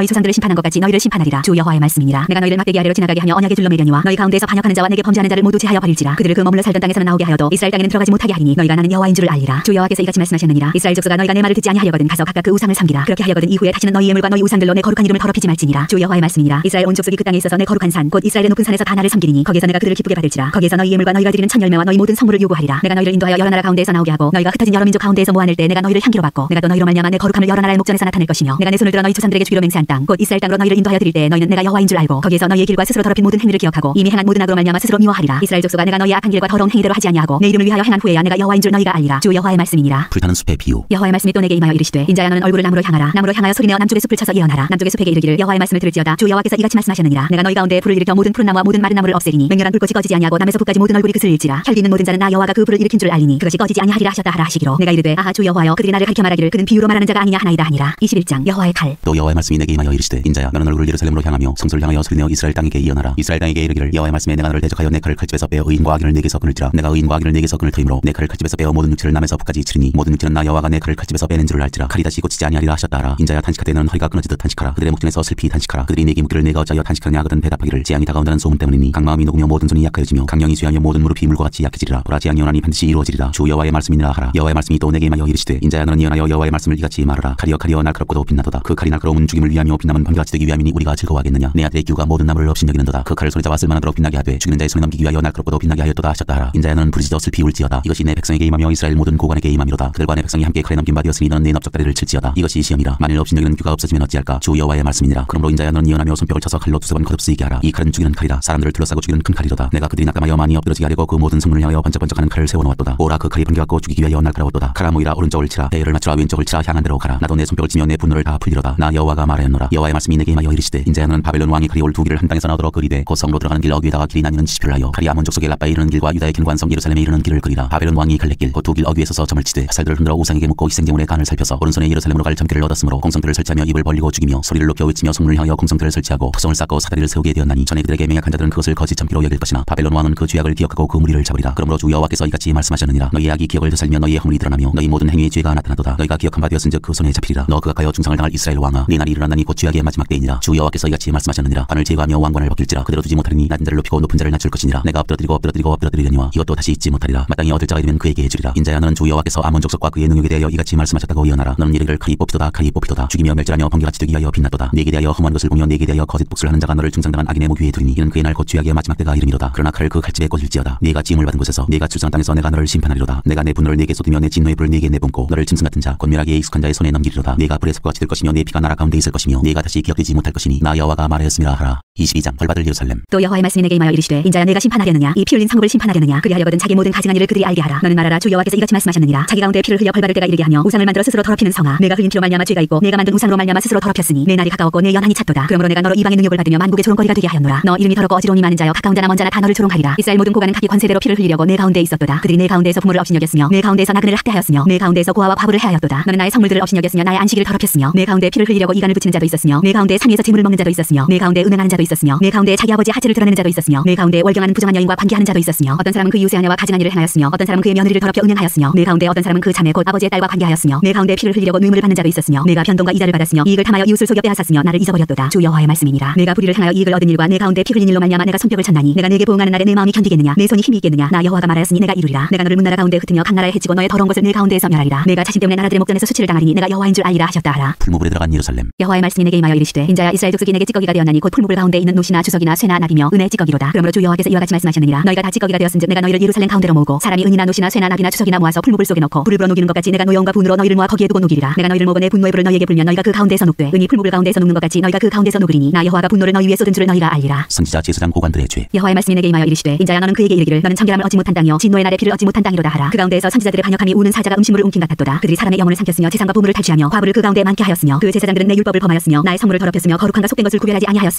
너희 조상들을 심판한 것 같이 너희를 심판하리라. 주 여호와의 말씀이니라. 내가 너희를 막대기 아래로 지나가게 하며 언약의 줄로 매려니와 너희 가운데서 반역하는 자와 내게 범죄하는 자를 모두 제하여 버릴지라. 그들을 그 머물러 살던 땅에서는 나오게 하여도 이스라엘 땅에는 들어가지 못하게 하리니 너희가 나는 여호와인 줄을 알리라. 주 여호와께서 이같이 말씀하셨느니라. 이스라엘 족속아 너희가 내 말을 듣지 아니하려거든 가서 각각 그 우상을 섬기라. 그렇게 하려거든 이후에 다시는 너희 예물과 너희 우상들로 내 거룩한 이름을 더럽히지 말지니라. 주 여호와의 말씀이니라. 이스라엘 온 족속이 그 땅에 있어서 내 거룩한 산 곧 이스라엘의 높은 산에서 다 나를 섬기리니 거기에서 내가 그들을 기쁘게 받을지라. 거기에서 너희 예물과 너희가 드리는 천 열매와 너희 모든 성물을 요구하리라. 내가 너희를 인도하여 여러 나라 가운데에서 나오게 하고 너희가 흩어진 여러 민족 가운데에서 모아낼 때 내가 너희를 향기로 받고 내가 또 너희로 말미암아 내 거룩함을 여러 나라의 목전에서 나타낼 것이며 내가 내 손을 들어 너희 조상들에게 주기로 맹세한 땅 곧 이스라엘 땅으로 너희를 인도하여 드릴 때 너희는 내가 여호와인 줄 알고 거기에서 너희의 길과 스스로 더럽힌 모든 행위를 기억하고 이미 행한 모든 악으로 말미암아 스스로 미워하리라. 이스라엘 족속아 내가 너희의 악한 길과 더러운 행위대로 하지 아니하고 내 이름을 위하여 행한 후에야 내가 여호와인 줄 너희가 알리라. 주 여호와의 말씀이니라. 불타는 숲의 비유. 여호와의 말씀이 또 내게 임하여 이르시되 인자야 너는 얼굴을 남으로 향하라. 남으로 향하여 소리내어 남쪽의 숲을 쳐서 예언하라. 남쪽의 숲에게 이르기를 여호와의 말씀을 들을지어다. 주 여호와께서 이같이 말씀하셨느니라. 내가 너희 가운데 불을 일으켜 모든 푸른 나무와 모든 마른 나무를 없애리니 맹렬한 불꽃이 꺼지지 아니하고 남에서 북까지 모든 얼굴이 그슬 일지라. 혈기 있는 모든 자는 나 여호와가 그 불을 일으킨 줄 알리니 그것이 꺼지지 아니하리라 하셨다 하라 하시기로 내가 이르되 아하 주 여호와여 그들이 나를 가리켜 말하기를 그는 비유로 말하는 자가 아니냐 하나이다 하니라. 이십일 장 여호와의 칼. 또 여호와의 말씀이 내게 임하여 이르시되 인자야 너는 얼굴을 예루살렘으로 향하며 성소를 향하여 소리내어 이스라엘 땅에게 예언하라. 이스라엘 땅에게 이르기를 여호와의 말씀에 내가 너를 대적하여 내 칼을 칼집에서 빼어 의인과 악인을 내게서 끊을지라. 내가 의인과 악인을 내게서 끊을 터이므로 내 칼을 칼집에서 빼어 모든 육체를 남에서 북까지 치리니 모든 육체는 나 여호와가 내 칼을 칼집에서 빼는 줄을 알지라. 칼이 다시 고치지 아니하리라 하셨다 하라. 인자야 탄식하되 너는 허리가 끊어지듯 탄식하라. 그들의 목전에서 슬피 탄식하라. 그들이 내게 묻기를 내가 어찌하여 탄식하느냐 하거든 대답하기를 재앙이 다가온다는 소문 때문이니 강마음이 녹으며 모든 손이 약하여지며 강령이 쇠하여 모든 무릎이 물과 같이 약해지리라. 보라 재앙이 오나니 반드시 이루어지리라. 주 여호와의 말씀이니라 하라. 여호와의 말씀이 또 내게 임하여 이르시되 인자야 너는 예언하여 여호와의 말씀을 이같이 말하라. 칼이여 칼이여 날카롭고도 빛나도다. 그 칼이 날카로움은 죽임을 위함이요 빛남은 번개같이 되기 위함이니 우리가 즐거워하겠느냐. 내 아들의 기후가 모든 나무를 업신여기는도다. 그 칼을 손에 잡아 쓸만하도록 빛나게 하되 죽이는 자의 손에 넘기기 위하여 날카롭고도 빛나게 하였도다 하셨다 하라. 인자야 너는 부르짖어 슬피 울지어다. 이것이 내 백성에게 임하며 이스라엘 모든 고관에게 임함이로다. 그들과 내 백성이 함께 칼에 넘긴 바 되었으니 너는 내 넓적다리를 칠지어다. 이것이 시험이라. 만일 업신여기는 규가 없어지면 어찌할까. 주 여호와의 말씀이니라. 그러므로 인자야 너는 예언하며 손뼉을 쳐서 칼로 두세 번 거듭쓰이게 하라. 이 칼은 죽이는 칼이라. 사람들을 둘러싸고 죽이는 큰 칼이로다. 내가 그들이 낙감하여 많이 엎드러지게 하려고 그 모든 성문을 향하여 번쩍번쩍하는 칼을 세워놓았도다. 오라 그 칼이 번개같고 죽이기 위하여 날카로웠도다. 칼아 모이라 오른쪽을 치라. 대열을 맞추라 왼쪽을 치라 향한 대로 가라. 나도 내 손뼉을 치며 내 분노를 다 풀리로다. 나 여호와가 말하였노라. 여호와의 말씀이 내게 임하여 이르시되 인자야 너는 바벨론 왕이 칼이 올 두 길을 한 땅에서 나오도록 그리되 곧 성으로 들어가는 길 어귀에다가 길이 나뉘는 지표를 하여 칼이 아몬 족속의 라빠에 이르는 길과 유다의 길 관성 예루살렘에 이르는 길을 그리라. 바벨론 왕이 갈래길 곧 두 길 어귀에 서서 점을 치되 화살들을 흔들어 우상에게 묻고 희생제물의 간을 살펴서 오른손에 예루살렘으로 갈 점괘를 얻었으므로 공성들을 설치하며 입을 벌리고 죽이며 소리를 높여 외치며 성문을 향하여 공성들을 설치하고 토성을 쌓고 사다리를 세우게 되었나니 전에 그들에게 맹약한 자들은 그것을 거짓 점괘로 여길 것이나 바벨론 왕은 그 죄악을 기억하고 그 무리를 잡으리라. 그러므로 주 여호와께서 이같이 말씀하셨느니라. 너희의 악이 기억을 되살며 너희의 허물이 드러나며 너희 모든 행위의 죄가 나타나도다. 너희가 기억한 바 되었은즉 그 손에 잡히리라. 너 그 가까이어 중상을 당할 이스라엘 왕아 네 날이 일어나니 곧 죄악의 마지막 때이니라. 주 여호와께서 이같이 말씀하셨느니라. 관을 제거하며 왕관을 벗길지라. 그대로 두지 못하리니 낮은 자를 높이고 높은 자를 낮출 것이니라. 내가 엎드러뜨리고 엎드러뜨리고 엎드러뜨리려니와 이것도 다시 잊지 못하리라. 마땅히 얻을 자가 되면 그에게 해주리라. 인자야 너는 주 여호와께서 아몬 족속과 그의 능력에 대하여 이같이 말씀하셨다고 예언하라. 너는 이르기를 칼이 뽑히도다 칼이 뽑히도다. 죽이며 멸절하며 번개같이 되기 위하여 빛나도다. 내게 대하여 험한 것을 보며 내게 대하여 거짓 복수를 하는 자가 너를 중상당한 악인의 목 위에 두리니 이는 그의 날 곧 죄악의 마지막 때가 이름이로다. 그러나 칼을 그 칼집에 꽂을지어다. 네가 지음을 받은 곳에서 네가 출산 땅에서 내가 너를 심판하리로다. 내가 내 분노를 네게 쏟으며 내 진노의 불을 네게 내뿜고 너를 짐승 같은 자 권면하기에 익숙한 자의 손에 넘기리로다. 네가 불의 습과 같이 될 것이며 내 피가 나라 가운데 있을 것이며 네가 다시 기억되지 못할 것이니 나 여호와가 말하였음이라 하라. 이십이 장 벌받을 예루살렘. 또 여호와의 말씀이 내게 임하여 이르시되 인자야 내가 심판하려느냐 이 피 흘린 성읍을 심판하려느냐 그리하려거든 자기 모든 가증한 일을 그들이 알게 하라. 너는 말하라. 주 여호와께서 이같이 말씀하셨느니라. 자기 가운데 피를 흘려 벌받을 때가 이르게 하며 우상을 만들어 스스로 더럽히는 성아 내가 흘린 피로 말미암아 죄가 있고 내가 만든 우상으로 말미암아 스스로 더럽혔으니 내 날이 가까웠고 내 연한이 찼도다. 그러므로 내가 너로 이방의 능욕을 받으며 만국의 조롱거리가 되게 하였노라. 너 이름이 더럽고 어지러움이 많은 자여 가까운 자나 먼 자나 다 너를 조롱하리라. 이스라엘 모든 고관은 각기 권세대로 피를 흘리려고 내 가운데 있었도다. 그들이 내 가운데에서 부모를 업신여겼으며 내 가운데에서 나그네를 학대하였으며 내 가운데에서 고아와 과부를 해하였도다. 너는 나의 성물들을 업신여겼으며 나의 안식일을 더럽혔으며 내 가운데 피를 흘리려고 이간을 붙이는 자도 있었으며 내 가운데 산 위에서 재물을 먹는 자도 있었으며 내 가운데 은행하는 자도 있었으며 내 가운데 자기 아버지의 하체를 드러내는 자도 있었으며 내 가운데 월경하는 부정한 여인과 관계하는 자도 있었으며 어떤 사람은 그 이웃의 아내와 가증한 일을 행하였으며 어떤 사람은 그의 며느리를 더럽혀 은행하였으며 내 가운데 어떤 사람은 그 자매 곧 아버지의 딸과 관계하였으며 내 가운데 피를 흘리려고 뇌물을 받는 자도 있었으며 내가 변동과 이자를 받았으며 이익을 탐하여 이웃을 속여 빼앗았으며 나를 잊어버렸도다. 주 여호와의 말씀이니라. 내가 불의를 행하여 이익을 얻은 일과 내 가운데 피 흘린 일로 말미암아 내가 손뼉을 쳤나니 내가 내게 보응하는 날에 내 마음이 견디겠느냐 내 손이 힘이 있겠느냐. 나 여호와가 말하였으니 내가 이루리라. 내가 너를 문나라 가운데 흩으며 각 나라에 해치고 너의 더러운 것을 내 가운데에서 멸하리라. 내가 자신 때문에 나라들의 목전에서 수치를 당하리니 내가 여호와인 줄 알리라 하셨다 하라. 풀무불에 들어간 예루살렘. 여호와의 말씀이 내게 임하여 이르시되 인자야 이스라엘 족속이 내게 찌꺼기가 되었나니 곧 풀무불 가운데 있는 노시나 주석이나 쇠나 납이며 은의 찌꺼기로다. 그러므로 주 여호와께서 이와 같이 말씀하셨느니라. 너희가 다 찌꺼기가 되었은즉 내가 너희를 예루살렘 가운데로 모으고 사람이 은이나 노시나 쇠나 납이나 주석이나 모아서 풀무불 속에 넣고 불을 불어 녹이는 것 같이 내가 노여움과 분으로 너희를 모아 거기에 두고 녹이리라. 내가 너희를 모고 내 분노의 불을 너희에게 불면 너희가 그 가운데에서 녹되 은이 풀무불 가운데에서 녹는 것 같이 너희가 그 가운데서 녹으리니 나 여호와가 분노를 너희 위에 쏟은 줄을 너희가 알리라. 선지자 제사장 고관들의 죄. 여호와의 말씀이 내게 임하여 이르시되 인자야 너는 그에게 이르기를 너는 정결함을 얻지 못한 땅이요 진노의 날에 피를 얻지 못한 땅이로다 하라. 그 가운데에서 선지자들의 반역함이 우는 사자가 음식물을 움킨 같았도다. 그들이 사람의 영혼을 삼켰으며 재산과 보물을 탈취하며 과부를 그 가운데 많게 하였으며 그 제사장들은 내 율법을 범하였으며 나의 성물을 더럽혔으며 거룩한과 속된 것을 구별하지 아니하였으며 부정한과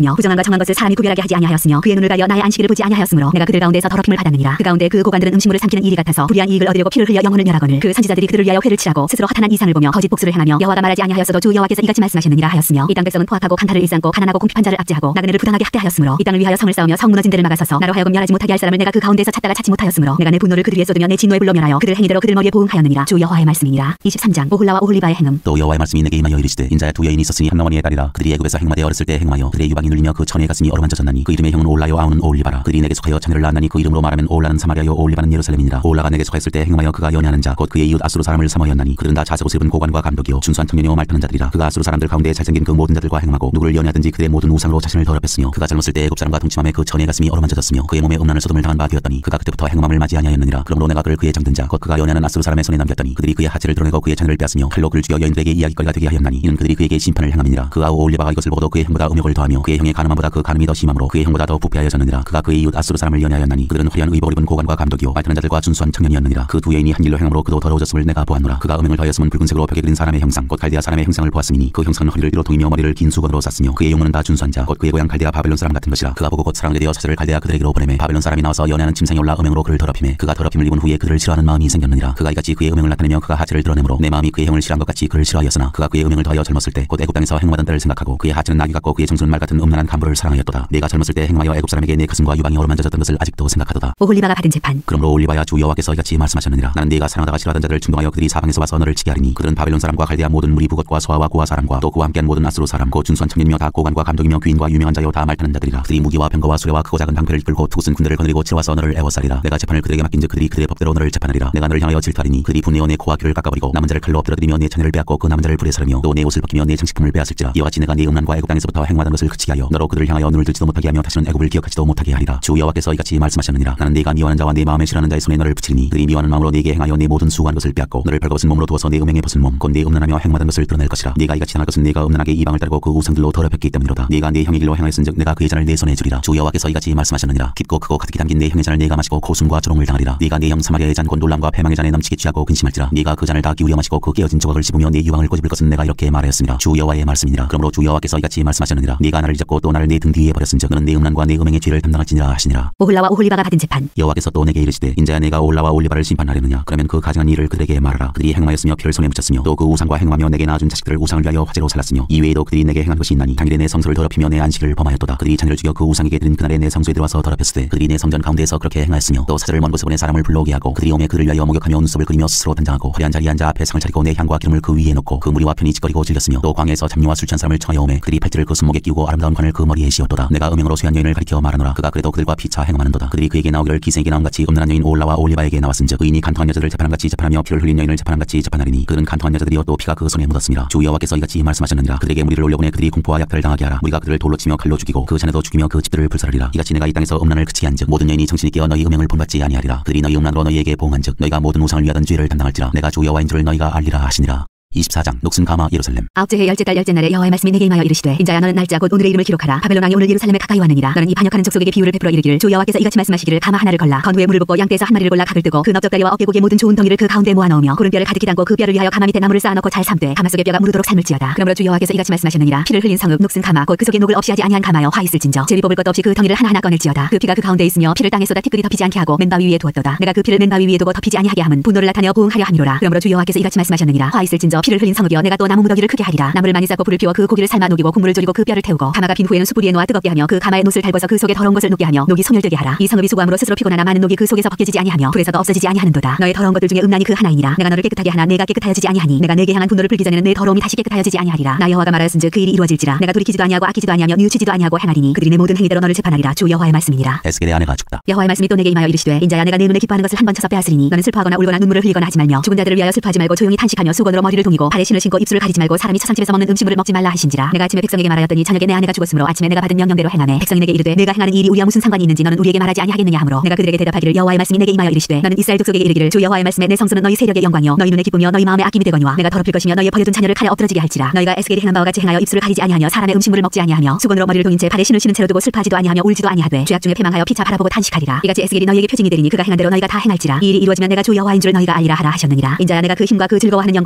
정한 것을 사람이 구별하게 하지 아니하였으며 그의 눈을 가려 나의 안식일을 보지 아니하였으므로 내가 그들 가운데서 더럽힘을 받았느니라. 그 가운데 그 고관들은 음식물을 삼키는 일이 같아서 불의한 이익을 얻으려고 피를 흘려 영혼을 멸하거늘 그 선지자들이 그들을 위하여 회를 치라고 스스로 허탄한 이상을 보며 거짓 복수를 행하며 여호와가 말하지 아니하였어도 주 여호와께서 이같이 말씀하셨느니라 하였으며 이 땅 백성은 포악하고 강탈을 일삼고 가난하고 궁핍한 자를 압제하고 나그네를 부당하게 학대하였으므로 이 땅을 위하여 성을 쌓으며 성 무너진 데를 막아서서 나로 하여금 멸하지 못하게 할 사람을 내가 그 가운데서 찾다가 찾지 못하였으므로 내가 내 분노를 그들 위에 쏟으며 내 진노의 불로 멸하여 그들 행위대로 그들 머리에 보응하였느니라. 주 여호와의 말씀이니라. 이십삼 장 오홀라와 오홀리바의 행음. 또 여호와의 말씀이 내게 임하여 이르시되 인자야 두 여인이 있었으니 한 어머니의 딸이라. 그들이 애굽에서 행마되 어렸을 때 행하여 그들의 유방이 눌리며 그 처녀의 가슴이 어루만져졌나니 그 이름의 형은 오홀라요 아우는 오홀리바라. 그들이 내게 속하여 자녀를 낳았나니 그 이름으로 말하면 오홀라는 사마리아요 오홀리바는 예루살렘이니라. 오홀라가 내게 속했을 때 행하여 그가 연애하는 자 곧 그의 이웃 아수르 사람을 삼어였나니 그들은 다 자색 옷을 입은 고관과 감독이요 준수한 청년이요 말타는 자들이라. 그가 아수르 사람들 가운데 잘생긴 그 모든 자들과 행하고 누구를 연애하든지 그들의 모든 우상으로 자신을 더럽혔으며 그가 젊었을 때 애굽 사람과 동침함에 그 처녀의 가슴이 어루만져졌으며 그의 몸에 음란을 소돔을 당한 바 되었더니 그가 그때부터 행음함을 맞이 아니하였느니라. 그러므로 내가 그를 그의 정든 자 곧 그가 연애하는 아수르 사람의 손에 남겼더니 그들이 그의 하체를 드러내고 그의 자녀를 빼앗으며 칼로 그를 죽여 여인들에게 이야기거리가 되게 하였나니 이는 그들이 그에게 심판을 행함이니라. 그 아우 오홀리바가 이것을 보고도 그의 형보다 음욕을 더하며 그의 형의 가늠함보다 그 가늠이 더 심함으로 그의 형보다 더 부패하여졌느니라. 그가 그의 이웃 아수르 사람을 연애하였나니 그들은 화려한 의복을 입은 고관과 감독이요 말타는 자들과 준수한 청년이었느니라. 그 두 여인이 한 일로 행함으로 그도 더러워졌음을 내가 보았노라. 그가 음행을 더하였음은 붉은색으로 벽에 그린 사람의 형상 곧 갈대아 사람의 형상을 보았으니 그 형상은 허리를 뒤로 동이며 머리를 긴 수건으로 쌌으며 그의 용모는 다 준수한 자 곧 그의 고향 갈대아 바벨론 사람 같은 것이라. 그가 보고 곧 사랑을 되어 사절을 갈대아 그들에게로 보내매 바벨론 사람이 나와서 연애하는 침상에 올라 음행으로 그를 더럽히매 그가 더럽힘을 입은 후에 그를 싫어하는 마음이 생겼느니라. 그가 이같이 그의 음행을 나타내며 그가 하체를 드러내므로 내 마음이 그의 형을 싫어한 것 같이 그를 싫어하였으나 그가 그의 음행을 더하여 젊었을 때 곧 애굽 땅에서 행하던 때를 생각하고 그의 하체는 나귀 같고 그의 정수는 말 같은 음란한 간부를 사랑하였도다. 내가 젊었을 때 행하여 애굽 사람에게 내 가슴과 유방이 어루만져졌던 것을 아직도 생각하도다. 오홀리바가 받은 재판. 그러므로 오홀리바야 주 여호와께서 이같이 말씀하셨느니라. 나는 네가 사랑하다가 싫어하던 자들을 충동하여 그들이 사방에서 와서 너를 치게 하리니 그들은 바벨론 사람과 갈대아 모든 무리 부것과 소아와 고아 사람과 또 그와 함께한 모든 아수르 사람 곧 준수한 청년이며 다 고관과 감독이며 귀인과 유명한 자요 다 말타는 자들이라. 그들이 무기와 병거와 수레와 크고 작은 방패를 이끌고 투구슨 군대를 거느리고 치러와서 너를 애워싸리라. 내가 재판을 그들에게 맡긴즉 그들이 그들의 법대로 너를 재판하리라. 내가 너를 향하여 질투하리니 그들이 분내어 내 코와 귀를 깎아버리고 남은 자를 칼로 엎드러뜨리며 내 자녀를 빼앗고 그 남은 자를 불에 사르며 또 내 옷을 벗기며 내 장식품을 빼앗을지라. 이와 같이 내가 네 음란과 애굽 땅에서부터 행하던 것을 그치게 하여 너로 그들을 향하여 눈을 들지도 못하게 하며 다시는 애굽을 기억하지도 못하게 하리라. 주 여호와께서 이같이 말씀하셨느니라. 나는 네가 미워하는 자와 내 마음에 싫어하는 자의 손에 너를 붙이리니 그들이 미워하는 마음으로 네게 행하여 내 모든 수고한 것을 빼앗고 너를 벌거벗은 몸으로 두어서 내 음행에 벗은 몸 곧 내 음란하며 행마던 것을 드러낼 것이라. 네가 이같이 당할 것은 네가 음란하게 이방을 따르고 그 우상들로 더럽혔기 때문이로다. 네가 네 형의 길로 행하였은즉 내가 그의 잔을 내 손에 주리라. 주 여호와께서 이같이 말씀하셨느니라. 깊고 크고 가득히 담긴 내 형의 잔을 네가 마시고 고숨과 조롱을 당하리라. 네가 네 형 사마리아의 잔 곧 놀람과 패망의 잔에 넘치게 취하고 근심할지라. 네가 그 잔을 다 기울여 마시고 그 깨어진 조각을 씹으며 내 유황을 꼬집을 것은 내가 이렇게 말하였습니다. 주 여호와의 말씀이니라. 그러므로 주 여호와께서 이같이 말씀하셨느니라. 네가 나를 잊었고 또 나를 내 등 뒤에 버렸은즉 너는 내 음란과 내 음행의 죄를 담당할지니라 하시니라. 오홀라와 오홀리바가 받은 재판. 여호와께서 또 내게 이르시되 인자야 내가 오홀라와 오홀리바를 심판하려느냐. 그러면 그 가증한 일을 그들에게 말하라. 그들이 행하였으며 피를 손에 묻혔으며 또 그 우상과 행하며 내게 낳아준 자식들을 우상을 위하여 화제로 살랐으며 이 외에도 그들이 내게 행한 것이 있나니 당일에 내 성소를 더럽히며 내 안식을 범하였도다. 그들이 자녀를 죽여 그 우상에게 드린 그날에 내 성소에 들어와서 더럽혔으되 그들이 내 성전 가운데에서 그렇게 행하였으며 또 사절을 먼 곳에 보내 사람을 불러오게 하고 그들이 오매 그를 위하여 목욕하며 눈썹을 그리며 스스로 단장하고 화려한 자리에 앉아 앞에 상을 차리고 내 향과 기름을 그 위에 놓고 그 무리와 편히 짓거리고 즐겼으며 또 광야에서 잡류와 술 취한 사람을 청하여 오매 그들이 팔찌를 그 손목에 끼우고 아름다운 관을 그 머리에 씌웠도다. 내가 음행으로 쇠한 여인을 가리켜 말하노라. 그가 그래도 그들과 피차 행하는도다. 그들이 그에게 나오기를 기생에게 나온같이 음란한 여인 오홀라와 오홀리바에게 나왔은즉 의인이 간통한 여자들을 재판함같이 재판하며 피를 흘린 여인을 재판함같이 재판하리니 그들은 간통한 여자들이요 또 피가 그 손에 묻었습니다. 주 여호와께서 이같이 말씀하셨느니라. 그들에게 무리를 올려보내 그들이 공포와 약탈을 당하게 하라. 무리가 그들을 돌로 치며 칼로 죽이고 그 잔에도 죽이며 그 집들을 불살하리라. 이같이 내가 이 땅에서 음란을 그치게 한즉 모든 여인이 정신이 깨어 너희 음행을 본받지 아니하리라. 그들이 너희 음란으로 너희에게 보응한즉 너희가 모든 우상을 위하던 죄를 담당할지라. 내가 주 여호와인 줄을 너희가 알리라 하시니라. 이십사 장 녹슨 가마 예루살렘. 아홉째 해 열째 달 열째 날에 여호와의 말씀이 내게 임하여 이르시되 인자야 너는 날짜 곧 오늘의 이름을 기록하라. 바벨론 왕이 오늘 예루살렘에 가까이 왔느니라. 너는 이 반역하는 족속에게 비유를 베풀어 이르기를 주 여호와께서 이같이 말씀하시기를 가마 하나를 걸라. 건 후에 물을 붓고 양떼에서 한 마리를 골라 각을 뜨고 그 넓적다리와 어깨고기의 모든 좋은 덩이를 그 가운데 모아 넣으며 구른 뼈를 가득히 담고 그 뼈를 위하여 가마 밑에 나무를 쌓아놓고 잘 삶되 가마 속에 뼈가 무르도록 삶을지어다. 그러므로 주 여호와께서 이같이 말씀하셨느니라. 피를 흘린 성읍 녹슨 가마 곧 그 속에 녹을 없이 하지 아니한 가마여 화 있을진저 제비 뽑을 것 없이 그 덩이를 하나하나 꺼낼지어다. 그 피가 그 가운데 있으며 피를 땅에 쏟아 티끌이 덮이지 않게 하고 맨바위 위에 두었도다. 내가 그 피를 맨바위 위에 두고 덮이지 아니하게 함은 분노를 나타내어 보응하려 함이로라. 그러므로 주 여호와께서 이같이 말씀하셨느니라. 화 있을진저 피를 흘린 성읍이여 내가 또 나무 무더기를 크게 하리라. 나무를 많이 쌓고 불을 피워 그 고기를 삶아 녹이고 국물을 졸이고 그 뼈를 태우고 가마가 빈 후에는 숯불 위에 놓아 뜨겁게 하며 그 가마에 놋을 달궈서 그 속에 더러운 것을 녹게 하며 녹이 소멸되게 하라. 이 성읍이 수고함으로 스스로 피곤하나 많은 녹이 그 속에서 벗겨지지 아니하며 불에서도 없어지지 아니하는도다. 너의 더러운 것들 중에 음란이 그 하나이니라. 내가 너를 깨끗하게 하나 내가 깨끗하여지지 아니하니 내가 내게 향한 분노를 풀기 전에는 내 더러움이 다시 깨끗하여지지 아니하리라. 나 여호와가 말하였은즉 그 일이 이루어질지라. 내가 돌이키지도 아니하고 아끼지도 아니하며 뉘우치지도 아니하고 행하리니 그들이 내 모든 행위대로 너를 재판하리라. 주 여호와의 말씀이니라. 에스겔의 아내가 죽다. 여호와의 말씀이 또 내게 임하여 이르시되 인자야 내가 내 눈에 기뻐하는 것을 한 번 쳐서 빼앗으리니 너는 슬퍼하거나 울거나 눈물을 흘리거나 하지 말며 죽은 자들을 위하여 슬퍼하지 말고 조용히 탄식하며 수건으로 머리를 동이고 발에 신을 신고 입술을 가리지 말고 사람이 처상집에서 먹는 음식물을 먹지 말라 하신지라. 내가 아침에 백성에게 말하였더니 저녁에 내 아내가 죽었으므로 아침에 내가 받은 명령대로 행하매 백성이 내게 이르되 내가 행하는 이 일이 우리와 무슨 상관이 있는지 너는 우리에게 말하지 아니하겠느냐 하므로 내가 그들에게 대답하기를 여호와의 말씀이 내게 임하여 이르시되 너는 이스라엘 족속에게 이르기를 주 여호와의 말씀에 내 성소는 너희 세력의 영광이요 너희 눈에 기쁘며 너희 마음에 아낌이 되거니와 내가 더럽힐 것이며 너희의 버려둔 자녀를 칼에 엎드러지게 할지라. 너희가 에스겔이 행한 바와 같이 행하여 입술을 가리지 아니하며 사람의 음식물을 먹지 아니하며 수건으로 머리를 동인 채 발에 신을 신은 채로 두고 슬퍼하지도 아니하며 울지도 아니하되 죄악 중에 패망하여 피차 바라보고 탄식하리라. 이같이 에스겔이 너희에게 표징이 되리니 그가 행한 대로 너희가 다 행할지라. 이 일이 이루어지면 내가 주 여호와인 줄 너희가 알리라 하라 하셨느니라. 인자야 내가 그 힘과 그 즐거워하는 영광과 그 눈이 기쁨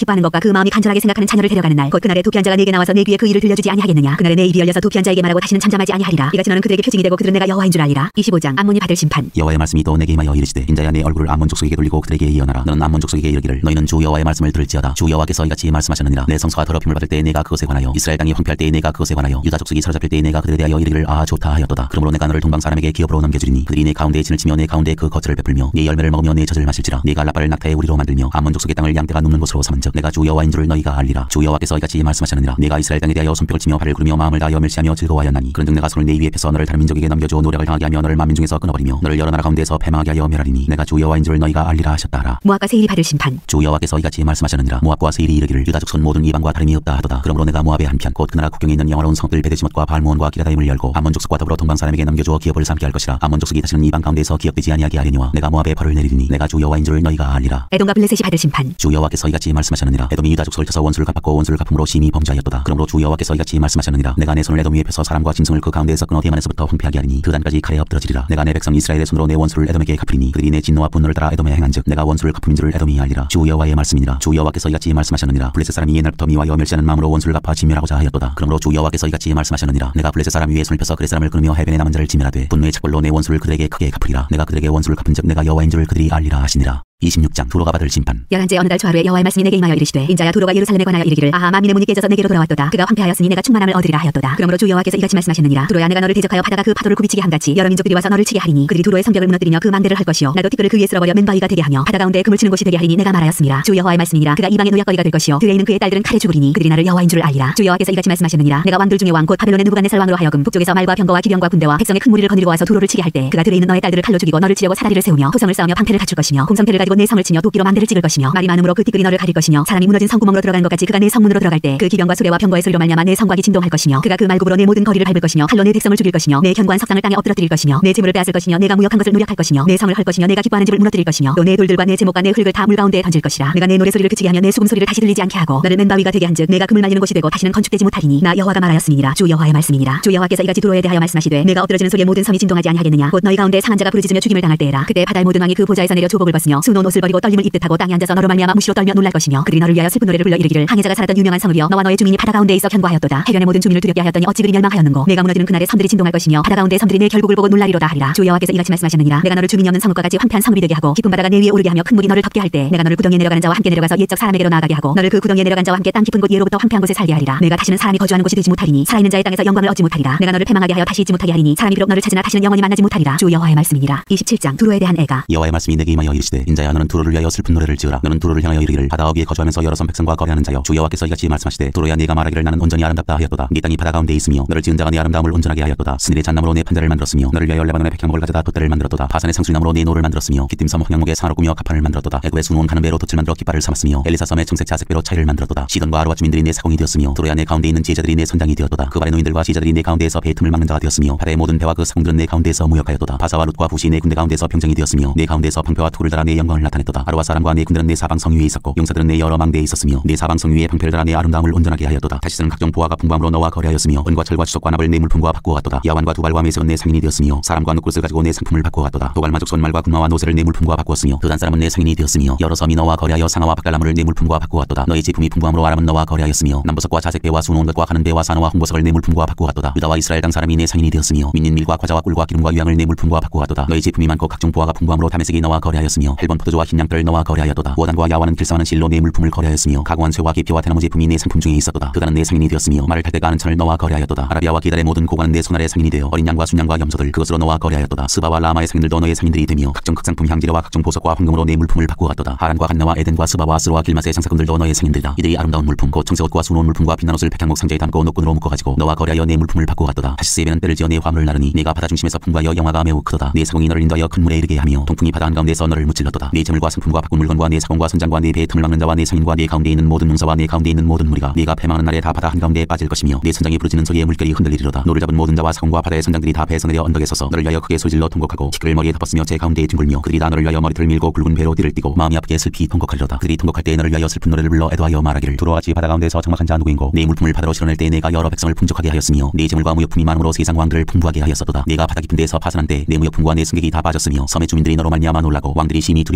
기뻐하는 것과 그 마음이 간절하게 생각하는 자녀를 데려가는 날, 곧 그날에 도피한 자가 내게 나와서 내 귀에 그 일을 들려주지 아니하겠느냐. 그날에 내 입이 열려서 도피한 자에게 말하고 다시는 잠잠하지 아니하리라. 이같이 너는 그들에게 표징이 되고 그들은 내가 여호와인 줄 알리라. 이십오 장 암몬이 받을 심판. 여호와의 말씀이 또 내게 임하여 이르시되 인자야 내 얼굴을 암몬 족속에게 돌리고 그들에게 예언하라. 너는 암몬 족속에게 이르기를 너희는 주 여호와의 말씀을 들을지어다. 주 여호와께서 이같이 말씀하셨느니라. 내 성소가 더럽힘을 받을 때 내가 그것에 관하여 이스라엘 땅이 황폐할 때 내가 그것에 관하여 유다 족속이 사로잡힐 때 내가 그들에 대하여 이르기를 아 좋다 하였도다. 그러므로 내가 너를 동방 사람에게 기업으로 넘겨주리니 그들이 내 가운데에 진을 치며 내 가운데 그 거처를 베풀며 내 열매를 먹으며 내 젖을 마실지라. 내가 라빠를 낙타의 우리로 만들며 암몬 족속의 땅을 양떼가 눕는 곳으로 삼은즉 내가 주 여호와인 줄을 너희가 알리라. 주 여호와께서 이같이 말씀하셨느니라. 내가 이스라엘 땅에 대하여 손뼉을 치며 발을 구르며 마음을 다하여 멸시하며 즐거워하였나니 그런즉 내가 손을 내 위에 펴서 너를 다른 민족에게 넘겨주어 노력을 당하게 하며 너를 만민 중에서 끊어버리며 너를 여러 나라 가운데서 패망하게 하여 멸하리니 내가 주 여호와인 줄을 너희가 알리라 하셨다 하라. 모압과 세일이 받을 심판. 주 여호와께서 이같이 말씀하셨느니라. 모압과 세일이 이르기를 유다 족속 모든 이방과 다름이 없다 하도다. 그러므로 내가 모압의 한편 곧 그 나라 국경에 있는 영화로운 성들 베데시못과 발모온과 기라다임을 열고 암몬 족속과 더불어 동방 사람에게 넘겨주어 기업을 삼게 할 것이라. 암몬 족속이 다시는 이방 가운데서 기업되지 아니하게 하려니와 내가 모압의 벌을 내리리니 내가 주 여호와인 줄을 너희가 알리라. 에돔과 블레셋이 받을 심판. 주 여호와께서 이같이 말씀하셨느니라. 에돔이 유다 족속을 쳐서 원수를 갚았고 원수를 갚음으로 심히 범죄하였도다. 그러므로 주 여호와께서 이같이 말씀하셨느니라. 내가 내 손을 에돔 위에 펴서 사람과 짐승을 그 가운데에서 끊어 대만에서부터 황폐하게 하리니 드단까지 칼에 엎드러지리라. 내가 내 백성 이스라엘의 손으로 내 원수를 에돔에게 갚으리니 그들이 내 진노와 분노를 따라 에돔에 행한즉 내가 원수를 갚음인 줄을 에돔이 알리라. 주 여호와의 말씀이니라. 주 여호와께서 이같이 말씀하셨느니라. 블레셋 사람이 옛날부터 미워하여 멸시하는 마음으로 원수를 갚아 진멸하고자 하였도다. 그러므로 주 여호와께서 이같이 말씀하셨느니라. 내가 블레셋 사람 위에 손을 펴서 그레 사람을 끊으며 해변에 남은 자를 진멸하되 분노의 착벌로 내 원수를 그들에게 크게 갚으리라. 내가 그들에게 원수를 갚은즉 내가 여호와인 줄을 그들이 알리라 하시니라. 이십육 장 두로가 받을 심판. 열한째 어느 달 초하루에 여호와의 말씀이 내게 임하여 이르시되 인자야 두로가 예루살렘에 관하여 이르기를 아하 마민의 문이 깨져서 내게로 돌아왔도다. 그가 황폐하였으니 내가 충만함을 얻으리라 하였도다. 그러므로 주 여호와께서 이같이 말씀하셨느니라. 두로야 내가 너를 대적하여 바다가 그 파도를 굽이치게 한같이 여러 민족들이 와서 너를 치게 하리니 그들이 두로의 성벽을 무너뜨리며 그 망대를 할 것이요 나도 티끌을 그 위에 쓸어버려 맨바위가 되게 하며 바다 가운데 금을 치는 곳이 되게 하리니 내가 말하였습니다. 주 여호와의 말씀이니라. 그가 이방의 노약거리가 될 것이요 들에 있는 그의 딸들은 칼에 죽으리니 그들이 나를 여호와인 줄을 알리라. 주 여호와께서 이같이 말씀하셨느니라. 내가 왕들 중에 왕 곧 바벨론의 느부갓네살 왕으로 하여금 북쪽에서 말과 병거와 기병과 군대와 백성의 큰 무리를 거느리고 와서 두로를 치게 할 때 그가 들에 있는 너의 딸들을 칼로 죽이고 너를 치려고 사다리를 세우며 토성을 쌓으며 방패를 갖출 것이며 공성패를 가지고 내 성을 치며 도끼로 망대를 찍을 것이며 말이 많음으로 그 티끌이 너를 가릴 것이며 사람이 무너진 성구멍으로 들어가는 것 같이 그가 내 성문으로 들어갈 때 그 기병과 수레와 병거의 소리로 말미암아 내 성곽이 진동할 것이며 그가 그 말굽으로 내 모든 거리를 밟을 것이며 칼로 내 백성을 죽일 것이며 내 견고한 석상을 땅에 엎드러뜨릴 것이며 내 재물을 빼앗을 것이며 내가 무역한 것을 누략할 것이며 내 성을 헐 것이며 내가 기뻐하는 집을 무너뜨릴 것이며 또 내 돌들과 내 제목과 내 흙을 다 물 가운데에 던질 것이라. 내가 내 노래 소리를 그치게 하며 내 수금 소리를 다시 들리지 않게 하고 너를 맨바위가 되게 한즉 내가 금을 말리는 곳이 되고 다시는 건축되지 못하리니 나 여호와가 말하였음이니라. 주 여호와의 말씀이니라. 주 여호와께서 이같이 두로에 대하여 말씀하시되 내가 엎드러지는 소리에 모든 섬이 진동하지 아니하겠느냐. 곧 너희 가운데 상한 자가 부르짖으며 죽임을 당할 때에라. 그때 바다의 모든 왕이 그 보좌에서 내려 조복을 벗으며 수놓은 옷을 버리고 떨림을 입듯하고 땅에 앉아서 너로 말미암아 무시로 떨며 놀랄 것이며 그들이 너를 위하여 슬픈 노래를 불러 이르기를 항해자가 살았던 유명한 성읍이여 너와 너의 주민이 바다 가운데 있어 견고하였도다. 해변의 모든 주민을 두렵게 하였더니 어찌 그리 멸망하였는고. 내가 무너지는 그날에 섬들이 진동할 것이며 바다 가운데 섬들이 내 결국을 보고 놀라리로다 하리라. 주 여호와께서 이같이 말씀하셨느니라. 내가 너를 주민이 없는 성읍과 같이 황폐한 성읍이 되게 하고 깊은 바다가 내 위에 오르게 하며 큰 물이 너를 덮게 할 때 내가 너를 구덩이에 내려가는 자와 함께 내려가서 옛적 사람에게로 나아가게 하고 너를 그 구덩이에 내려간 자와 함께 땅 깊은 곳 예로부터 황폐한 곳에 살게 하리라. 내가 다시는 사람이 거주하는 곳이 되지 못하리니 살아있는 자의 땅에서 영광을 얻지 못하리라. 내가 너를 패망하게 하여 다시 있지 못하게 하리니 사람이 비록 너를 찾으나 다시는 영원히 만나지 못하리라. 주 여호와의 말씀이니라. 이십칠 장 두로에 대한 애가. 여호와의 말씀이 내게 임하여 이르시되 인자야 너는 두로를 위하여 슬픈 노래를 지으라. 너는 두로를 향하여 이르기를 바다 어귀에 거주하면서 여러 선 백성과 거래하는 자여 주 여호와께서 이같이 말씀하시되 두로야 네가 말하기를 나는 온전히 아름답다 하였도다. 네 땅이 바다 가운데 있으며 너를 지은 자가 네 아름다움을 온전하게 하였도다. 스닐의 잣나무로 내 판자를 만들었으며 너를 위하여 레바논의 백향목을 가져다 돛대를 만들었도다. 바산의 상수리나무로 네 노를 만들었으며 기띔섬 황양목의 상으로 꾸며 가판을 만들었도다. 애굽의 수놓은 가는 배로 돛을 만들어 깃발을 삼았으며 엘리사 섬의 청색 자색 배로 차이를 만들었도다. 시돈과 아루와 주민들이 내 사공이 되었으며 두로야 내 가운데 있는 지혜자들이 내 선장이 되었도다. 그 발의 노인들과 지자들이 내 가운데에서 배의 틈을 막는 자가 되었으며 바다의 모든 배와 그 사공들은 내 가운데에서 무역하였도다. 바사와 룻과 부시 내 군대 가운데서 병정이 되었으며 내 가운데서 방패와 투구를 달아 내 영광을 나타냈도다. 아루와 사람과 내 군대는 내 사방 성 위에 있었고 용사들은 내 여러 망대에 있었으며 내 사방 성 위에 방패를 달아 내 아름다움을 온전하게 하였도다. 다시스는 각종 보화가 풍부함으로 너와 거래하였으며 은과 철과 주석과 납을 내 물품과 바꾸어 갔도다. 야완과 두발과 메색은 내 상인이 되었으며 사람과 눕굿을 가지고 내 상품을 바꾸어 갔도다. 도갈마족 손말과 군마와 노새를 내 물품과 바꾸었으며 드단 사람은 내 상인이 되었으며 여러 섬이 너와 거래하여 상아와 박갈나무를 내 물품과 바꾸어 갔도다. 너의 제품이 풍부함으로 아람은 너와 거래하였으며 남보석과 자색배와 수놓은 것과 가는 배와 산호와 홍보석을 내 물품과 바꾸어 갔도다. 유다와 이스라엘 당 사람이 내 상인이 되었으며 민닌 밀과 과자와 꿀과 기름과 유향을 내 물품과 바꾸어 갔도다. 너의 제품이 많고 각종 보화가 풍부함으로 다메섹이 너와 거래하였으며 헬본 포도주와 흰 양털을 너와 거래하였도다. 워단과 야완은 길상하는 실로 내 물품을 거래하였으며 가공한 쇠와 계피와 대나무 제품이 내 상품 중에 있었도다. 그다는 내 상인이 되었으며 말을 탈 때 가는 천을 너와 거래하였도다. 아라비아와 기달의 모든 고관은 내 손아래 상인이 되어 어린 양과 순양과 염소들 그것으로 너와 거래하였도다. 스바와 라마의 상인들도 너의 상인들이 되며 각종 극상품 향지료와 각종 보석과 황금으로 내 물품을 바꾸어 갔도다. 하란과 갓나와 에덴과 스바와 아스로와 길맛의 장사꾼들도 너의 상인들이다. 이들이 아름다운 물품 곧 청색옷과 수놓은 물품과 빛난 옷을 백향목 상자에 담고 노끈으로 묶어가지고 너와 거래하여 내 물품을 바꾸어 갔도다. 다시스의 배는 뼈를 지어 내 화물을 나르니 네가 바다 중심에서 풍부하여 영화가 매우 크도다. 네 사공이 너를 인도하여 큰 물에 이르게 하며 동풍이 바다 한가운데서 너를 무찔렀도다. 네 재물과 상품과 바꾼 물건과 네 사공과 선장과 네 배의 틈을 막는 자와 네 상인과 네 가운데 있는 모든 농사와 네 가운데 있는 모든 무리가 네가 패망하는 날에 다 바다 한가운데에 빠질 것이며 네 선장이 부르짖는 소리에 물결이 흔들리리로다. 노를 잡은 모든 자와 사공과 바다의 선장들이 다 배에서 내려 언덕에 서서 너를 위하여 크게 소질러 통곡하고 티끌을 머리에 덮었으며 제 가운데에 뒹굴며 그들이 다 너를 위하여 머리털을 밀고 굵은 배로 띠를 띠고 마음이 아프게 슬피 통곡하리로다. 그들이 통곡할 때 너를 위하여 슬픈 노래를 불러 애도하여 말하기를 두로같이 바다 가운데서 적막한 자 누구인고 네 물품을 바다로 실어낼 때 내가 여러 백성을 풍족하게 하였으며 네 재물과 무역품이 많음으로 세상 왕들을 풍부하게 하였었도다. 네가 바다 깊은 데에서 파산한 때 내 무역품과 내 승객이 다 빠졌으며 섬의 주민들이 너로 말미암아 놀라고 왕들이 심히 두려워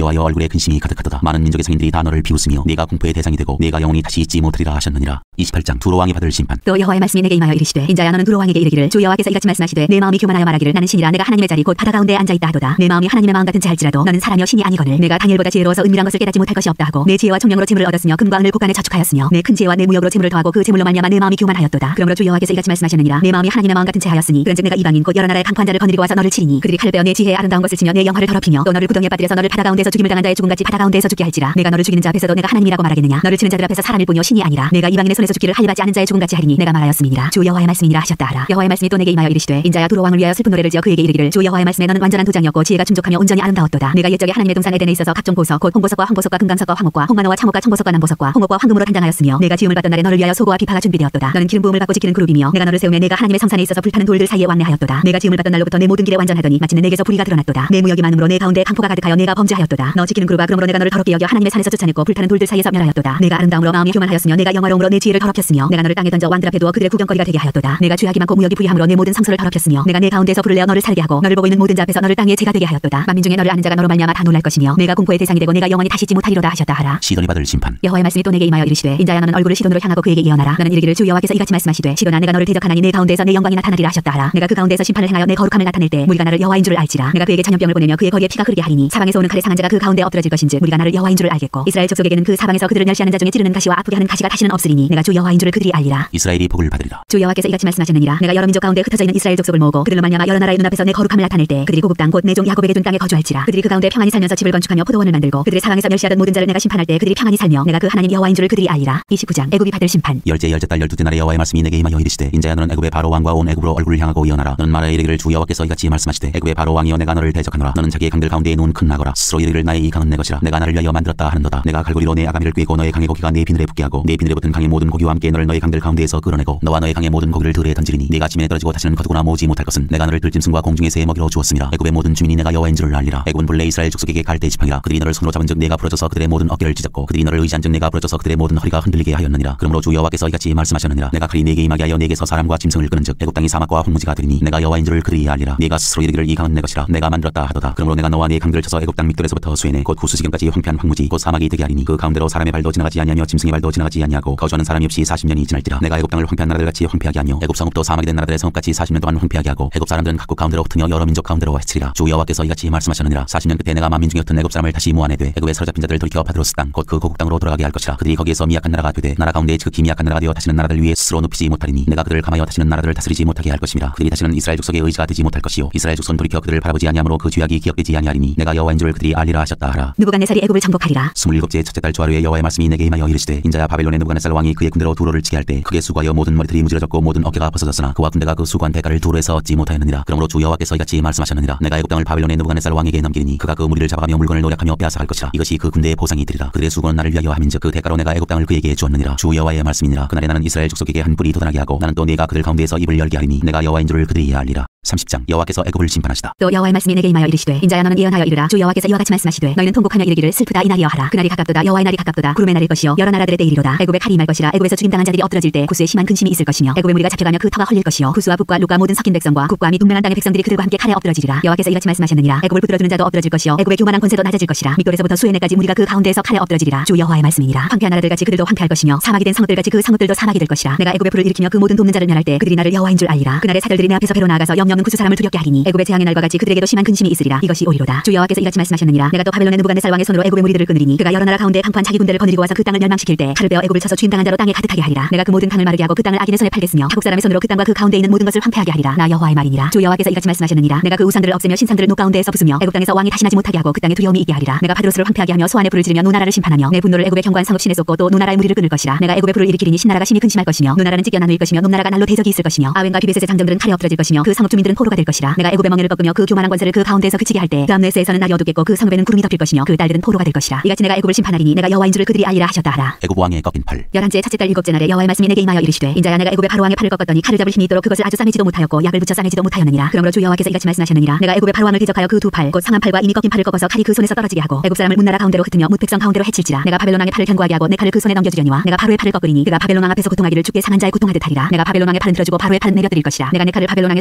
두려워하여 얼굴에 근심이 가득하도다. 많은 민족의 성인들이 다 너를 비웃으며 네가 공포의 대상이 되고 네가 영원히 다시 잊지 못하리라 하셨느니라. 이십팔 장 두로 왕이 받을 심판. 또 여호와의 말씀이 내게 임하여 이르시되 인자야 너는 두로 왕에게 이르기를 주 여호와께서 이같이 말씀하시되 내 마음이 교만하여 말하기를 나는 신이라 내가 하나님의 자리 곧 바다 가운데 앉아있다 하도다. 내 마음이 하나님의 마음 같은지 할지라도 너는 사람이여 신이 아니거늘 내가 다니엘보다 지혜로워서 은밀한 것을 깨닫지 못할 것이 없다 하고 내 지혜와 총명으로 재물을 얻었으며 금과 은을 곳간에 저축하였으며 내 큰 지혜와 내 무역으로 재물을 더하고 그 재물로 말미암아 내 마음이 교만하였도다. 그러므로 주 여호와께서 이같이 말씀하셨느니라. 내 마음이 하나님의 마음 같은 채 하였으니 그런즉 내가 이방인 곧 여러 나라의 강포한 자를 거느리고 와서 너를 치리니 그들이 칼을 베어 내 지혜의 아름다운 것을 치며 내 영화를 더럽히며 또 너를 구덩이에 빠뜨려서 너를 바다 가운데서 죽임을 당한 자의 죽음같이 바다 가운데서 죽게 할지라. 내가 너를 죽이는 자 앞에서도 내가 하나님이라고 말하겠느냐. 너를 치는 자들 앞에서 사람일 뿐이요 신이 아니라 내가 이방인의 손에서 죽기를 할례받지 않은 자의 죽음같이 하리니 내가 말하였음이니라. 주 여호와의 말씀이니라 하셨다 하라. 여호와의 말씀이 또 내게 임하여 이르시되 인자야 두로 왕을 위하여 슬픈 노래를 지어 그에게 이르기를 주 여호와의 말씀에 너는 완전한 도장이었고 지혜가 충족하며 온전히 아름다웠도다. 내가 옛적에 하나님의 동산 에덴에 있어서 각종 보석 곧 홍보석과 황보석과 금강석과 황옥과 홍만호와 창옥과 청보석과 남보석과 홍옥과 황금으로 단장하였으며 내가 지음을 받던 날에 너를 위하여 소고와 비파가 준비되었도다. 너는 기름 부음을 받고 지키는 그룹이며 내가 너를 세우며 내가 하나님의 성산에 있어서 불타는 돌들 사이에 왕래하였도다. 내가 지음을 받던 날로부터 내 모든 길에 완전하더니 마침내 내게서 불의가 드러났도다. 내 무역이 많음으로 내 가운데 강포가 가득하여 내가 범죄하였도다. 너 지키는 그룹아 그러므로 내가 너를 더럽게 여겨 하나님의 산에서 쫓아냈고 불타는 돌들 사이에서 멸하였도다. 내가 아름다움으로 마음이 교만하였으며 내가 영화로움으로 내 지혜를 더럽혔으며 내가 너를 땅에 던져 왕들 앞에 두어 그들의 구경거리가 되게 하였도다. 내가 죄악이 많고 무역이 부유함으로 내 모든 성소를 더럽혔으며 내가 내 가운데서 불을 내어 너를 살게 하고 너를 보고 있는 모든 자 앞에서 너를 땅 위에 재가 되게 하였도다. 만민 중에 너를 아는 자가 너로 말미암아 다 놀랄 것이며 내가 공포의 대상이 되고 내가 영원히 다시 잊지 못하리로다 하셨다 하라. 시돈이 받을 심판. 여호와의 말씀이 또 내게 임하여 이르시되 인자야 너는 얼굴을 시돈으로 향하고 그에게 예언하라. 너는 이르기를 주 여호와께서 이같이 말씀하시되 시돈아 내가 너를 대적하나니 내 가운데서 내 영광이 나타나리라 하셨다 하라. 내가 그 가운데서 심판을 행하여 내 거룩함을 나타낼 때 무리가 나를 여호와인 줄을 알지라. 내가 그에게 전염병을 보내며 그의 거리에 피가 흐르게 하리니 사방에서 오는 칼에 상한 자가 그 가운데 엎드러질 것인즉 무리가 나를 여호와인 줄을 알겠고 이스라엘 족속에게는 그 사방에서 그들을 멸시하는 자 중에 찌르는 가시와 아프게 하는 가시가 다시는 없으리니 내가 주 여호와인 줄을 그들이 알리라. 이스라엘이 복을 받으리라. 주 여호와께서 이같이 말씀하셨느니라. 내가 여러 민족 가운데 흩어져 있는 이스라엘 족속을 모으고 그들로 말미암아 여러 나라의 눈앞에서 내 거룩함을 나타낼 때 그들이 고국 땅 곧 내 종 야곱에게 둔 땅에 거주할지라. 그들이 그 가운데 평안히 살면서 집을 건축하며 포도원을 만들고 그들의 사방에서 멸시하던 모든 자를 내가 심판할 때 그들이 평안히 살며 내가 그 하나님 여호와인 줄을 그들이 알리라. 이십구 장 애굽이 받을 심판. 열째 열째 달 열두째 날에 여호와의 말씀이 내게 임하여 이르시되 인자야 너는 애굽의 바로 왕과 온 애굽으로 얼굴을 향하고 예언하라. 너는 말하여 이르기를 주 여호와께서 이같이 말씀하시되 애굽의 바로 왕이여 내가 너를 대적하노라. 너는 자기의 강들 가운데에 놓은 큰 나거라. 스스로 이르기를 나의 이 강은 내 것이라. 내가 나를 위하여 만들었다 하는도다. 내가 갈고리로 내 아가미를 꿰고 너의 강의 고기가 내 비늘에 붙게 하고 내 비늘에 붙은 강의 모든 고기와 함께 너를 너의 강들 가운데에서 끌어내고 너와 너의 강의 모든 고기를 들에 던지리니 네가 지면에 떨어지고 다시는 거두거나 모으지 못할 것은 내가 너를 들짐승과 공중의 새의 먹이로 주었음이라. 애굽의 모든 주민이 내가 여호와인 줄을 알리라. 애굽은 본래 이스라엘 족속에게 갈대 지팡이라. 그들이 너를 손으로 잡은즉 내가 부러져서 그들의 모든 어깨를 찢었고 그들이 너를 의지한즉 내가 부러져서 그들의 모든 허리가 흔들리게 하였느니라. 그러므로 주 여호와께서 이같이 말씀하셨느니라. 내가 칼이 네게 임하게 하여 네게서 사람과 짐승을 끄는즉 애굽 땅이 사막과 황무지가 되리니 내가 여호와인 줄을 그들이 알리라. 네가 스스로 이르기를 이 강은 내 것이라. 내가 만들었다 하도다. 그러므로 내가 너와 네 강들을 쳐서 애굽 땅 밑들에서부터 수에네 곧 구스지경까지 황폐한 황무지 곧 사막이 되게 하리니 그 가운데로 사람의 발도 지나가지 아니하며 짐승의 발도 지나가지 아니하고 거주하는 사람이 없이 사십 년이 지날지라. 내가 애굽 땅을 황폐한 나라들같이 황폐하게 하며 애굽 성읍도 사막이 된 나라들의 성읍같이 사십 년 동안 황폐하게 하고 애굽 사람들은 각국 가운데로 흩으며 여러 민족 가운데로 해치리라. 주 여호와께서 이같이 말씀하셨느니라. 사십 년 끝에 내가 만민 중에 흩은 애굽 사람을 다시 모아내되 애굽에 사로잡힌 자들을 돌이켜 바드로스 땅 곧 그 고국 땅으로 돌아가게 할 것이라. 그들이 거기에서 미약한 나라가 되되 나라 가운데 지극히 미약한 나라가 되어 다시는 나라들 위에 스스로 눕히지 못하리니 내가 그들을 감하여 다시는 나라들을 다스리지 못하게 할 것임이라. 그들이 다시는 이스라엘 족속의 의지가 되지 못할 것이요 이스라엘 족속은 돌이켜 그들을 바라보지 아니하므로 그 죄악이 기억되지 아니하리니 내가 여호와인 줄을 그들이 알리라 하셨다 하라. 느부갓네살이 애굽을 정복하리라. 스물일곱째 첫째 달 조하루에 여호와의 말씀이 내게 임하여 이르시되 인자야 바벨론의 느부갓네살 왕이 그의 군대로 두로를 치게 할 때 크게 수고하여 모든 머리털이 무지러졌고 모든 어깨가 벗어졌으나 그와 군대가 그 수고한 대가를 두로에서 얻지 못하였느니라. 그러므로 주 여호와께서 이같이 말씀하셨느니라. 내가 애굽 땅을 바벨론의 느부갓네살 왕에게 넘기리니 그가 그 무리를 잡아가며 물건을 노력하며 빼앗아갈 것이라. 이것이 그 군대의 보상이 되리라. 그들의 수고는 나를 위하여 함인즉 그 대가로 내가 애굽 땅을 그에게 주었느니라. 주 여호와의 말씀이니라. 그날에 나는 이스라엘 족속에게 한 뿔이 돋아나게 하고 나는 또 네가 그들 가운데에서 입을 열게 하리니 내가 여호와인 줄을 그들이 알리라. 삼십 장 여호와께서 애굽을 심판하시다. 또 여호와의 말씀이 내게 임하여 이르시되 인자야 너는 예언하여 이르라. 주 여호와께서 이와 같이 말씀하시되 너희는 통곡하며 이르기를 슬프다 이 날이여 하라. 그날이 가깝도다. 여호와의 날이 가깝도다. 구름의 날일 것이요 여러 나라들의 때이리로다. 애굽의 칼이 임할 것이라. 애굽에서 죽임당한 자들이 엎드러질 때 구스에 심한 근심이 있을 것이며 애굽의 무리가 잡혀가며 그 터가 헐릴 것이요 구스와 북과 룻과 모든 섞인 백성과 국과 및 동맹한 땅의 백성들이 그들과 함께 칼에 엎드러지리라. 여호와께서 이같이 말씀하셨느니라. 애굽을 붙들어주는 자도 엎드러질 것이요 애굽의 교만한 권세도 낮아질 것이라. 밑돌에서부터 수에네까지 무리가 그 가운데에서 칼에 엎드러지리라. 주 여호와의 말씀이니라. 황폐한 나라들같이 그들도 황폐할 것이며 사막이 된 성읍들같이 그 성읍들도 사막이 될 것이라. 내가 애굽의 불을 일으키며 그 모든 돕는 자를 멸할 때 그들이 나를 여호와인 줄 알리라. 그날에 사들들이 내 앞에서 배로 나아가서 염려 없는 구스 사람을 두렵게 하리니 애굽의 재앙의 날과 같이 그들에게도 심한 근심이 있으리라. 이것이 오리로다. 주 여호와께서 이같이 말씀하셨느니라. 내가 또 바벨론의 느부갓네살 왕의 손으로 애굽의 무리들을 끊으리니 그가 여러 나라 가운데 강포한 자기 군대를 거느리고 와서 그 땅을 멸망시킬 때 칼을 베어 애굽을 쳐서 주임당한 자로 땅에 가득하게 하리라. 내가 그 모든 강을 마르게 하고 그 땅을 악인의 손에 팔겠으며 타국 사람의 손으로 그 땅과 그 가운데 있는 모든 것을 황폐하게 하리라. 나 여호와의 말이니라. 주 여호와께서 이같이 말씀하셨느니라. 내가 그 우상들을 없애며 신상들을 노 가운데에서 부수며 애굽 땅에서 왕이 다시 나지 못하게 하고 그 땅에 두려움이 있게 하리라. 내가 바드로스를 황폐하게 하며 소안에 불을 지르며 노나라를 심판하며 내 분노를 애굽의 경관 상읍신에 쏟고 또 노나라의 무리를 끊을 것이라. 내가 애굽의 불을 일으키리니 신나라가 심히 근심할 것이며 노나라는 찢겨 나누일 것이며 놈나라가 날로 대적이 있을 것이며 아웬과 비베셋의 장정들은 칼에 엎드러질 것이며 그 상읍 주민들은 포로가 될 것이라. 내가 애굽의 멍에를 꺾으며 그 교만한 권세를 그 가운데에서 그치게 할 때 그 암내스에서는 날이 어둡겠고 그 성읍에는 구름이 덮일 것이며 그 딸들은 포로가 될 것이라. 이같이 내가 애굽을 심판하리니 내가 여호와인 줄을 그들이 알리라 하셨다 하라. 애굽 왕의 꺾인 팔. 열한째 첫째 달 일곱째 날에 여호와의 말씀이 내게 임하여 이르시되 인자야 내가 애굽의 바로 왕의 팔을 꺾었더니 칼을 잡을 힘이 있도록 그것을 아주 싸매지도 못하였고 약을 붙여 싸매지도 못하였느니라. 그러므로 주 여호와께서 이같이 말씀하셨느니라. 내가 애굽의 바로 왕을 대적하여 그 두 팔 곧 상한 팔과 이미 꺾인 팔을 꺾어서 칼이 그 손에서 떨어지게 하고 애굽 사람을 문나라 가운데로 흩으며 뭇 백성 가운데로 해칠지라. 내가 바벨론 왕의 팔을 견고하게 하고 내 칼을 그 손에 넘겨주려니와 내가 바로의 팔을 꺾으리니 그가 바벨론 왕 앞에서 고통하기를 죽게 상한 자의 고통하듯 하리라. 내가 바벨론 왕의 팔은 들어주고 바로의 팔은 내려드릴 것이라. 내가 내 칼을 바벨론 왕의 손에 넘기고 그를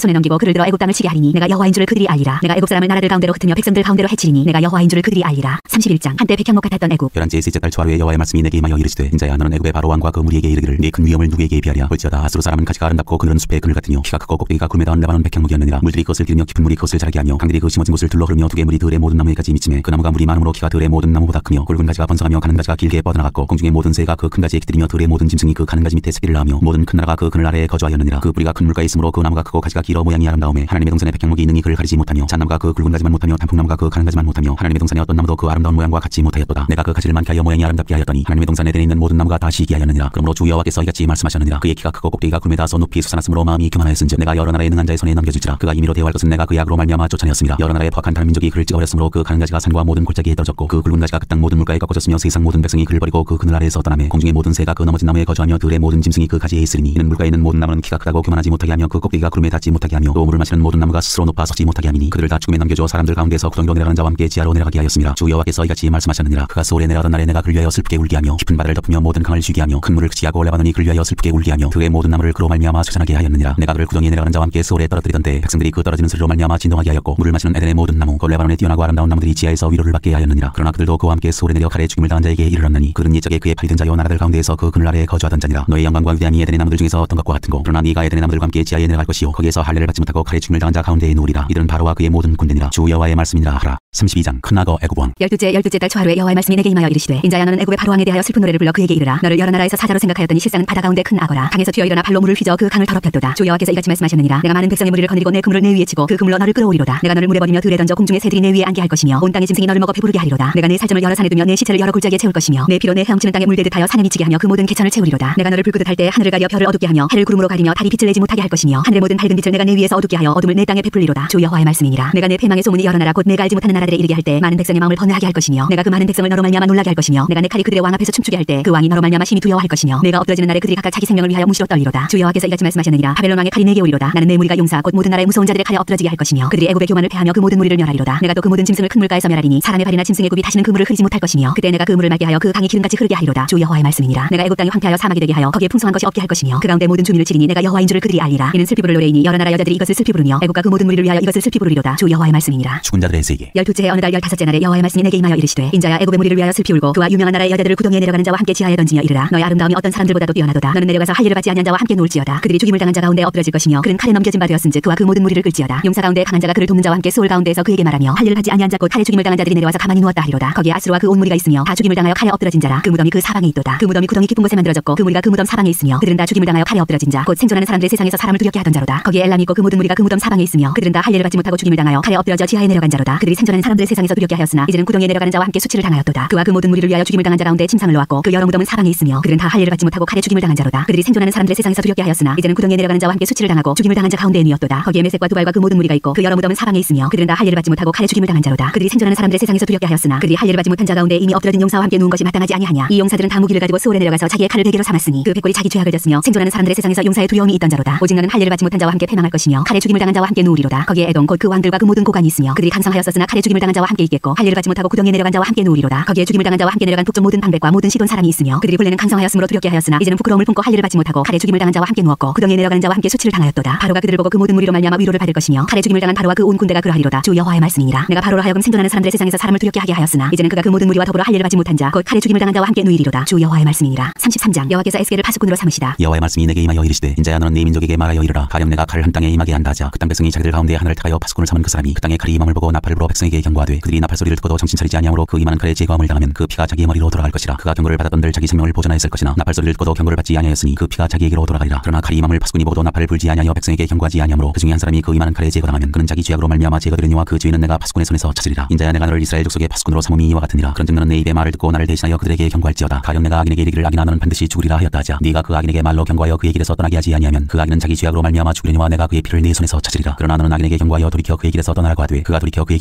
손을 들어 애굽 땅을 치게 하리니 내가 여호와인 줄을 그들이 알리라. 내가 애굽 사람을 나라들 가운데로 흩으며 백성들 가운데로 해치리니 내가 여호와인 줄을 그들이 알리라. 삼십일 장. 한때 백향목 같았던 애굽. 열한 째 셋째 달 초하루에 여호와의 말씀이 내게 임하여 이르시되 인자야 너는 애굽의 바로 왕과 그 무리에게 이르기를 네 큰 위엄을 누구에게 비하랴. 볼지어다 아수르 사람은 가지가 아름답고 그늘은 숲의 그늘 같으며 키가 크고 꼭대기가 굴매다운 레바논 백향목이었느니라. 물들이 그것을 기르며 깊은 물이 그것을 자라게 하며 강들이 그 심어진 곳을 둘러 흐르며 두개 물이 들의 모든 나무에까지 미치매 그 나무가 물이 많음으로 키가 들의 모든 나무보다 크며 굵은 가지가 번성하며 가는 가지가 길게 뻗어나갔고 공중의 모든 새가 그 큰 가지에 기들이며 들의 모든 짐승이 그 가는 가지 밑에 새끼를 낳으며 모든 큰 나라가 그 그늘 아래에 거주하였느니라. 그 뿌리가 큰 물가에 있으므로 그 나무가 크고 가지가 길어 모양이 아름다우매 하나님의 동산에 백향목이 능히 그를 가리지 못하며 잣나무가 그 굵은 가지만 못하며 단풍나무가 그 가는 가지만 못하며 하나님의 동산에 어떤 나무도 그 아름다운 모양과 같지 못하였도다. 내가 그 가지를 많게 하여 모양이 아름답게 하였더니 하나님의 동산 에덴에 있는 모든 나무가 다 시기 하였느니라. 그러므로 주 여호와께서 이같이 말씀하셨느니라. 그의 키가 크고 꼭대기가 굴매다서 높이 솟아났으므로 마음이 교만하였은즉 내가 여러 나라의 능한 자의 손에 넘겨줄지라. 그가 임의로 대화할 것은 내가 그의 악으로 말미암아 쫓아내었습니다. 여러 나라의 포악한 다른 민족이 그를 찍어버렸으므로 그 가는 가지가 산과 모든 골짜기에 떨어졌고 그 굵은 가지가 그 땅 모든 물가에 꺾어졌으며 세상 모든 백성이 그를 버리고 그 그늘 아래에서 떠나매 공중의 모든 새가 그 넘어진 나무에 거주하며 들의 모든 짐승이 그 가지에 있으리니 이는 물가에 있는 모든 나무는 키가 크다고 교만하지 못하게 하며 그 꼭대기가 구름에 닿지 못하게 하며 또 물을 마시는 모든 나무가 스스로 높아 서지 못하게 함이니 그들을 다 죽음에 넘겨줘 사람들 가운데서 구덩이로 내려가는 자와 함께 지하로 내려가게 하였습니다. 주 여호와께서 이같이 말씀하셨느니라. 그가 소울에 내려가던 날에 내가 그를 위하여 슬프게 울게 하며 깊은 바다를 덮으며 모든 강을 쉬게 하며 큰 물을 그치하고 레바논이 그를 위하여 슬프게 울게 하며 들의 모든 나무를 그로 말미암아 쇠잔하게 하였느니라. 내가 그를 구덩이에 내려가는 자와 함께 소울에 떨어뜨리던 때 백성들이 그 떨어지는 소리로 말미암아 진동하게 하였고 물을 마시는 에덴의 모든 나무 곧 레바논에 뛰어나고 아름다운 나무들이 지하에서 위로를 받게 하였느니라. 그러나 그들도 그와 함께 소울에 내려 칼에 죽임을 당한 자에게 이르렀나니 그는 옛적에 그의 팔이 든 자요 나라들 가운데에서 그 그늘 아래에 거주하던 자니라. 너의 영광과 위대함이 에덴의 나무들 중에서 어떤 것과 같은고 그러나 네가 에덴의 나무들과 함께 지하에 내려갈 것이요 거기에서 할례를 받지 못하고 칼에 죽임을 당한 자 가운데에 누우리라. 이들은 바로와 그의 모든 군대니라. 주 여호와의 말씀이니라 하라. 삼십이 장. 큰 악어 애굽 왕. 열두째 열두째 달 초하루에 여호와의 말씀이 내게 임하여 이르시되 인자야 너는 애굽의 바로 왕에 대하여 슬픈 노래를 불러 그에게 이르라. 너를 여러 나라에서 사자로 생각하였더니 실상은 바다 가운데 큰 악어라. 강에서 튀어 일어나 발로 물을 휘저 그 강을 더럽혔도다. 주 여호와께서 이같이 말씀하셨느니라. 내가 많은 백성의 무리를 거느리고 내 그물을 내 위에 치고 그 그물로 너를 끌어오리로다. 내가 너를 물에 버리며 들에 던져 공중의 새들이 내 위에 앉게 할 것이며 온 땅의 짐승이 너를 먹어 배부르게 하리로다. 내가 내 살점을 여러 산에 두며 내 시체를 여러 골짜기에 채울 것이며 내 피로 내 헤엄치는 땅에 물대듯 하여 산에 미치게 하며 그 모든 개천을 채우리로다. 내가 너를 불 끄듯 할 때 하늘을 가려 별을 어둡게 하며 해를 구름으로 가리며 달이 빛을 내지 못하게 할 것이며 하늘의 모든 밝은 빛을 내가 내 위에서 어둡게 하여 어둠을 내 땅에 베풀리로다. 주 여호와의 말씀이니라. 내가 내 패망의 소문이 여러 나라 곧 내가 알지 못하는 나라들에 이르게 할 때 많은 백성의 마음을 번뇌하게 할 것이며 내가 그 많은 백성을 너로 말미암아 놀라게 할 것이며 내가 내 칼이 그들의 왕 앞에서 춤추게 할 때 그 왕이 너로 말미암아 심히 두려워할 것이며 내가 엎드러지는 날에 그들이 각각 자기 생명을 위하여 무시로 떨리로다. 주 여호와께서 이같이 말씀하셨느니라. 바벨론 왕의 칼이 내게 오리로다. 나는 내 무리가 용사 곧 모든 나라의 무서운 자들의 칼에 엎드러지게 할 것이며 그들이 애굽의 교만을 패하며 그 모든 무리를 멸하리로다. 내가 또 그 모든 짐승을 큰 물가에서 멸하리니 사람의 발이나 짐승의 굽이 다시는 그 물을 흐리지 못할 것이며 그때 내가 그 물을 맑게 하여 그 강이 기름같이 흐르게 하리로다. 주 여호와의 말씀이니라. 내가 애굽 땅이 황폐하여 사막이 되게 하여 거기에 풍성한 것이 없게 할 것이며 그 가운데 모든 주민을 치리니 내가 여호와인 줄을 그들이 알리라. 이는 슬피 부를 노래이니 여러 나라 여자들이 이것을 슬피 부르며 애굽과 그 모든 무리를 위하여 이것을 슬피 부르리로다. 주 여호와의 말씀이니라. 죽은 자들의 세계. 열두째 어느 달 열다섯째 날에 여호와의 말씀이 내게 임하여 이르시되 인자야 애굽의 무리를 위하여 슬피 울고 그와 유명한 나라의 여자들을 구덩이에 내려가는 자와 함께 지하에 던지며 이르라. 너의 아름다움이 어떤 사람들보다도 뛰어나도다. 너는 내려가서 할례를 받지 아니한 자와 함께 놀지어다. 그들이 죽임을 당한 자 가운데 엎드러질 것이며 그는 칼에 넘겨진 바 되었은즉 그와 그 모든 무리를 끌지어다. 용사 가운데 강한 자가 그를 돕는 자와 함께 소울 가운데에서 그에게 말하며 할례를 받지 아니한 자 곧 칼에 죽임을 당한 자들이 내려와서 가만히 누웠다 하리로다. 거기에 아수르와 그 온 무리가 있으며 다 죽임을 당하여 칼에 엎드러진 자라. 그 무덤이 그 사방에 있도다. 그 무덤이 구덩이 깊은 곳에 만들어졌고 그 무리가 그 무덤 사방에 있으며 그들은 다 죽임을 당하여 칼에 엎드러진 자 곧 생존하는 사람들의 세상에서 사람을 두렵게 하던 자로다. 거기에 엘람이 있고 그 모든 무리가 그 무덤 사방에 있으며 그들은 다 할례를 받지 못하고 죽임을 당하여 칼에 엎드러져 지하에 내려간 자로다. 그들이 생존하는 사람들의 세상에서 두렵게 하였으나 이제는 구덩이에 내려가는 자와 함께 수치를 당하였도다. 그와 그 모든 무리를 위하여 죽임을 당한 자 가운데 침상을 놓았고 그 여러 무덤은 사방에 있으며 그들은 다 할례를 받지 못하고 칼에 죽임을 당한 자로다. 그들이 생존하는 사람들의 세상에서 두렵게 하였으나 이제는 구덩이에 내려가는 자와 함께 수치를 당하고 죽임을 당한 자 가운데에 누웠도다. 거기에 메색과 두발과 그 모든 무리가 있고 그 여러 무덤은 사방에 있으며 그들은 다 할례를 받지 못하고 칼에 죽임을 당한 자로다. 그들이 생존하는 사람들의 세상에서 두렵게 하였으나 그들이 할례를 받지 못한 자 가운데 이미 엎드러진 용사와 함께 누운 것이 마땅하지 아니하냐. 이 용사들은 다 무기를 가지고 스올에 내려가서 자기의 칼을 베개로 삼았으니 그 백골이 자기 죄악을 졌으며 생존하는 사람들의 세상에서 용사의 두려움이 있던 자로다. 오직 너는 할례를 받지 못한 자와 함께 패망할 것이며 칼에 죽임을 당한 자와 함께 누우리로다. 거기에 에돔 곧 그 왕들과 그 모든 고관이 있으며 그들이 강성하였었으나 칼에 죽임을 당한 자와 함께 있겠고 할례를 받지 못하고 구덩이에 내려간 자와 함께 누우리로다. 거기에 죽임을 당한 자와 함께 내려간 북쪽 모든 방백과 모든 시돈 사람이 있으며 그들이 본래는 강성하였으므로 두렵게 하였으나 이제는 부끄러움을 품고 할례를 받지 못하고 칼에 죽임을 당한 자와 함께 누웠고 구덩이에 내려가는 자와 함께 수치를 당하였도다. 바로가 그들을 보고 그 모든 무리로 말미암아 위로를 받을 것이며 칼에 죽임을 당한 바로와 그 온 군대가 그러하리로다. 주 여호와의 말씀이니라. 내가 바로로 하여금 생존하는 사람들의 세상에서 사람을 두렵게 하게 하였으나 이제는 그가 그 모든 무리와 더불어 할례를 받지 못한 자 곧 칼에 죽임을 당한 자와 함께 누이리로다. 주 여호와의 말씀이니라. 삼십삼 장. 여호와께서 에스겔을 파수꾼으로 삼으시다. 여호와의 말씀이 내게 임하여 이르시되 인자야 너는 네 민족에게 말하여 이르라. 가령 내가 칼을 한 땅에 임하게 한다 하자 그 땅 백성이 자기들 가운데 하나를 택하여 파수꾼을 삼은 그 사람이 그 땅에 칼이 임함을 보고 나팔을 불어 백성에게 경고하되 그들이 나팔 소리를 듣고도 정신 차리지 아니하므로 그 임하는 칼에 제거함을 당하면 그 피가 자기의 머리로 돌아갈 것이라. 그가 경고를 받았던들 자기 생명을 보존하였을 것이나 나팔 소리를 듣고도 경고를 받지 아니하였으니 그 피가 자기에게로 돌아가리라. 그러나 칼이 임함을 파수꾼이 보고도 나팔을 불지 아니하여 백성에게 경고하지 아니하므로 그 중에 한 사람이 그 임하는 칼에 제거당하면 그는 자기 죄악으로 말미암아 제거되려니와 그 죄는 내가 파수꾼의 손에서 찾으리라. 인자야 내가 너를 이스라엘 족속의 파수꾼으로 삼음이 이와 같으니라. 그런즉 너는 내 입의 말을 듣고 나를 대신하여 그들에게 경고할지어다. 가령 내가 악인에게 이르기를 악인아 너는 반드시 죽으리라 하였다 하자 네가 그 악인에게 말로 경고하여 그의 길에서 떠나게 하지 아니하면 그 악인은 자기 죄악으로 말미암아 죽으려니와 내가 그의 피를 네 손에서 찾으리라. 그러나 너는 악인에게 경고하여 돌이켜 그의 길에서 떠나라고 하되 그가 돌이켜 그의 길에서 떠나지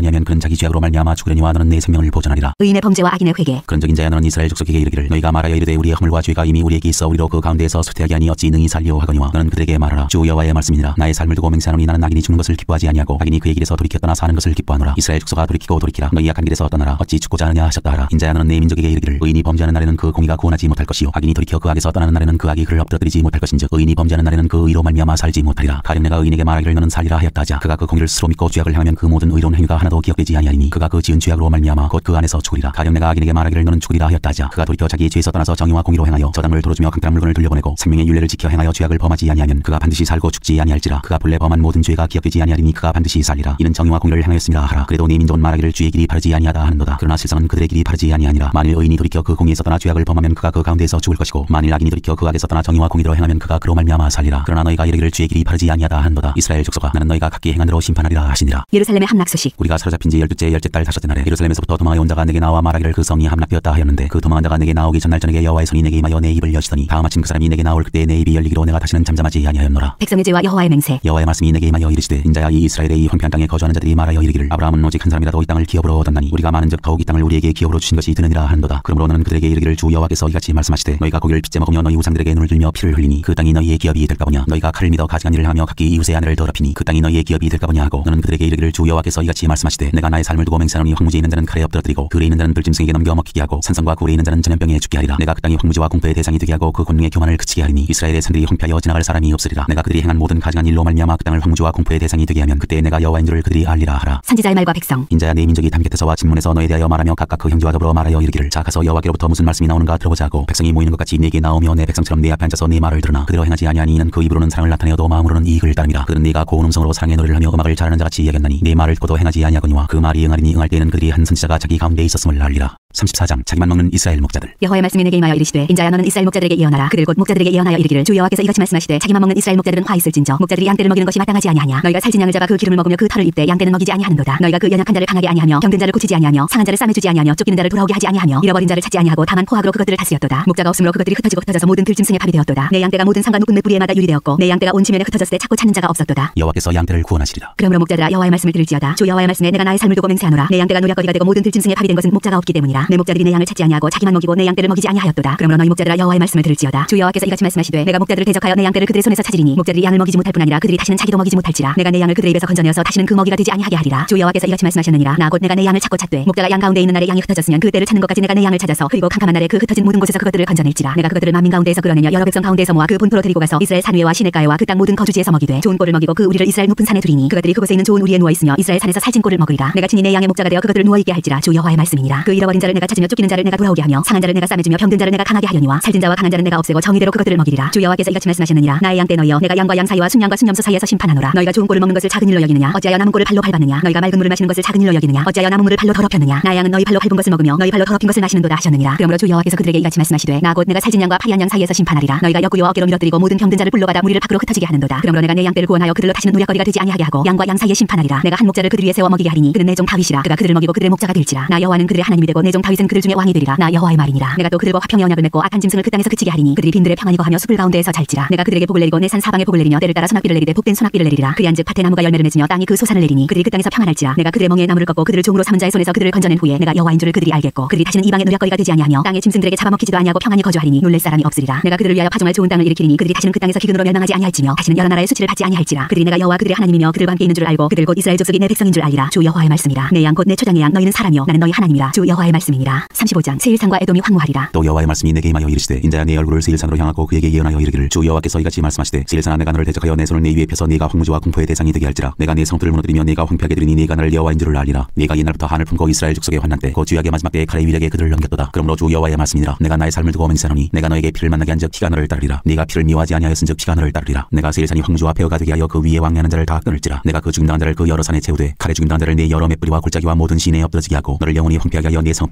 아니하면 그는 자기 죄악으로 말미암아 죽으려니와 너는 내 생명을 보존하리라. 의인의 범죄와 악인의 회개. 그런즉 인자야 너는 이스라엘 족속에게 이르기를 너희가 말하여 이르되 우리의 허물과 죄가 이미 우리에게 있어 우리로 그 가운데에서 쇠퇴하게 하니 어찌 능히 살리오 하거니와 너는 그들에게 말하라. 주 여호와의 말씀이니라. 나의 삶을 두고 맹세하노니 나는 악인이 죽는 것을 기뻐하지 아니하고 악인이 그의 길에서 돌이켜 떠나 사는 것을 기뻐하노라. 이스라엘 족속아 돌이키고 돌이키라. 너희 악한 길에서 떠나라. 어찌 죽고자 하느냐 하셨다 하라. 인자야 너는 내 민족에게 이르기를 의인이 범죄하는 날에는 그 공의가 구원하지 못할 것이요 악인이 돌이켜 그 악에서 떠나는 날에는 그 악이 그를 엎드러뜨리지 못할 것인즉 의인이 범죄하는 날에는 그 의로 말미암아 살지 못하리라. 가령 내가 의인에게 말하기를 너는 살리라 하였다 하자 그가 그 공의를 스스로 믿고 죄악을 행하면 그 모든 의로운 행위가 하나도 기억되지 아니하리니 그가 그 지은 죄악으로 말미암아 곧 그 안에서 죽으리라. 가령 내가 악인에게 말하기를 너는 죽으리라 하였다 하자 그가 돌이켜 자기의 죄에서 떠나서 정의와 공의로 행하여 저당을 도로주며 강탈한 물건을 돌려보내고 생명의 율례를 지켜 행하여 죄악을 범하지 아니하면 그가 반드시 살고 죽지 아니할지라. 그가 본래 범한 모든 죄가 기억되지 아니하리니 그가 반드시 살리라. 이는 정의와 공의를 행하였습니다 하라. 그래도 네 민족은 말하기를 주의 길이 바르지 아니하다 하는도다. 그러나 실상은 그들의 길이 바르지 아니하니라. 만일 의인이 돌이켜 그 공의에서 떠나 죄악을 범하면 그가 그 가운데에서 죽을 것이고 만일 악인이 돌이켜 그 악에서 떠나 정의와 공의로 행하면 그가 그로 말미암아 살리라. 그러나 너희가 이르기를 주의 길이 바르지 아니하다 하는도다. 이스라엘 족속아 나는 너희가 각기 행한 대로 심판하리라 하시니라. 예루살렘의 함락 소식. 우리가 사로잡힌 지 열두째 열째 달 다섯째 날에 예루살렘에서부터 도망하여 온 자가 내게 나와 말하기를 그 성이 함락되었다 하였는데 그 도망한 자가 내게 나오기 전날 저녁에 여호와의 손이 내게 임하여 내 입을 여시더니 다음 아침 그 사람이 내게 나올 그때 내 입이 열리기로 내가 다시는 잠잠하지 아니하였노라. 백성의 죄와 여호와의 맹세. 여호와의 말씀이 내게 임하여 이르시되 인자야 이 이스라엘의 이 황폐한 땅에 거주하는 자들이 말하여 이르기를 아브라함은 오직 한 사람이라도 이 땅을 기업으로 얻었나니 우리가 많은즉 더욱 이 땅을 우리에게 기업으로 주신 것이 드느니라 하는도다. 그러므로 너는 그들에게 이르기를 주 여호와께서 이같이 말씀하시되 너희가 고기를 빚제 먹으며 너희 우상들에게 눈을 들며 피를 흘리니 그 땅이 너희의 기업이 될까 보냐. 너희가 칼을 믿어 가증한 일을 하며 각기 이웃의 아내를 더럽히니 그 땅이 너희의 기업이 될까 보냐 하고 너는 그들에게 이르기를 주 여호와께서 이같이 말씀하시되 내가 나의 삶을 두고 맹세하노니 황무지에 있는 자는 칼에 엎드러뜨리고 들에 있는 자는 들짐승에게 넘겨 먹히게 하고 산성과 굴에 있는 자는 전염병에 죽게 하리라. 내가 그 땅이 황무지와 공포의 대상이 되게 하고 그 권능의 교만을 그치게 하리니 이스라엘의 산들이 황폐하여 지나갈 사람이 없으리라. 내가 그들이 행한 모든 가증한 일로 말미암아 그 땅을 황무지와 공포의 대상이 되게 하면 그때 내가 여호와인 줄을 그들이 알리라 하라. 선지자의 말과 백성. 인자야 내 민족이 담 곁에서와 진문에서 너에 대하여 말하며 각각 그 형제와 더불어 말하여 이르기를 자 가서 여호와께로부터 무슨 말씀이 나오는가 들어보자 하고 백성이 모이는 것 같이 내게 나오며 내 백성처럼 내 앞에 앉아서 내 말을 들으나 그대로 행하지 아니하니 이는 그 입으로는 사랑을 나타내어도 마음으로는 이익을 따름이라. 그들은 네가 고운 음성으로 사랑의 노래를 하며 음악을 잘하는 자같이 여겼나니 네 말을 듣고도 행하지 아니하거니와 그 말이 응하리니 응할 때에는 그들이 한 선지자가 자기 가운데 있었음을 알리라. 삼십사 장 자기만 먹는 이스라엘 목자들. 여호와의 말씀이 내게 임하여 이르시되 인자야 너는 이스라엘 목자들에게 예언하라. 그들 곧 목자들에게 예언하여 이르기를 주 여호와께서 이같이 말씀하시되 자기만 먹는 이스라엘 목자들은 화 있을진저 목자들이 양떼를 먹이는 것이 마땅하지 아니하냐. 너희가 살진 양을 잡아 그 기름을 먹으며 그 털을 입되 양떼는 먹이지 아니하는도다. 너희가 그 연약한 자를 강하게 아니하며 병든 자를 고치지 아니하며 상한 자를 싸매주지 아니하며 쫓기는 자를 돌아오게 하지 아니하며 잃어버린 자를 찾지 아니하고 다만 포악으로 그것들을 다스렸도다. 목자가 없으므로 그것들이 흩어지고 흩어져서 모든 들짐승의 밥이 되었도다. 내 양떼가 모든 산과 높은 뿌리에마다 유리되었고 내 양떼가 온 지면에 흩어졌을 때 찾고 찾는 자가 없었도다. 여호와께서 양떼를 구원하시리라. 그러므로 목자들아 여호와의 말씀을 들을지어다. 주 여호와의 말씀에 내가 나의 삶을 두고 맹세하노라. 내 양떼가 노략거리가 되고 모든 들짐승의 밥이 된 것은 목자가 없기 때문이라. 내 목자들이 내 양을 찾지 아니하고 자기만 먹이고 내 양떼를 먹이지 아니하였도다. 그러므로 너희 목자들아 여호와의 말씀을 들을지어다. 주 여호와께서 이같이 말씀하시되 내가 목자들을 대적하여 내 양떼를 그들의 손에서 찾으리니 목자들이 양을 먹이지 못할 뿐 아니라 그들이 다시는 자기도 먹이지 못할지라. 내가 내 양을 그들의 입에서 건져내어서 다시는 그 먹이가 되지 아니하게 하리라. 주 여호와께서 이같이 말씀하셨느니라. 나 곧 내가 내 양을 찾고 찾되 목자가 양 가운데 있는 날에 양이 흩어졌으면 그 때를 찾는 것까지 내가 내 양을 찾아서 그리고 캄캄한 날에 그 흩어진 모든 곳에서 그것들을 건져낼지라. 내가 그것들을 만민 가운데에서 끌어내며 여러 백성 가운데에서 모아 그 본토로 데리고 가서 이스라엘 산 위에와 시냇가에와 그 땅 모든 거주지에서 먹이되 좋은 꼴을 먹이고 그 우리를 이스라엘 높은 산에 두리니 그것들이 그곳에 있는 좋은 우리에 누워 있으며 이스라엘 산에서 살찐 꼴을 먹으리라. 내가 친히 내 양의 목자가 되어 그것들을 누워 있게 할지라. 주 여호와의 말씀이니라. 그 잃어버린 자를 내가 찾으며 쫓기는 자를 내가 돌아오게 하며 상한 자를 내가 싸매주며 병든 자를 내가 강하게 하려니와 살찐 자와 강한 자는 내가 없애고 정의대로 그것들을 먹이리라. 주 여호와께서 이같이 말씀하셨느니라. 나의 양떼 너희여 내가 양과 양 사이와 순양과 순염소 사이에서 심판하노라. 너희가 좋은 꼴을 먹는 것을 작은 일로 여기느냐. 어찌하여 남은 꼴을 발로 밟았느냐. 너희가 맑은 물을 마시는 것을 작은 일로 여기느냐. 어찌하여 남은 물을 발로 더럽혔느냐. 나의 양은 너희 발로 밟은 것을 먹으며 너희 발로 더럽힌 것을 마시는도다 하셨느니라. 그러므로 주 여호와께서 그들에게 이같이 말씀하시되 나 곧 내가 살찐 양과 파리한 양 사이에서 심판하리라. 너희가 옆구리와 어깨로 밀어뜨리고 모든 병든 자를 불러 받아 무리를 밖으로 흩어지게 하는도다. 그러므로 내가 내 양떼를 구원하여 그들로 다시는 노략거리가 되지 아니하게 하고 양과 양 사이에 심판하리라. 내가 한 목자를 그들 위에 세워 먹이게 하리니 그는 내 종 다윗이라. 그가 그들을 먹이고 그들의 목자가 될지라. 나 여호와는 그들의 하나님이 되고 내 종 다윗은 그들 중에 왕이 되리라. 나 여호와의 말이니라. 내가 또 그들과 화평의 언약을 맺고 악한 짐승을 그 땅에서 그치게 하리니 그들이 빈들에 평안히 거하며 숲을 가운데에서 잘지라. 내가 그들에게 복을 내리고 내 산 사방에 복을 내리며 때를 따라 소낙비를 내리되 복된 소낙비를 내리라. 그리한즉 밭에 나무가 열매를 맺으며 땅이 그 소산을 내리니 그들이 그 땅에서 평안할지라. 내가 그들의 멍에 나무를 꺾고 그들을 종으로 삼은 자의 손에서 그들을 건져낸 후에 내가 여호와인 줄을 그들이 알겠고 그들이 다시는 이방의 노략거리가 되지 아니하며 땅의 짐승들에게 잡아먹히지도 아니하고 평안히 거주하리니 놀랄 사람이 없으리라. 내가 그들을 위하여 파종할 좋은 땅을 일으키리니 그들이 다시는 그 땅에서 기근으로 멸망하지 아니할지며 다시는 여러 나라의 수치를 받지 아니할지라. 그들이 내가 여호와 그들의 하나님이며 그들과 함께 있는 줄을 알고 그들 곧 이스라엘 족속이 내 백성인 줄 알리라. 주 여호와의 말씀이라. 내 양 곧 내 초장의 양 너희는 사람이요 나는 너희 하나님이라. 주 여호와의 말씀이니라. 삼십오 장 세일산과 에돔이 황무하리라. 또 여호와의 말씀이 내게 임하여 이르시되 인자야 내 얼굴을 세일산으로 향하고 그에게 예언하여 이르기를 주 여호와께서 이같이 말씀하시되 세일산아 내가 너를 대적하여 내 손을 네 위에 펴서 네가 황무지와 공포의 대상이 되게 할지라. 내가 네 성들을 무너뜨리며 네가 황폐하게 되리니 네가 나를 여호와인 줄을 알리라. 네가 옛날부터 한을 품고 이스라엘 족속의 환난 때 곧 주약의 마지막 때에 칼의 위력에 그들을 넘겼도다. 그러므로 주 여호와의 말씀이니라. 내가 나의 삶을 두고 맹세하노니 내가 너에게 피를 만나게 한즉 피가 너를 따르리라. 네가 피를 미워하지 아니하였은즉 피가 너를 따르리라. 내가 세일산이 황무지와 폐허가 되게 하여 그 위에 왕래하는 자를 다 끊을지라. 내가 그 죽임당한 자를 그 여러 산에 채우되 칼에 죽임당한 자를 네 여러 맷뿌리와 골짜기와 모든 시내에 엎드러지게 하고 너를 영원히 황폐하게 하여 네 성들의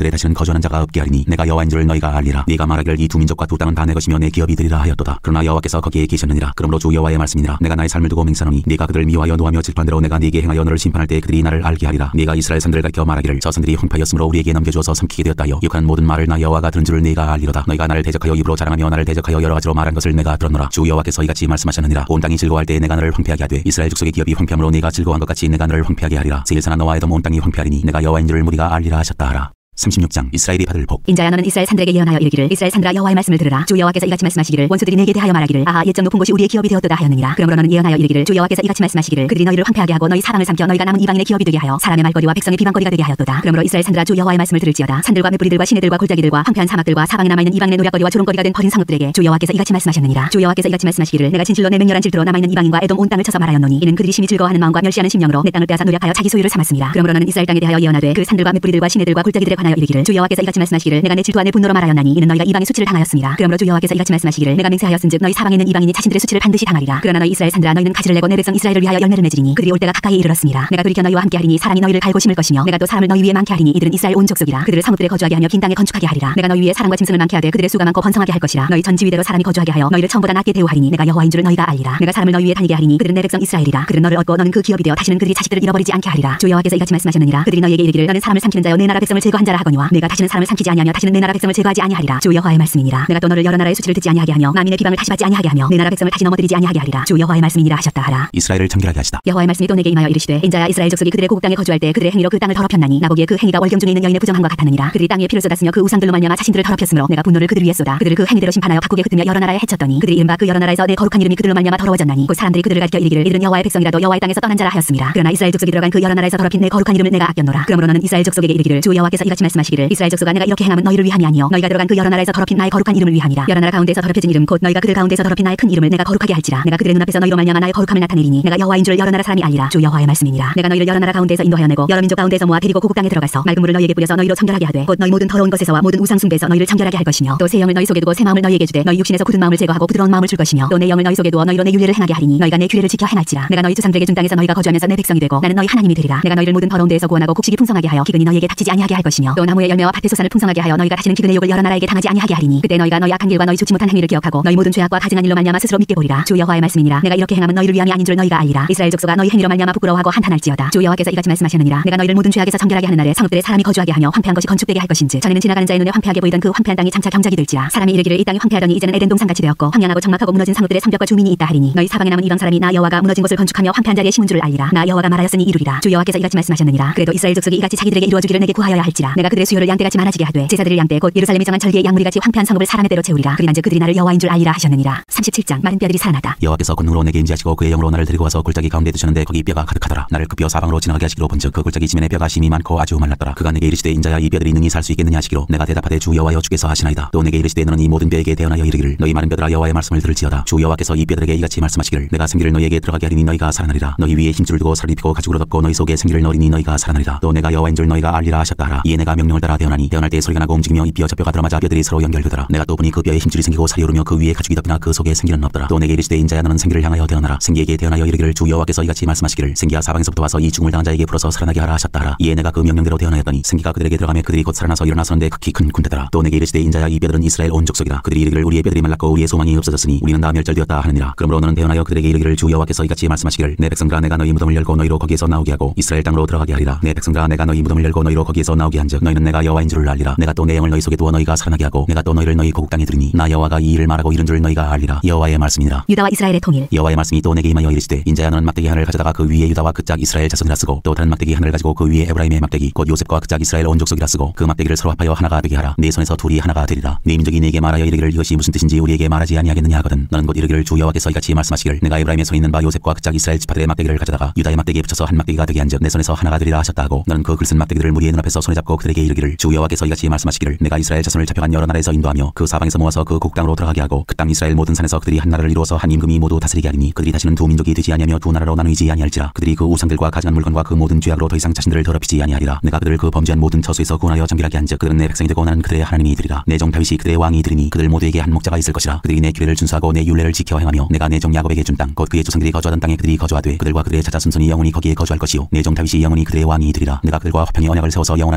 땅에 다시는 거주하는 자가 없게 하리니 내가 여호와인 줄 너희가 알리라. 네가 말하기를 이 두 민족과 두 땅은 다 내 것이며 내 기업이 되리라 하였도다. 그러나 여호와께서 거기에 계셨느니라. 그러므로 주 여호와의 말씀이니라. 내가 나의 삶을 두고 맹세하노니 네가 그들을 미워하여 노하며 질투한 대로 내가 네게 행하여 너를 심판할 때 그들이 나를 알게 하리라. 네가 이스라엘 산들을 가리켜 말하기를 저 산들이 황폐하였으므로 우리에게 넘겨주어서 삼키게 되었다 하여 욕하는 모든 말을 나 여호와가 들은 줄을 네가 알리로다. 너희가 나를 대적하여 입으로 자랑하며 나를 대적하여 여러 가지로 말한 것을 내가 들었노라. 주 여호와께서 이같이 말씀하셨느니라. 온 땅이 즐거워할 때 내가 너를 황폐하게 하되 이스라엘 족속의 기업이 황폐함으로 네가 즐거워한 것 같이 내가 너를 황폐하게 하리라. 세일사나 너와 에돔 온 땅이 황폐하리니 내가 여호와인 줄을 무리가 알리라 하셨다 하라. 삼십육 장 이스라엘이 받을 복. 인자야 너는 이스라엘 산들에게 예언하여 이르기를 이스라엘 산들아 여호와의 말씀을 들으라. 주 여호와께서 이같이 말씀하시기를 원수들이 내게 대하여 말하기를 아하 옛적 높은 곳이 우리의 기업이 되었도다 하였느니라. 그러므로 너는 예언하여 이르기를 주 여호와께서 이같이 말씀하시기를 그들이 너희를 황폐하게 하고 너희 사방을 삼켜 너희가 남은 이방인의 기업이 되게 하여 사람의 말거리와 백성의 비방거리가 되게 하였도다. 그러므로 이스라엘 산들아 주 여호와의 말씀을 들을지어다. 산들과 맷뿌리들과 시내들과 골짜기들과 황폐한 사막들과 사방에 남아있는 이방인의 노략거리와 조롱거리가 된 버린 성읍들에게 주 여호와께서 이같이 말씀하셨느니라. 주 여호와께서 이같이 말씀하시기를 내가 진실로 내 맹렬한 질투로 남아있는 이방인과 에돔 온 땅을 쳐서 말하였노니 이는 그들이 심히 즐거워하는 마음과 멸시하는 심령으로 내 땅을 빼앗아 노략하여 자기 소유를 삼았습니다. 그러므로 너는 이스라엘 땅에 대하여 예언하되 그 산들과 맷뿌리들과 시내들과 골짜기들에 관하여 이르기를 주 여호와께서 이같이 말씀하시기를 내가 내 질투와 내 분노로 말하였나니 이는 너희가 이방의 수치를 당하였습니다. 그러므로 주 여호와께서 이같이 말씀하시기를 내가 맹세하였은즉 너희 사방에 있는 이방인이 자신들의 수치를 반드시 당하리라. 그러나 너희 이스라엘 산들아 너희는 가지를 내고 내 백성 이스라엘을 위하여 열매를 맺으리니 그들이 올 때가 가까이 이르렀습니다. 내가 돌이켜 너희와 함께 하리니 사람이 너희를 갈고 심을 것이며 내가 또 사람을 너희 위에 많게 하리니 이들은 이스라엘 온 족속이라. 그들을 성읍들에 거주하게 하며 긴 땅에 건축하게 하리라. 내가 너희 위에 사람과 짐승을 많게 하되 그들의 수가 많고 번성하게 할 것이라. 너희 전 지위대로 사람이 거주하게 하여 너희를 처음보다 낮게 대우하리니 내가 여호와인 줄을 너희가 알리라. 내가 사람을 너희 위에 다니게 하리니 그들은 내 백성 이스라엘이라. 그들은 너를 얻고 너는 그 기업이 되어 다시는 그들이 자식들을 잃어버리지 않게 하리라. 주 여호와께서 이같이 말씀하셨느니라. 그들이 너희에게 이르기를 너는 사람을 삼키는 자여 내 나라 백성을 제거한 자라 하거니와 내가 다시는 사람을 삼키지 아니하며 다시는 내 나라 백성을 제거하지 아니하리라. 주 여호와의 말씀이니라. 내가 또 너를 여러 나라의 수치를 듣지 아니하게 하며 만민의 비방을 다시 받지 아니하게 하며 내 나라 백성을 다시 넘어뜨리지 아니하게 하리라. 주 여호와의 말씀이니라 하셨다 하라. 이스라엘을 정결하게 하시다. 여호와의 말씀이 또 내게 임하여 이르시되 인자야 이스라엘 족속이 그들의 고국 땅에 거주할 때 그들의 행위로 그 땅을 더럽혔나니 나보기에 그 행위가 월경 중에 있는 여인의 부정함과 같았느니라. 그들이 땅 위에 피를 쏟았으며 그 우상들로 말미암아 자신들을 더럽혔으므로 내가 분노를 그들 위에 쏟아 그들을 그 행위대로 심판하여 각국에 흩으며 여러 나라에 해쳤더니 그들이 이른바 그 여러 나라에서 내 거룩한 이름이 그들로 말미암아 더러워졌나니 곧 사람들이 그들을 가리켜 이르기를 이들은 여호와의 백성이라도 여호와의 땅에서 떠난 자라 하였습니다. 그러나 이스라엘 족속이 들어간 그 여러 나라에서 더럽힌 내 거룩한 이름을 내가 아꼈노라. 그러므로 너는 이스라엘 족속에게 이르기를 주 여호와께서 이같이 말씀하시기를 이스라엘 족속아 내가 이렇게 행함은 너희를 위함이 아니요 너희가 들어간 그 여러 나라에서 더럽힌 나의 거룩한 이름을 위함이라. 여러 나라 가운데서 더럽혀진 이름 곧 너희가 그들 가운데서 더럽힌 나의 큰 이름을 내가 거룩하게 할지라. 내가 그들의 눈앞에서 너희로 말미암아 나의 거룩함을 나타내리니 내가 여호와인 줄 여러 나라 사람이 알리라. 주 여호와의 말씀이니라. 내가 너희를 여러 나라 가운데서 인도하여 내고 여러 민족 가운데서 모아 데리고 고국 땅에 들어가서 맑은 물을 너희에게 뿌려서 너희로 정결하게 하되 곧 너희 모든 더러운 것에서와 모든 우상 숭배에서 너희를 정결하게 할 것이며 또 새 영을 너희 속에 두고 새 마음을 너희에게 주되 너희 육신에서 굳은 마음을 제거하고 부드러운 마음을 줄 것이며 또 내 영을 너희 속에 두어 너희로 내 윤례를 행하게 하리니 너희가 내 규례를 지켜 행할지라. 내가 너희 조상들에게 준 땅에서 너희가 거주하면서 내 백성이 되고 나는 너희 하나님이 되리라. 내가 너희를 모든 더러운 데에서 구원하고 곡식이 풍성하게 하여 기근이 너희에게 닥치지 아니하게 할 것이며 또 나무의 열매와 밭의 소산을 풍성하게 하여 너희가 다시는 기근의 욕을 여러 나라에게 당하지 아니하게 하리니 그때 너희가 너희 악한 길과 너희 좋지 못한 행위를 기억하고 너희 모든 죄악과 가증한 일로 말미암아 스스로 믿게 보리라. 주 여호와의 말씀이니라. 내가 이렇게 행함은 너희를 위함이 아닌 줄 너희가 알리라. 이스라엘 족속아 너희 행위로 말미암아 부끄러워하고 한탄할지어다. 주 여호와께서 이같이 말씀하셨느니라. 내가 너희를 모든 죄악에서 정결하게 하는 날에 성읍들에 사람이 거주하게 하며 황폐한 것이 건축되게 할 것인즉 전에는 지나가는 자의 눈에 황폐하게 보이던 그 황폐한 땅이 장차 경작이 될지라. 사람이 이르기를 이 땅이 황폐하더니 이제는 에덴 동산같이 되었고 황량하고 적막하고 무너진 성읍들의 성벽과 주민이 있다 하리니 너희 사방에 남은 이방 사람이 나 여호와가 무너진 곳을 건축하며 황폐한 자리에 심은 줄을 알리라. 나 여호와가 말하였으니 이루리라. 주 여호와께서 이같이 말씀하셨느니라. 그래도 이스라엘 족속이 이같이 자기들에게 이루어주기를 내게 구하여야 할지라. 내가 그들의 수요를 양떼같이 많아지게 하되 제사드릴 양떼 곧 예루살렘이 정한 절기의 양무리같이 황폐한 성읍을 사람의 대로 채우리라. 그리난즉 그들이 나를 여호와인 줄 알리라 하셨느니라. 삼십칠 장 마른 뼈들이 살아나다. 여호와께서 권능으로 내게 임재하시고 그의 영으로 나를 데리고 와서 골짜기 가운데 두셨는데 거기 뼈가 가득하더라. 나를 그 뼈 사방으로 지나가게 하시기로 본즉 그 골짜기 지면에 뼈가 심이 많고 아주 말랐더라. 그가 내게 이르시되 인자야 이 뼈들이 능히 살 수 있겠느냐 하시기로 내가 대답하되 주 여호와여 주께서 하시나이다. 또 내게 이르시되 너는 이 모든 뼈에게 대언하여 이르기를 너희 마른 뼈들아 여호와의 말씀을 들을지어다. 주 여호와께서 이 뼈들에게 이같이 말씀하시기를 내가 생기를 너희에게 들어가게 하리니 너희가 살아나리라. 너희 위에 힘줄을 두고 살을 입히고 가죽으로 덮고 너희 속에 생기를 넣으리니 너희가 살아나리라. 또 내가 여호와인 줄 너희가 알리라 하셨다 하라. 이에 내가 명령을 따라 대언하니 대언할 때 소리가 나고 움직이며 이 뼈 저 뼈가 들어맞아 뼈들이 서로 연결되더라. 내가 또 보니 그 뼈에 힘줄이 생기고 살이 오르며 그 위에 가죽이 덮이나 그 속에 생기는 없더라. 또 내게 이르시되 인자야 너는 생기를 향하여 대언하라. 생기에게 대언하여 이르기를 주 여호와께서 이같이 말씀하시기를 생기야 사방에서부터 와서 이 죽음을 당한 자에게 풀어서 살아나게 하라 하셨다 하라. 이에 내가 그 명령대로 대언하였더니 생기가 그들에게 들어가며 그들이 곧 살아나서 일어나서는데 극히 큰 군대더라. 또 내게 이르시되 인자야 이 뼈들은 이스라엘 온 족속이라. 그들이 이르기를 우리의 뼈들이 말랐고 우리의 소망이 없어졌으니 우리는 다 멸절되었다 하느니라. 그러므로 너는 대언하여 그들에게 이르기를 주 여호와께서 이같이 말씀하시기를 내 백성들아 내가 너희 무덤을 열고 너희로 거기에서 나오게 하고 이스라엘 땅으로 들어가게 하리라. 내 백성들아 내가 너희 무덤을 열고 너희로 거기에서 나오게 한즉 너희는 내가 여호와인 줄을 알리라. 내가 또 내 영을 너희 속에 두어 너희가 살아나게 하고 내가 또 너희를 너희 고국 땅에 두리니 나 여호와가 이 일을 말하고 이른 줄 너희가 알리라. 여호와의 말씀이니라. 유다와 이스라엘의 통일. 여호와의 말씀이 또 내게 임하여 이르시되 인자야 너는 막대기 하나를 가져다가 그 위에 유다와 그 짝 이스라엘 자손이라 쓰고 또 다른 막대기 하나를 가지고 그 위에 에브라임의 막대기 곧 요셉과 그 짝 이스라엘 온 족속이라 쓰고 그 막대기를 서로 합하여 하나가 되게 하라. 네 손에서 둘이 하나가 되리라. 네 민족이 네게 말하여 이르기를 이것이 무슨 뜻인지 우리에게 말하지 아니하겠느냐 하거든. 너는 곧 이르기를 주 여호와께서 이같이 말씀하시기를 내가 에브라임에 서 있는 바 요셉과 그 짝 이스라엘 지파들의 막대기를 가져다가 유다의 막대기에 붙여서 한 막대기가 되게 한즉 내 손에서 하나가 되리라 하셨다 하고 너는 그 글쓴 막대기들을 무리의 눈앞에서 손에 잡고 그들에게 이르기를 주 여호와께서 이같이 말씀하시기를 내가 이스라엘 자손을 잡혀간 여러 나라에서 인도하며 그 사방에서 모아서 그 고국 땅으로 들어가게 하고 그 땅 이스라엘 모든 산에서 그들이 한 나라를 이루어서 한 임금이 모두 다스리게 하리니 그들이 다시는 두 민족이 되지 아니하며 두 나라로 나누이지 아니할지라. 그들이 그 우상들과 가증한 물건과 그 모든 죄악으로 더 이상 자신들을 더럽히지 아니하리라. 내가 그들을 그 범죄한 모든 처소에서 구원하여 정결하게 한즉 그들은 내 백성이 되고 나는 그들의 하나님이 되리라. 내 종 다윗이 그들의 왕이 되리니 그들 모두에게 한 목자가 있을 것이라. 그들이 내 규례를 준수하고 내 율례를 지켜 행하며 내가 내 종 야곱에게 준 땅 곧 그의 조상들이 거주하던 땅에 그들이 거주하되 그들과 그들의 자자 순손이 영원히 거기에 거주할 것이요 내 종 다윗이 영원히 그들의 왕이 되리라. 내가 그들과 화평의 언약을 세워서 영원한 언약이 되게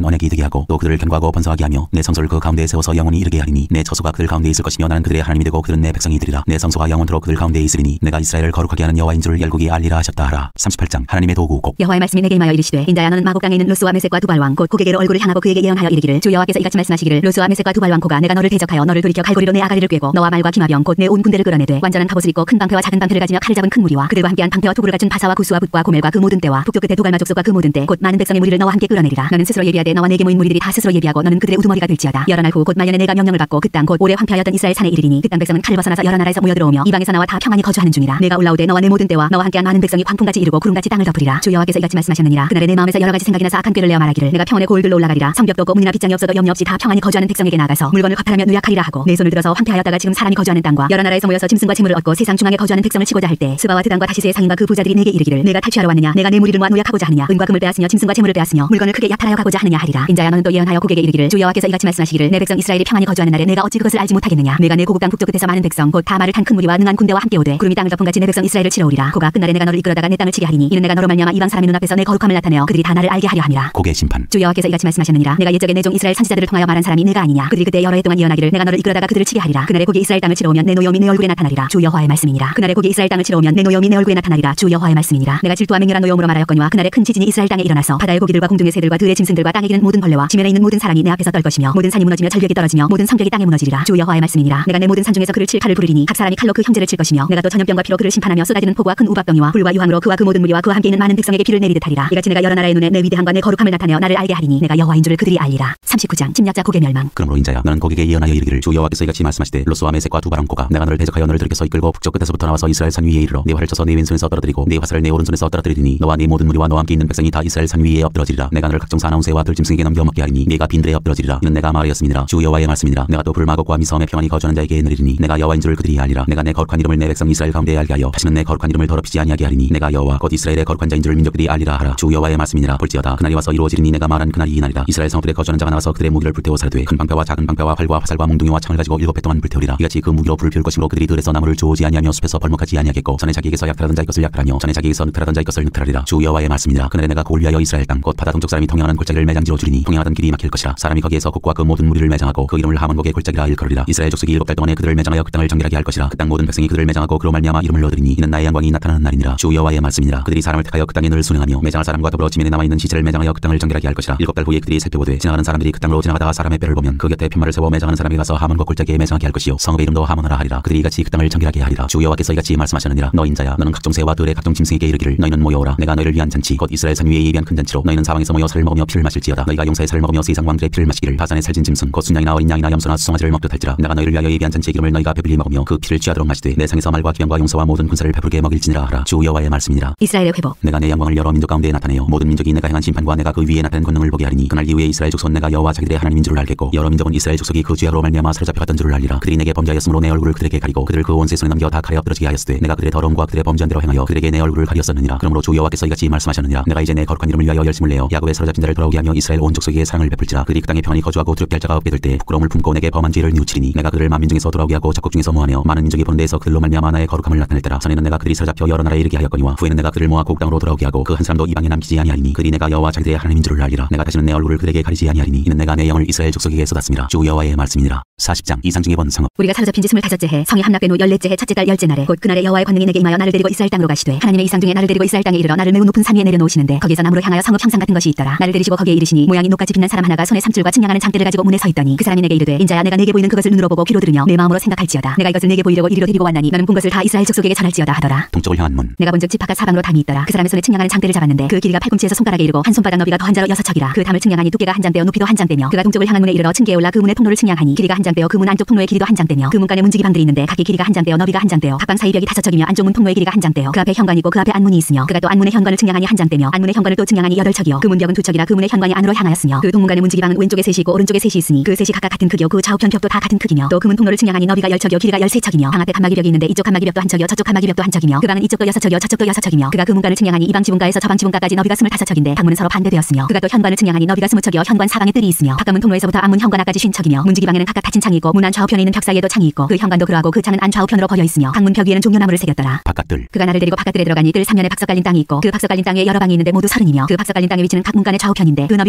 하고 또 그들을 견고하고 번성하게 하며 내 성소를 그 가운데에 세워서 영원히 이르게 하리니 내 처소가 그들 가운데 있을 것이며 나는 그들의 하나님이 되고 그들은 내 백성이 되리라. 내 성소가 영원토록 그들 가운데에 있으리니 내가 이스라엘을 거룩하게 하는 여호와인 줄 열국이 알리라 하셨다 하라. 삼십팔 장 하나님의 도구곡. 여호와의 말씀이 내게 임하여 이르시되 인자야 너는 마곡 강에 있는 로스와 메섹과 두발왕 곧 고개게로 얼굴을 향하고 그에게 예언하여 이르기를 주 여호와께서 이같이 말씀하시기를 로스와 메섹과 두발왕 고가 내가 너를 대적하여 너를 돌이켜 갈고리로 내 아가리를 꿰고 너와 말과 기마병 곧 내 온 군대를 끌어내되 완전한 갑옷을 입고 큰 방패와 작은 방패를 가지며 칼을 잡은 큰 무리와 그들과 함께한 방패와 도구를 갖춘 바사와 구스와 붓과 고멜과 그 모든 때와 북쪽 끝에 도갈마 족속과 그 모든 때 곧 많은 백성의 무리를 너와 함께 끌어내리라. 너는 스스로 예비하되 너와 내게 모인 무리들이 다 스스로 예비하고 너는 그들의 우두머리가 될지어다. 여러 날 후 곧 말년에 내가 명령을 받고 그 땅 곧 오래 황폐하였던 이스라엘 산에 이르리니 그 땅 백성은 칼을 벗어나서 여러 나라에서 모여들어오며 이방에서 나와 다 평안히 거주하는 중이라. 내가 올라오되 너와 내 모든 때와 너와 함께한 많은 백성이 광풍같이 이르고 구름같이 땅을 덮으리라. 주 여호와께서 이같이 말씀하셨느니라. 그날에 내 마음에서 여러 가지 생각이 나서 악한 꾀를 내어 말하기를 내가 평원의 고을들로 올라가리라. 성벽도 없고 문이나 빗장이 없어도 염려 없이 다 평안히 거주하는 백성에게 나아가서 물건을 화폐하며 누약하리라 하고 내 손을 들어서 황폐하였다가 지금 사람이 거주하는 땅과 여러 나라에서 모여서 짐승과 재물을 얻고 세상 중앙에 거주하는 백성을 치고자 할 때 스바와 드단과 다시스의 상인과 그 부자들이 내게 이르기를 내가 탈취하러 왔느냐 내가 내 무리를 모아 누약하고자 하느냐 은과 금을 빼앗으며 짐승과 재물을 빼앗으며 물건을 크게 약탈하여 가고자 하느냐 하리라. 인자야 너는 또 예언하여 고객에게 이르기를 주 여호와께서 이같이 말씀하시기를 내 백성 이스라엘이 평안히 거주하는 날에 내가 어찌 그것을 알지 못하겠느냐. 내가 내 고국 땅 북쪽 끝에서 많은 백성 곧 다 말을 탄 큰 무리와 능한 군대와 함께 오되 구름이 땅을 덮음같이 내 백성 이스라엘을 치러 오리라. 고가 끝날에 내가 너를 이끌어다가 내 땅을 치게 하리니 이는 내가 너로 말미암아 이방 사람의 눈앞에서 내 거룩함을 나타내어 그들이 다 나를 알게 하려 함이라. 고개 심판. 주 여호와께서 이같이 말씀하셨느니라. 내가 옛적에 내 종 이스라엘 선지자들을 통하여 말한 사람이 내가 아니냐. 그들이 그때 여러 해 동안 예언하기를 내가 너를 이끌어다가 그들을 치게 하리라. 그날에 고기 이스라엘 땅을 치러 오면 내 노여움이 내 얼굴에 나타나리라. 주 여호와의 말씀이니라. 그날에 고기 이스라엘 땅을 치러 오면 내 노여움이 내 얼굴에 나타나리라. 주 여호와의 말씀이니라. 내가 질투와 맹렬한 노여움으로 말하였거니와 그날에 큰 지진이 이스라엘 땅에 일어나서 바다의 고기들과 공중의 새들과 들의 짐승들과 땅에 기는 모든 벌레와 지면에 있는 모든 사람이 내 앞에서 떨 것이며 모든 산이 무너지며 절벽이 떨어지며 모든 성벽이 땅에 무너지리라. 주 여호와의 말씀이니라. 내가 내 모든 산 중에서 그를 칠 칼을 부르리니 각 사람이 칼로 그 형제를 칠 것이며 내가 또 전염병과 피로 그를 심판하며 쏟아지는 폭우와 큰 우박병이와 불과 유황으로 그와 그 모든 무리와 그와 함께 있는 많은 백성에게 비를 내리듯 하리라. 이같이 내가 여러 나라의 눈에 내 위대함과 내 거룩함을 나타내어 나를 알게 하리니 내가 여호와인 줄을 그들이 알리라. 삼십구 장 침략자 고개 멸망. 그러므로 인자야 너는 고객에게 예언하여 이르기를 주 여호와께서 이같이 말씀하시되 로스와 메섹과 두발왕 고가 내가 너를 대적하여 너를 들이켜서 이끌고 북쪽 끝에서부터 나와서 이스라엘 산 위에 이르러 네 활을 쳐서 네 왼손에서 떨어뜨리고 네 화살을 내 오른손에서 떨어뜨리니 너와 네 모든 무리와 너와 함께 있는 백성이 다 이스라엘 산 위에 엎드러지리라. 내가 너를 각종 사나운 새와 들짐승에게 넘겨 먹게 하리니 네가 빈들에 엎드러지리라. 이는 내가 말하였음이니라. 주 여호와의 말씀이니라. 내가 또 불마곡과 미섬에 평안히 거주하는 자에게 내리리니 내가 여호와인 줄을 그들이 알리라. 내가 내 거룩한 이름을 내 백성 이스라엘 가운데 알게 하여 다시는 내 거룩한 이름을 더럽히지 아니하게 하리니 내가 여호와 곧 이스라엘의 거룩한 자인 줄 민족들이 알리라 하라. 주 여호와의 말씀이니라. 볼지어다 그날이 와서 이루어지리니 내가 말한 그날이 이날이다. 이스라엘 성들에 거주하는 자가 나와서 그들의 무기를 불태워 사르되 큰 방패와 작은 방패와 활과 화살과 몽둥이와 창을 가지고 일곱 배 동안 불태우리라. 이같이 그 무기로 불을 피울 것이므로 그들이 들에서 나무를 주오지 아니하며 숲에서 벌목하지 아니하겠고 전에 자기에게서 약탈하던 자의 것을 약탈하며 전에 자기에게서 늑탈하던 자의 것을 늑탈하리라. 주 여호와의 말씀이니라. 그날에 내가 그를 위하여 이스라엘 땅 곧 바다 동쪽 사람이 통행하는 골짜기를 매장지로 주리니 통행하던 길이 막힐 것이라. 사람이 거기에서 곡과 그 모든 무리를 매장하고 그 이름을 하몬곡의 골짜기라 일컬으리라. 이스라엘 족속이 일곱 달 동안에 그들을 매장하여 그 땅을 정결하게 할 것이라. 그 땅 모든 백성이 그들을 매장하고 그로 말미암아 이름을 얻으리니 이는 나의 영광이 나타나는 날이니라. 주 여호와의 말씀이니라. 그들이 사람을 택하여 그 땅에 늘 순응하며 매장할 사람과 더불어 지면에 남아있는 시체를 매장하여 그 땅을 정결하게 할 것이라. 일곱 달 후에 그들이 살펴보되 지나가는 사람들이 그 땅으로 지나가다가 사람의 뼈를 보면 그 곁에 팻말을 세워 매장하는 사람에게 가서 하몬곡 골짜기에 매장하게 할 것이요 성읍의 이름도 하몬하라 하리라. 그들이 이같이 그 땅을 정결하게 하리라. 주 여호와께서 이같이 말씀하셨느니라. 너 인자야 너는 각종 새와 들의 각종 짐승에게 이르기를 너희는 모여오라. 내가 너희를 위한 잔치 곧 이스라엘 산 위에 예비한 큰 잔치로 너희는 사방에서 모여 살을 먹으며 피를 마실지어다. 너희가 용사의 살을 먹으며 세상 왕들의 피를 마시기를 바산의 살진 짐승 곧 순양이나 어린 양이나 염소나 수송아지를 먹듯 할지라. 내가 너희를 위하여 예비한 잔치의 기름을 너희가 배불리 먹으며 그 피를 취하도록 마시되 내 상에서 말과 기병과 용사와 모든 군사를 배부르게 먹일지니라 하라. 주 여호와의 말씀이니라. 이스라엘의 회복. 내가 내 영광을 여러 민족 가운데 나타내어 모든 민족이 내가 행한 심판과 내가 그 위에 나타낸 권능을 보게 하리니 그날 이후에 이스라엘 족속은 내가 여호와 자기들의 하나님인 줄을 알겠고 여러 민족은 이스라엘 족속이 그 죄악으로 말미암아 사로잡혀갔던 줄을 알리라. 그들이 내게 범죄하였으므로 내 얼굴을 그들에게 가리고 그들을 그 온 세손에 넘겨 다 칼에 엎드러지게 하였으되 내가 그들의 더러움과 그들의 범죄한 대로 행하여 그들에게 내 얼굴을 가리었었느니라. 그러므로 주 여호와께서 이같이 말씀하셨느니라. 내가 이제 내 거룩한 이름을 위하여 열심을 내어 야곱의 사로잡힌 자를 돌아오게 하며 이스라엘 온 족속에게 사랑을 베풀지라. 그들이 그 땅에 평안히 거주하고 두렵게 할 자가 없게 될 때 부끄러움을 품고 내게 범한 죄를 뉘우치리니 내가 그들을 만민 중에서 돌아오게 하고 적국 중에서 모하며 많은 민족이 보는 데에서 그들로 말미암아 나의 거룩함을 나타낼 때라. 전에는 내가 그들이 사로잡혀 여러 나라에 이르게 하였거니와 후에는 내가 그들을 모아 고국 땅으로 돌아오게 하고 그 한 사람도 이방에 남기지 아니하리니 그들이 내가 여호와 자기들의 하나님인 줄을 알리라. 내가 다시는 내 얼굴을 그들에게 가리지 아니하리니 이는 내가 내 영을 이스라엘 족속에게 쏟았음이라. 주 여호와의 말씀이니라. 사십 장 이상 중에 본 성읍. 우리가 사로잡힌 지 스물다섯째 해 성이 함락된 후 열넷째 해 첫째 달 열째 날에 곧 그날에 여호와의 권능이 내게 임하여 나를 데리고 이스라엘 땅으로 가시되 하나님의 이상 중에 나를 데리고 이스라엘 땅에 이르러 나를 매우 높은 산 위에 내려놓으시는데 거기에서 나무로 향하여 성읍 형상 같은 것이 있더라. 나를 데리시고 거기에 이르시니 모양이 녹같이 빛난 사람 하나가 손에 삼줄과 측량하는 장대를 가지고 문에 서 있더니 그 사람이 내게 이르되 인자야 내가 내게 보이는 그것을 눈으로 보고 귀로 들으며 내 마음으로 생각할지어다. 내가 이것을 내게 보이려고 이리로 데리고 왔나니 너는 본 것을 다 이스라엘 족속에게 전할지어다 하더라. 동쪽을 향한 문. 내가 본즉 집 바깥 사방으로 담이 있더라. 그 사람의 손에 측량하는 장대를 잡았는데 그 길이가 팔꿈치에서 손가락에 이르고 한 손바닥 너비가 더한 자로 여섯 척이라. 그 담을 측량하니 두께가 한 장대요 높이도 한 장대며 그가 동쪽을 향한 문에 이르러 층계에 올라 그 문의 통로를 측량하니 길이가 한 장대요 그 문 안쪽 통로의 길이도 한 장대며 그 문간에 문지기 방들이 있는데 각기 길이가 한 장대요 너비가 한 장대요 각방 사이 벽이 다섯 척이며 안쪽 문 통로의 길이가 한 장대요 그 앞에 현관이고 그 앞에 안문이 있으며 그가 또 안문의 현관을 측량하니 한 장대며 안문의 현관을 또 측량하니 여덟 척이요 그 문벽은 두 척이라 그 문의 현관이 안으로 향하였으며 그 동문간의 문지기 방은 왼쪽에 셋이 있고 오른쪽에 셋이 있으니 그 셋이 각각 같은 크기요 그 좌우편 벽도 다 같은 크기며 또 그 문 통로를 측량하니 너비가 열 척이요 길이가 열세 척이며 방 앞에 칸막이 벽이 있는데 이쪽 칸막이 벽도 한 척이요 저쪽 칸막이 벽도 한 척이며 그 방은 이쪽도 여섯 척이요 저쪽도 여섯 척이며 그가 그 문간을 측량하니 이방 지붕가에서 저방 지붕가까지 너비가 스물다섯 척인데 방문은 서로 반대되었으며 그가 또 현관을 측량하니 너비가 스무 척이요 현관 사방에 뜰이 있으며 바깥문 통로에서부터 안문 현관 앞까지 쉰 척이며 문지기 방에는 각각 닫힌 창이 있고 문 안 좌우편에 있는 벽 사이에도 창이 있고 그 현관도 그러하고 그 창은 안 좌우편으로 벌려 있으며 방문 벽 위에는 종려나무를 새겼더라. 바깥들. 그가 나를 데리고 바깥들에 들어가니 뜰 삼면에 박석 깔린 땅이 있고 그 박석 깔린 땅에 여러 방이 있는데 모두 서른이며 그 박석 깔린 땅에 위치는 각 문간의 좌우편인데 그 너비가 문간 길이와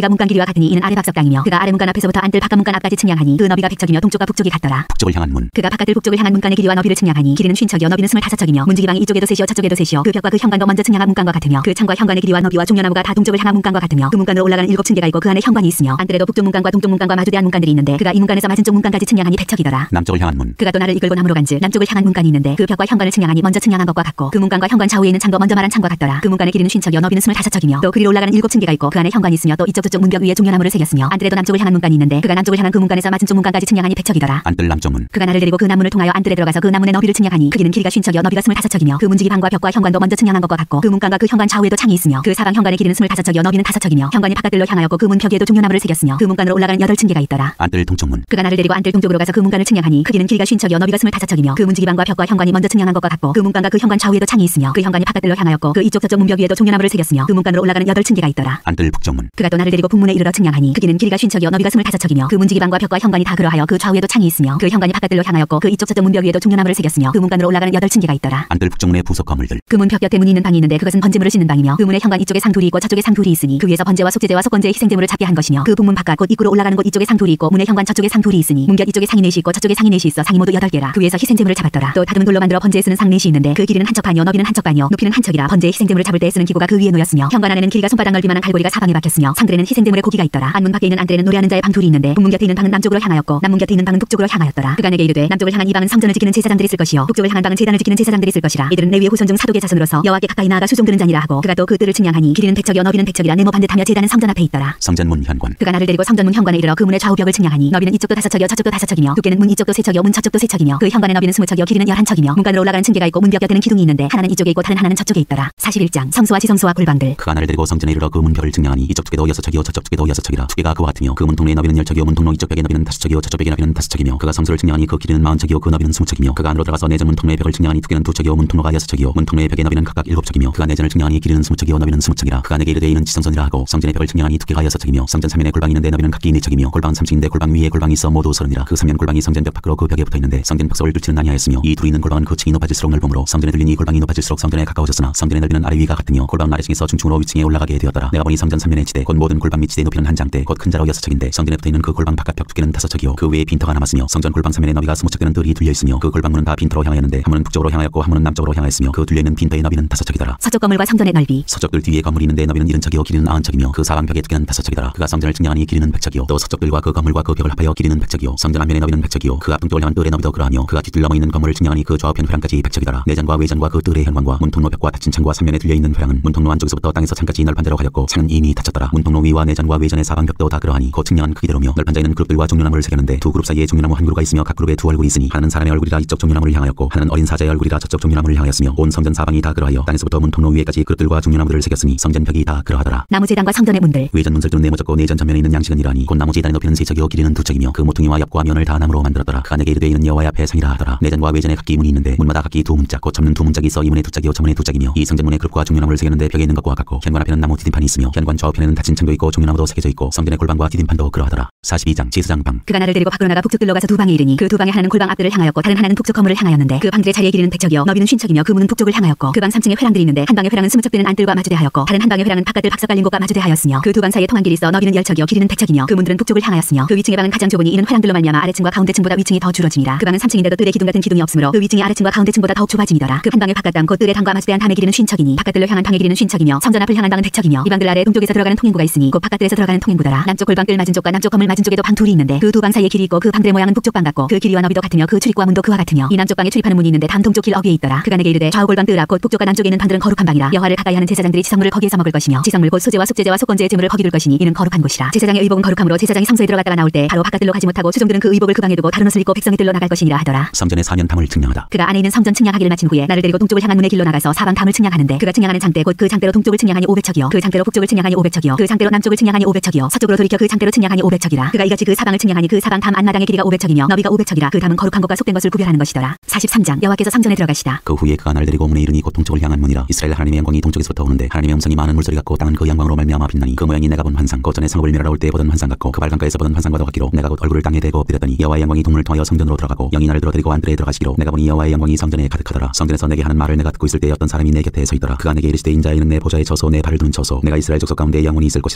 이와 같으니 이는 아래 박석 땅이며 그가 아래 문간 앞에서부터 안뜰 바깥 문간 앞까지 측량하니 그 너비가 백척이며 동쪽과 북쪽이 같더라. 북쪽을 향한 문. 그가 바깥을 북쪽을 향한 문간의 길이와 너비를 측량하니 길이는 쉰척이요 너비는 스물다섯 척이며 문지기방이 이쪽에도 셋이요 저쪽에도 셋이요 그 벽과 그 현관도 먼저 측량한 문간과 같으며 그 창과 현관의 길이와 너비와 종려나무가 다 동쪽을 향한 문간과 같으며 그 문간으로 올라가는 일곱 층계가 있고 그 안에 현관이 있으며 안뜰에도 북쪽 문간과 동쪽 문간과 마주대한 문간들이 있는데 그가 이 문간에서 맞은 쪽 문간까지 측량하니 백척이더라. 남쪽을 향한 문. 그가 또 나를 이끌고 남으로 간즉 남쪽을 향한 문간이 있는데 그 벽과 현관을 측량하니 먼저 측량한 것과 같고 그 문간과 현관 좌우에 있는 창도 먼저 말한 창과 같더라. 그 문간의 길이는 쉰척이요 너비는 스물다섯 척이며 또 그리로 올라가는 일곱 층계가 있고 그 안에 현관이 있으며 또 이쪽 저쪽 문벽 위에 종려나무를 새겼으며 안뜰에도 남쪽을 향한 문간이 있는데 그가 남쪽을 향한 그 문간에서 맞은 쪽 문간까지 측량하니 백척이더라. 안뜰 남쪽 문. 그가 나를 데리고 그 남문을 통하여 안뜰에 들어가서 그 남문의 너비를 측량하니 크기는 길이가 쉰척이요 너비가 스물다섯 척이며 그 문지기 방과 벽과 현관도 먼저 측량한 것과 같고 그 문간과 그 현관 좌우에도 창이 있으며 그 사방 현관의 길이는 스물다섯 척이요 너비는 다섯 척이며 현관이 바깥들로 향하였고 그 문 벽에도 종려나무를 새겼으며 그 문간으로 올라가는 여덟 층계가 있더라. 안뜰 동쪽 문. 그가 나를 데리고 안뜰 동쪽으로 가서 그 문간을 측량하니 크기는 길이가 쉰척이요 너비가 스물다섯 척이며 그 문지기 방과 벽과 현관이 먼저 측량한 것과 같고 그 문간과 그 현관 좌우에도 창이 있으며 그 현관이 바깥들로 향하였고 그 이쪽 저쪽 문벽 위에도 종려나무를 새겼으며 그 문간으로 올라가는 여덟 층계가 있더라. 안뜰 북쪽 문. 그가 또 나를 데리고 북문에 이르러 측량하니 크기는 길이가 쉰척이요 너비가 스물다섯 척이며 그 문지기 방과 벽과 현관이 다 그러하여 그 좌우에도 창이 있으며 그 현관이 바깥들로 향하였고 그 이쪽 저쪽 문벽 위에도 종려나무를 새겼으며 그 문간으로 올라가는 여덟 층계가 있더라. 안뜰 북쪽 문의 부속 건물들. 그 문 벽 곁에 문이 있는 방이 있는데 그것은 번제물을 씻는 방이며 그 문의 현관 이쪽에 상둘이 있고 저쪽에 상둘이 있으니 그 위에서 번제와 속죄제와 속건제의 희생제물을 잡게 한 것이며 그 북문 바깥 곧 입구로 올라가는 곳 이쪽에 상둘이 있고 문의 현관 저쪽에 상둘이 있으니 문 곁 이쪽에 상이 넷이 있고 저쪽에 상이 넷이 있어 상이 모두 여덟 개라. 그 위에서 희생제물을 잡았더라. 또 다듬은 돌로 만들어 번제에 쓰는 상 넷이 있는데 그 길이는 한척 반이요 너비는 한척 반이요 높이는 한척이라 번제의 희생제물을 잡을 때 쓰는 기구가 그 위에 놓였으며 현관 안에는 길이가 손바닥 넓이만한 갈고리가 사방에 박혔으며 상들에는 희생제물의 고기가 있더라. 안문 밖에 있는 안뜰에는 노래하는 자의 방 둘이 있는데 북문 곁에 있는 방은 남쪽으로 향하였고 남문 곁에 있는 방은 북쪽으로 향하였더라. 그가 내게 이르되 남쪽을 향한 이 방은 성전을 지키는 제사장들이 쓸 것이요 북쪽을 향한 방은 제단을 지키는 제사장들이 쓸 것이라. 이들은 레위의 후손 중 사독의 자손으로서 여호와께 가까이 나아가 수종드는 자니라 하고 그가 또 그 뜰을 측량하니 길이는 백척이요 너비는 백척이라 네모 반듯하며 제단은 성전 앞에 있더라. 성전문 현관. 그가 나를 데리고 성전문 현관에 이르러 그 문의 좌우 벽을 측량하니 너비는 이쪽도 다섯 척이요 저쪽도 다섯 척이며 두께는 문 이쪽도 세 척이요 문 저쪽도 세 척이며 그 현관의 너비는 스무 척이요 길이는 열한 척이며 문간으로 올라가는 층계가 있고 문벽 곁에는 기둥이 있는데 하나는 이쪽에 있고 다른 하나는 저쪽에 있더라. 사십일 장 성소와 지성소와 골방들. 그가 나를 데리고 성전에 이르러 그 문벽을 측량하니 이쪽 두께도 여섯 척이요 저쪽 두께도 여섯 척이라. 두께가 그와 같으며 그 문통로의 너비는 열 척이요 문통로 이쪽 벽의 너비는 다섯 척이요 저쪽 벽의 너비는 다섯 척이며 그가 성소를 측량하니 그 길이는 마흔 척이요 그 너비는 스무 척이며 그가 안으로 들어가서 내전 문통로의 벽을 측량하니 두께는 두 척이요 문통로가 여섯 척이요 문통로의 벽의 너비는 각각 일곱 척이며 그가 내전을 측량하니 길이는 스무 척이요 너비는 스무 척이라. 그가 내게 이르되 이는 지성전이라 하고 성전의 벽을 측량하니 두께가 여섯 척이며 성전 삼면에 골방이 있는데 너비는 각기 네 척이며 골방은 삼 층인데 골방 위에 골방이 있어 모두 서른이라. 그 삼면 골방이 성전 벽 밖으로 그 벽에 붙어 있는데 성전 벽석을 뚫지는 아니하였으며 이 둘이 있는 골방은 그 층이 높아질수록 넓음으로 성전에 들린 이 골방이 높아질수록 성전에 가까워졌으나 성전의 넓이는 아래 위가 같으며 골방 아래층에서 중층으로 위층에 올라가게 되었더라. 내가 보니 성전 삼면의 지대 곧 모든 골방 및 지대 높이는 한 장대 곧 큰 자로 여섯 척인데 성전에 붙어 있는 그 골방 바깥 벽 두께는 다섯 척이요 그 외에 빈터가 남았으며 성전 골방 삼면의 너비가 스무 척되는 뜰이 둘려 있으며 그 골방문은 다 빈터로 향하였는데 한 문은 북쪽으로 향하였고 한 문은 남쪽으로 향하였으며 그 둘려 있는 빈터의 너비는 다섯 척이더라. 서쪽 건물과 성전의 넓이. 서쪽 뜰 뒤에 건물이 있는데 너비는 일흔 척이요 길이는 아흔 척이며 그 사방 벽의 두께는 다섯 척이더라. 그가 성전을 측량하니 길이는 백 척이요 또 서쪽 뜰과 그 건물과 그 벽을 합하여 길이는 백 척이요 성전 앞면의 너비는 백 척이요 그 앞동쪽을 향한 뜰의 너비도 그러하며 그가 뒤뜰 넘어 있는 건물을 측량하니 그 좌우편 회랑까지 백 척이더라. 내전과 외전과 그 뜰의 현관과 문통로 벽과 닫힌 창과 삼면에 들려 있는 회랑은 문통로 안쪽에서부터 땅에서 창까지 널판 대로 가렸고 창은 이미 닫혔더라. 문통로 위와 내전과 외전의 사방 벽도 다 그러하니 그 측량한 크기대로며 널판 자에는 그룹들과 종려나무를 새겼는데 두 그룹 사이에 종려나무 한 그루가 있으며 각 그룹에 두 얼굴이 있으니 하나는 사람의 얼굴이라 이쪽 종려나무를 향하였고 하나는 어린 사자의 얼굴이라 저쪽 종려나무를 향하였으며 온 성전 사방이 다 그러하여 땅에서부터 문통로 위에까지 그룹들과 종려나무들을 새겼으니 성전 벽이 다 그러하더라. 나무 제단과 성전의 문들. 외전 문설들은 네모졌고 내전 전면에 있는 양식은 이러하니 곧 나무 제단의 높이는 세 척이요 길이는 두 척이며 그 모퉁이와 옆과 면을 다 나무로 만들었더라. 그가 내게 이르되 이는 여호와의 앞에 상이라 하더라. 내전과 외전에 각기 문이 있는데 문마다 각기 두 문짝 곧 접는 두 문짝이 있어 이 문에 두 짝이요 저 문에 두 짝이며 이 성전문의 그룹과 종려나무를 새겼는데 벽에 있는 것과 같고 현관 앞에는 나무 디딤판이 있으며 현관 좌우편에는 닫힌 창도 있고 종려나무도 새겨져 있고 성전의 골방과 디딤판도 그러하더라. 사십이 장 제사장 방. 그가 나를 데리고 밖으로 나가 북쪽 뜰로 가서 두 방에 이르니 그 두 방에 하나는 골방 앞뜰을 향하였고 다른 하나는 북쪽 건물을 향하였는데 그 방들의 자리의 길이는 백 척이요 너비는 쉰 척이며 그 문은 북쪽을 향하였고 그 방 삼 층에 회랑들이 있는데 한 방의 회랑은 스무 척 되는 안뜰과 마주대하였고 다른 한 방의 회랑은 바깥뜰 박석 깔린 곳과 마주대하였으며 그 두 방 사이에 통한 길이 있어 너비는 열 척이요 길이는 백 척이며 그 문들은 북쪽을 향하였으며 그 위층의 방은 가장 좁으니 이는 회랑들로 말미암아 아래층과 가운데층보다 위층이 더 줄어짐이라. 그 방은 삼 층인데도 뜰에 기둥 같은 기둥이 없으므로 그 위층이 아래층과 가운데층보다 더욱 좁아짐이더라. 그 한 방의 바깥땅 곧 뜰의 당과 마주대한 담의 길이는 쉰 척이니 바깥뜰로 향한 방의 길이는 쉰 척이며 성전 앞을 향한 방은 백 척이며 이 방들 아래 동쪽에서 들어가는 통행부가 있으니 곧 바깥뜰에서 들어가는 통행부더라. 남쪽 골방 뜰 맞은 쪽과 남쪽 건물 맞은 쪽에도 방 둘이 있는데 그 두 방 사이에 길이 있고 그 방들의 모양은 북쪽 방 같고 그 길이와 너비도 같으며 그 출입구와 문도 그와 같으며 이 남쪽 방에 출입하는 문이 있는데 다음 동쪽 길 어귀에 있더라. 그가 내게 이르되 좌우 골방 뜰 앞 곧 북쪽과 남쪽에 있는 방들은 거룩한 방이라. 여호와를 가까이 하는 제사장들이 지성물을 거기에서 먹을 것이며 지성물 곧 소제와 속제제와 속건제의 제물을 거기 둘 것이니 이는 거룩한 곳이라. 제사장의 의복은 거룩함으로 제사장이 성소에 들어갔다가 나올 때 바로 바깥뜰로 가지 못하고 수종들은 그 의복을 그 방에 두고 다른 옷을 입고 백성의 뜰로 나갈 것이니라 하더라. 성전의 사면 담을 측량하다. 그가 안에 있는 성전 측량하기를 마친 후에 나를 데리고 동쪽을 향한 문의 길로 나가서 사방 담을 측량하는데 그가 측량하는 장대 곧 그 장대로 동쪽을 측량하니 오백 척이요 그 장대로 북쪽을 측량하니 오백 척이요 그 장대로 남쪽을 측량하니 오백 척이요 서쪽으로 돌이켜 그 장대로 측량하니 오백 척이라. 그가 이같이 그 사방을 측량하니 그 사방 담 안마당의 길이가 오백 척이며 너비가 오백 척이라. 그 담은 거룩한 것과 속된 것을 구별하는 것이더라. 사십삼 장 여호와께서 성전에 들어가시다. 그 후에 그가 나를 데리고 문에 이르니 곧 동쪽을 향한 문이라. 이스라엘 하나님의 영광이 동쪽에서부터 오는데 하나님의 음성이 많은 물소리 같고 땅은 그 영광으로 말미암아 빛나니 그 모양이 내가 본 환상 곧 전에 성읍을 멸하러 올 때 보던 환상 같고 그 발강가에서 보던 환상과도 같기로 내가 곧 얼굴을 땅에 대고 엎드렸더니 여호와의 영광이 동문을 통하여 성전으로 들어가고 영이 나를 들어드리고 안뜰에 들어가시기로 내가 보니 여호와의 영광이 성전에 가득하더라. 성전에서 내게 하는 말을 내가 듣고 있을 때 어떤 사람이 내 곁에 서 있더라. 그가 내게 이르시되 인자야 이는 내 보좌의 처소 내 발을 두는 처소 내가 이스라엘 족속 가운데 영원히 있을 것이라. 이스라엘 족속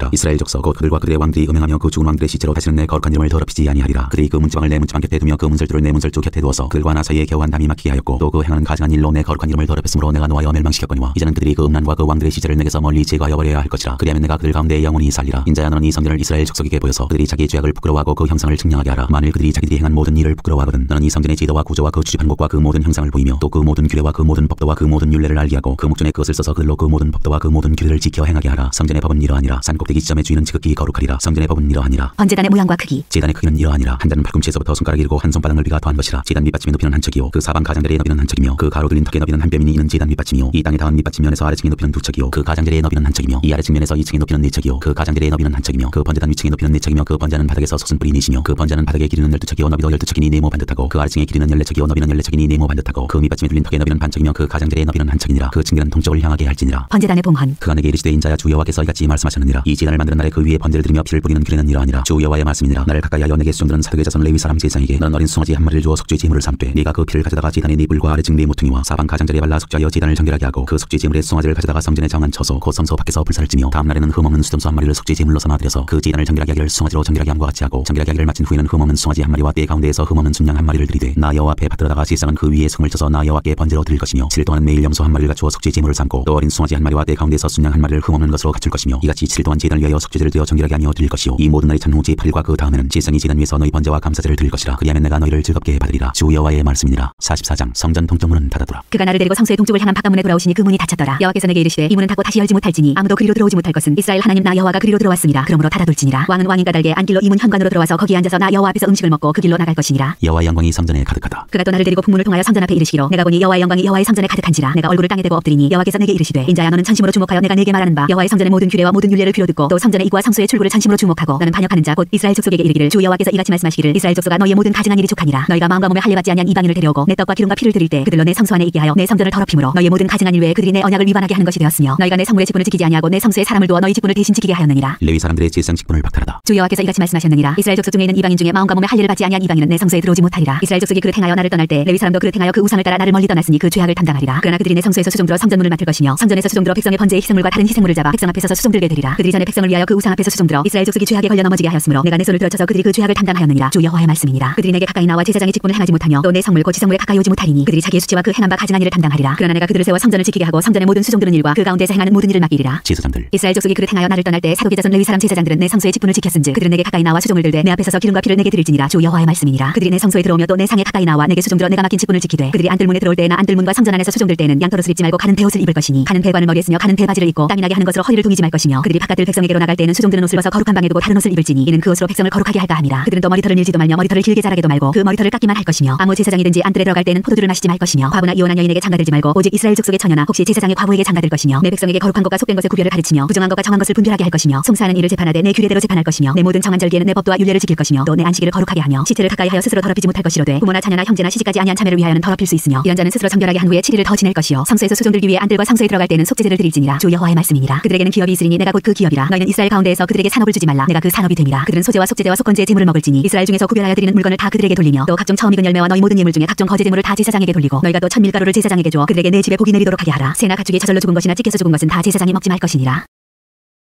족속 곧 그들과 그들의 왕들이 음행하며 그 죽은 왕들의 시체로 다시는 내 거룩한 이름을 더럽히지 아니하리라. 그들이 그 문지방을 내 문지방 곁에 두며 그 문설주를 내 문설주 곁에 두어서 그들과 나 사이에 겨우한 담이 막히게 하였고 또 그 행하는 가증한 일로 내 거룩한 이름을 더럽혔으므로 내가 노하여 멸망시켰거니와 이제는 그들이 그 음란과 그 왕들의 시체를 내게서 멀리 제거하여 버려야 할 것이라. 그리하면 내가 그들 가운데 영원히 살리라. 인자야 너는 이 성전을 이스라엘 족속에게 보여서 그들이 자기의 죄악을 부끄러워하고 그 형상을 측량하게 하라. 만일 그들이 자기들이 행한 모든 일을 부끄러워하거든 너는 이 성전의 지도와 구조와 그 주집한 곳과 그 모든 형상을 보이며 또 그 모든 규례와 그 모든 법도와 그 모든 율례를 알게 하고 그 목전에 그것을 써서 그들로 그 모든 법도와 그 모든 규례를 지켜 행하게 하라. 성전의 법은 이러하니라. 산 꼭대기 지점의 주인은 지극히 거룩하리라. 성전의 법은 이러하니라. 번제단의 모양과 크기 제단의 크기는 이러하니라. 한 잔은 팔꿈치에서부터 손가락 이르고 한 손바닥 넓이가 더한 것이라. 제단 밑받침의 높이는 한 척이요 그 사방 가장자리의 너비는 한 척이며 그 가로 들린 턱의 너비는 한 뼘이니 이는 제단 밑받침이요 이 땅에 닿은 밑받침면에서 아래 층의 높이는 두 척이요 그 가장자리의 너비는 한 척이며 이 아래 측면에서 이 층의 높이는 네 척이요 그 가장자리의 너비는 한 척이며 그 번제단 위층의 높이는 네 척이며 그 번제는 바닥에서 솟은 뿔이 넷이며 그 번제는 바닥의 길이는 열두 척이요 너비도 열두 척이니 네모 반듯하고 그 아래층의 길이는 열네 척이요 너비는 열네 척이니 네모 반듯하고 그 밑받침에 둘린 턱의 너비는 반 척이며 그 가장자리의 너비는 한 척이니라. 그 층계는 동쪽을 향하게 할지니라. 번제단의 봉헌 그가 내게 이르시되 인자야 주 여호와께서 이같이 말씀하셨느니라. 이 제단을 만드는 날에 그 위에 번제를 드리며 피를 뿌리는 규례는 이러하니라. 주 여호와의 말씀이니라. 나를 가까이 하여 내게 수종들은 사득의 자손 레위 사람 제사장에게 너는 어린 송아지 한 마리를 주어 속죄 제물을 삼되 네가 그 피를 가져다가 제단의 네 뿔과 아래층 네 모퉁이와 사방 가장자리에 발라 속죄하여 제단을 정결하게 하고 그 속죄 제물의 송아지를 가져다가 성전에 정한 처소 곧 성소 밖에서 불사를 찌며 다음 날에는 흠없는 수점수 한 마리를 속죄 제물로 삼아 드려서 그 제단을 정결하게 하기를 송아지로 정결하게 함과 같이 하고 정결하게 하기를 마친 후에는 흠없는 송아지 한 마리와 때 가운데에서 흠없는 순양 한 마리를 드리되 나 여호와 앞에 받들어다가 제사장은 그 위에 성을 쳐서 나 여호와께 번제로 드릴 것이며 칠 일 동안 매일 염소 한 마리를 갖추어 속죄 제물을 삼고 또 어린 송아지 한 마리와 때 가운데에서 순양 한 마리를 흠없는 것으로 갖출 것이며 이같이 칠 일 동안 제단을 위하여 속죄제를 드려 정결하게 하며 드릴 것이요 이 모든 날이 찬 후 제팔 일과 그 다음에는 제사장이 제단 위에서 너희 번제와 감사제를 드릴 것이라. 그리하면 내가 너희를 즐겁게 받으리라. 주 여호와의 말씀이니라. 사십사 장 성전 동쪽문은 닫아두라. 그가 나를 데리고 성소의 동쪽을 향한 바깥문에 돌아오시니 그 문이 닫혔더라. 여호와께서 내게 이르시되 이 문은 닫고 다시 열지 못할지니 아무도 그리로 들어오지 못할 것은 이스라엘 하나님 나 여호와가 그리로 들어왔습니다. 그러므로 닫아둘지니라. 왕은 왕인가 달게 안길로 이 문 현관으로 들어와서 거기 앉아서 나 여호와 앞에서 음식을 먹고 그 길로 나갈 것이니라. 여호와의 영광이 성전에 가득하다. 그가 또 나를 데리고 북문을 통하여 성전 앞에 이르시기로 내가 보니 여호와의 영광이 여호와의 성전에 가득한지라. 내가 얼굴을 땅에 대고 엎드리니 여호와께서 내게 이르시되 인자야 너는 전심으로 주목하여 내가 네게 말하는 바 여호와의 성전의 모든 규례와 모든 율례를 귀로 듣고 또 성전의 입구와 성소의 출구를 전심으로 주목하고 너는 반역하는 자 곧 이스라엘 족속에게 이르기를 주 여호와께서 이같이 말씀하시기를 이스라엘 족속아 너희의 모든 가증한 일이 족하니라. 너희가 마음과 몸에 할례받지 아니한 이방인을 데려오고 내 떡과 기름과 피를 드릴 때 그들로 내 성소 안에 있게 하여 내 성전을 더럽힘으로 너희의 모든 가증한 일 외에 그들이 내 언약을 위반하게 하는 것이 되었으며 너희가 내 성물의 직분을 지키지 아니하고 내 성소에 사람을 두어 너희 직분을 대신 지키게 하였느니라. 레위 사람들의 제사장 직분을 박탈하다. 주 여호와께서 이같이 말씀하셨느니라. 이스라엘 족속 중에 있는 이방인 중에 마음과 몸에 할례를 받지 아니한 이방인은 내 성소에 들어오지 못하리라. 이스라엘 족속이 그릇 행하여 나를 떠날 때 레위 사람도 그릇 행하여 그 우상을 따라 나를 멀리 떠났으니 그 죄악을 담당하리라. 그러나 그들이 내 성소에서 수종들어 성전문을 맡을 것이며 성전에서 수종들어 백성의 번제의 희생물과 다른 희생물을 잡아 백성 앞에 서서 수종들게 되리라. 그들이 전에 백성을 위하여 그 우상 앞에서 수종들어 이스라엘 족속이 죄악에 걸려 넘어지게 하였으므로 내가 내 손을 들어쳐서 그들이 그 죄악을 담당하였느니라. 주 여호와의 말씀이니라. 그들이 내게 가까이 나와 제사장의 직분을 행하지 못하며 또 내 성물 곧 지성물에 가까이 오지 못하리니 그들이 자기의 수치와 그 행한 바 가증한 일을 담당하리라. 그러나 내가 그들을 세워 성전을 지키게 하고 성전의 모든 수종들은 일과 그 가운데서 행하는 모든 일을 맡기리라. 제사장들 이스라엘 족속이 그릇 행하여 나를 떠날 때 사독의 자손 레위 사람 제사장들은 내 성소의 직분을 지켰은즉 그들은 내게 가까이 나와 수종을 들되 내 앞에 서서 기름과 피를 내게 드릴지니라. 주 여호와의 말씀이니라. 그들이 내 성소에 들어오며 또 내 상에 가까이 나와 내게 수종들어 내가 맡긴 직분을 지키되 그들이 안뜰문에 들어올 때에나 안뜰문과 성전 안에서 수종들 때에는 양털옷을 입지 말고 가는 배옷을 입을 것이니 가는 배관을 머리에 쓰며 가는 배바지를 입고 땀이 나게 하는 것으로 허리를 둥이지 말 것이며 그들이 바깥들 백성에게로 나갈 때에는 수종들은 옷을 벗어 거룩한 방에 두고 다른 옷을 입을지니 이는 그 옷으로 백성을 거룩하게 할까 함이라. 그들은 또 머리털을 밀지도 말며 머리털을 길게 자라게도 말고 그 머리털을 깎기만 할 것이며 아무 제사장이든지 안뜰에 들어갈 때에는 포도주를 마시지 말 것이며 과부나 이혼한 여인에게 장가들지 말고 오직 이스라엘 족속의 처녀나 혹시 제사장의 과부에게 장가들 것이며 내 백성에게 거룩한 것과 속된 것의 구별을 가르치며 부정한 것과 정한 것을 분별하게 할 것이며 송사하는 일을 재판하되 내 규례대로 재판할 것이며 내 모든 정한 절기에는 내 법도와 율례를 지킬 것이며 또 내 안식일을 거룩하게 하며 시체를 가까이 하여 스스로 더럽히지 못할 것이로되 부모나 자녀나 형제나 시집까지 아니한 자매를 위하여는 더럽힐 수 있으며 이런 자는 스스로 정결하게 한 후에 칠 일을 더 지낼 것이요 성소에서 수종들기 위해 안들과 성소에 들어갈 때는 속죄제를 드릴지니라. 주 여호와의 말씀이니라. 그들에게는 기업이 있으리니 내가 곧 그 기업이라. 너희는 이스라엘 가운데에서 그들에게 산업을 주지 말라. 내가 그 산업이 됨이라. 그들은 소제와 속죄제와 속건제의 제물을 먹을지니 이스라엘 중에서 구별하여 드리는 물건을 다 그들에게 돌리며 또 각종 처음 익은 열매와 너희 모든 예물 중에 각종 거제 제물을 다 제사장에게 돌리고 너희가 또 천 밀가루를 제사장에게 주어 그들에게 내 집에 복이 내리도록 하게 하라. 새나 가축이 저절로 죽은 것이나 찢겨서 죽은 것은 다 제사장이 먹지 말 것이니라.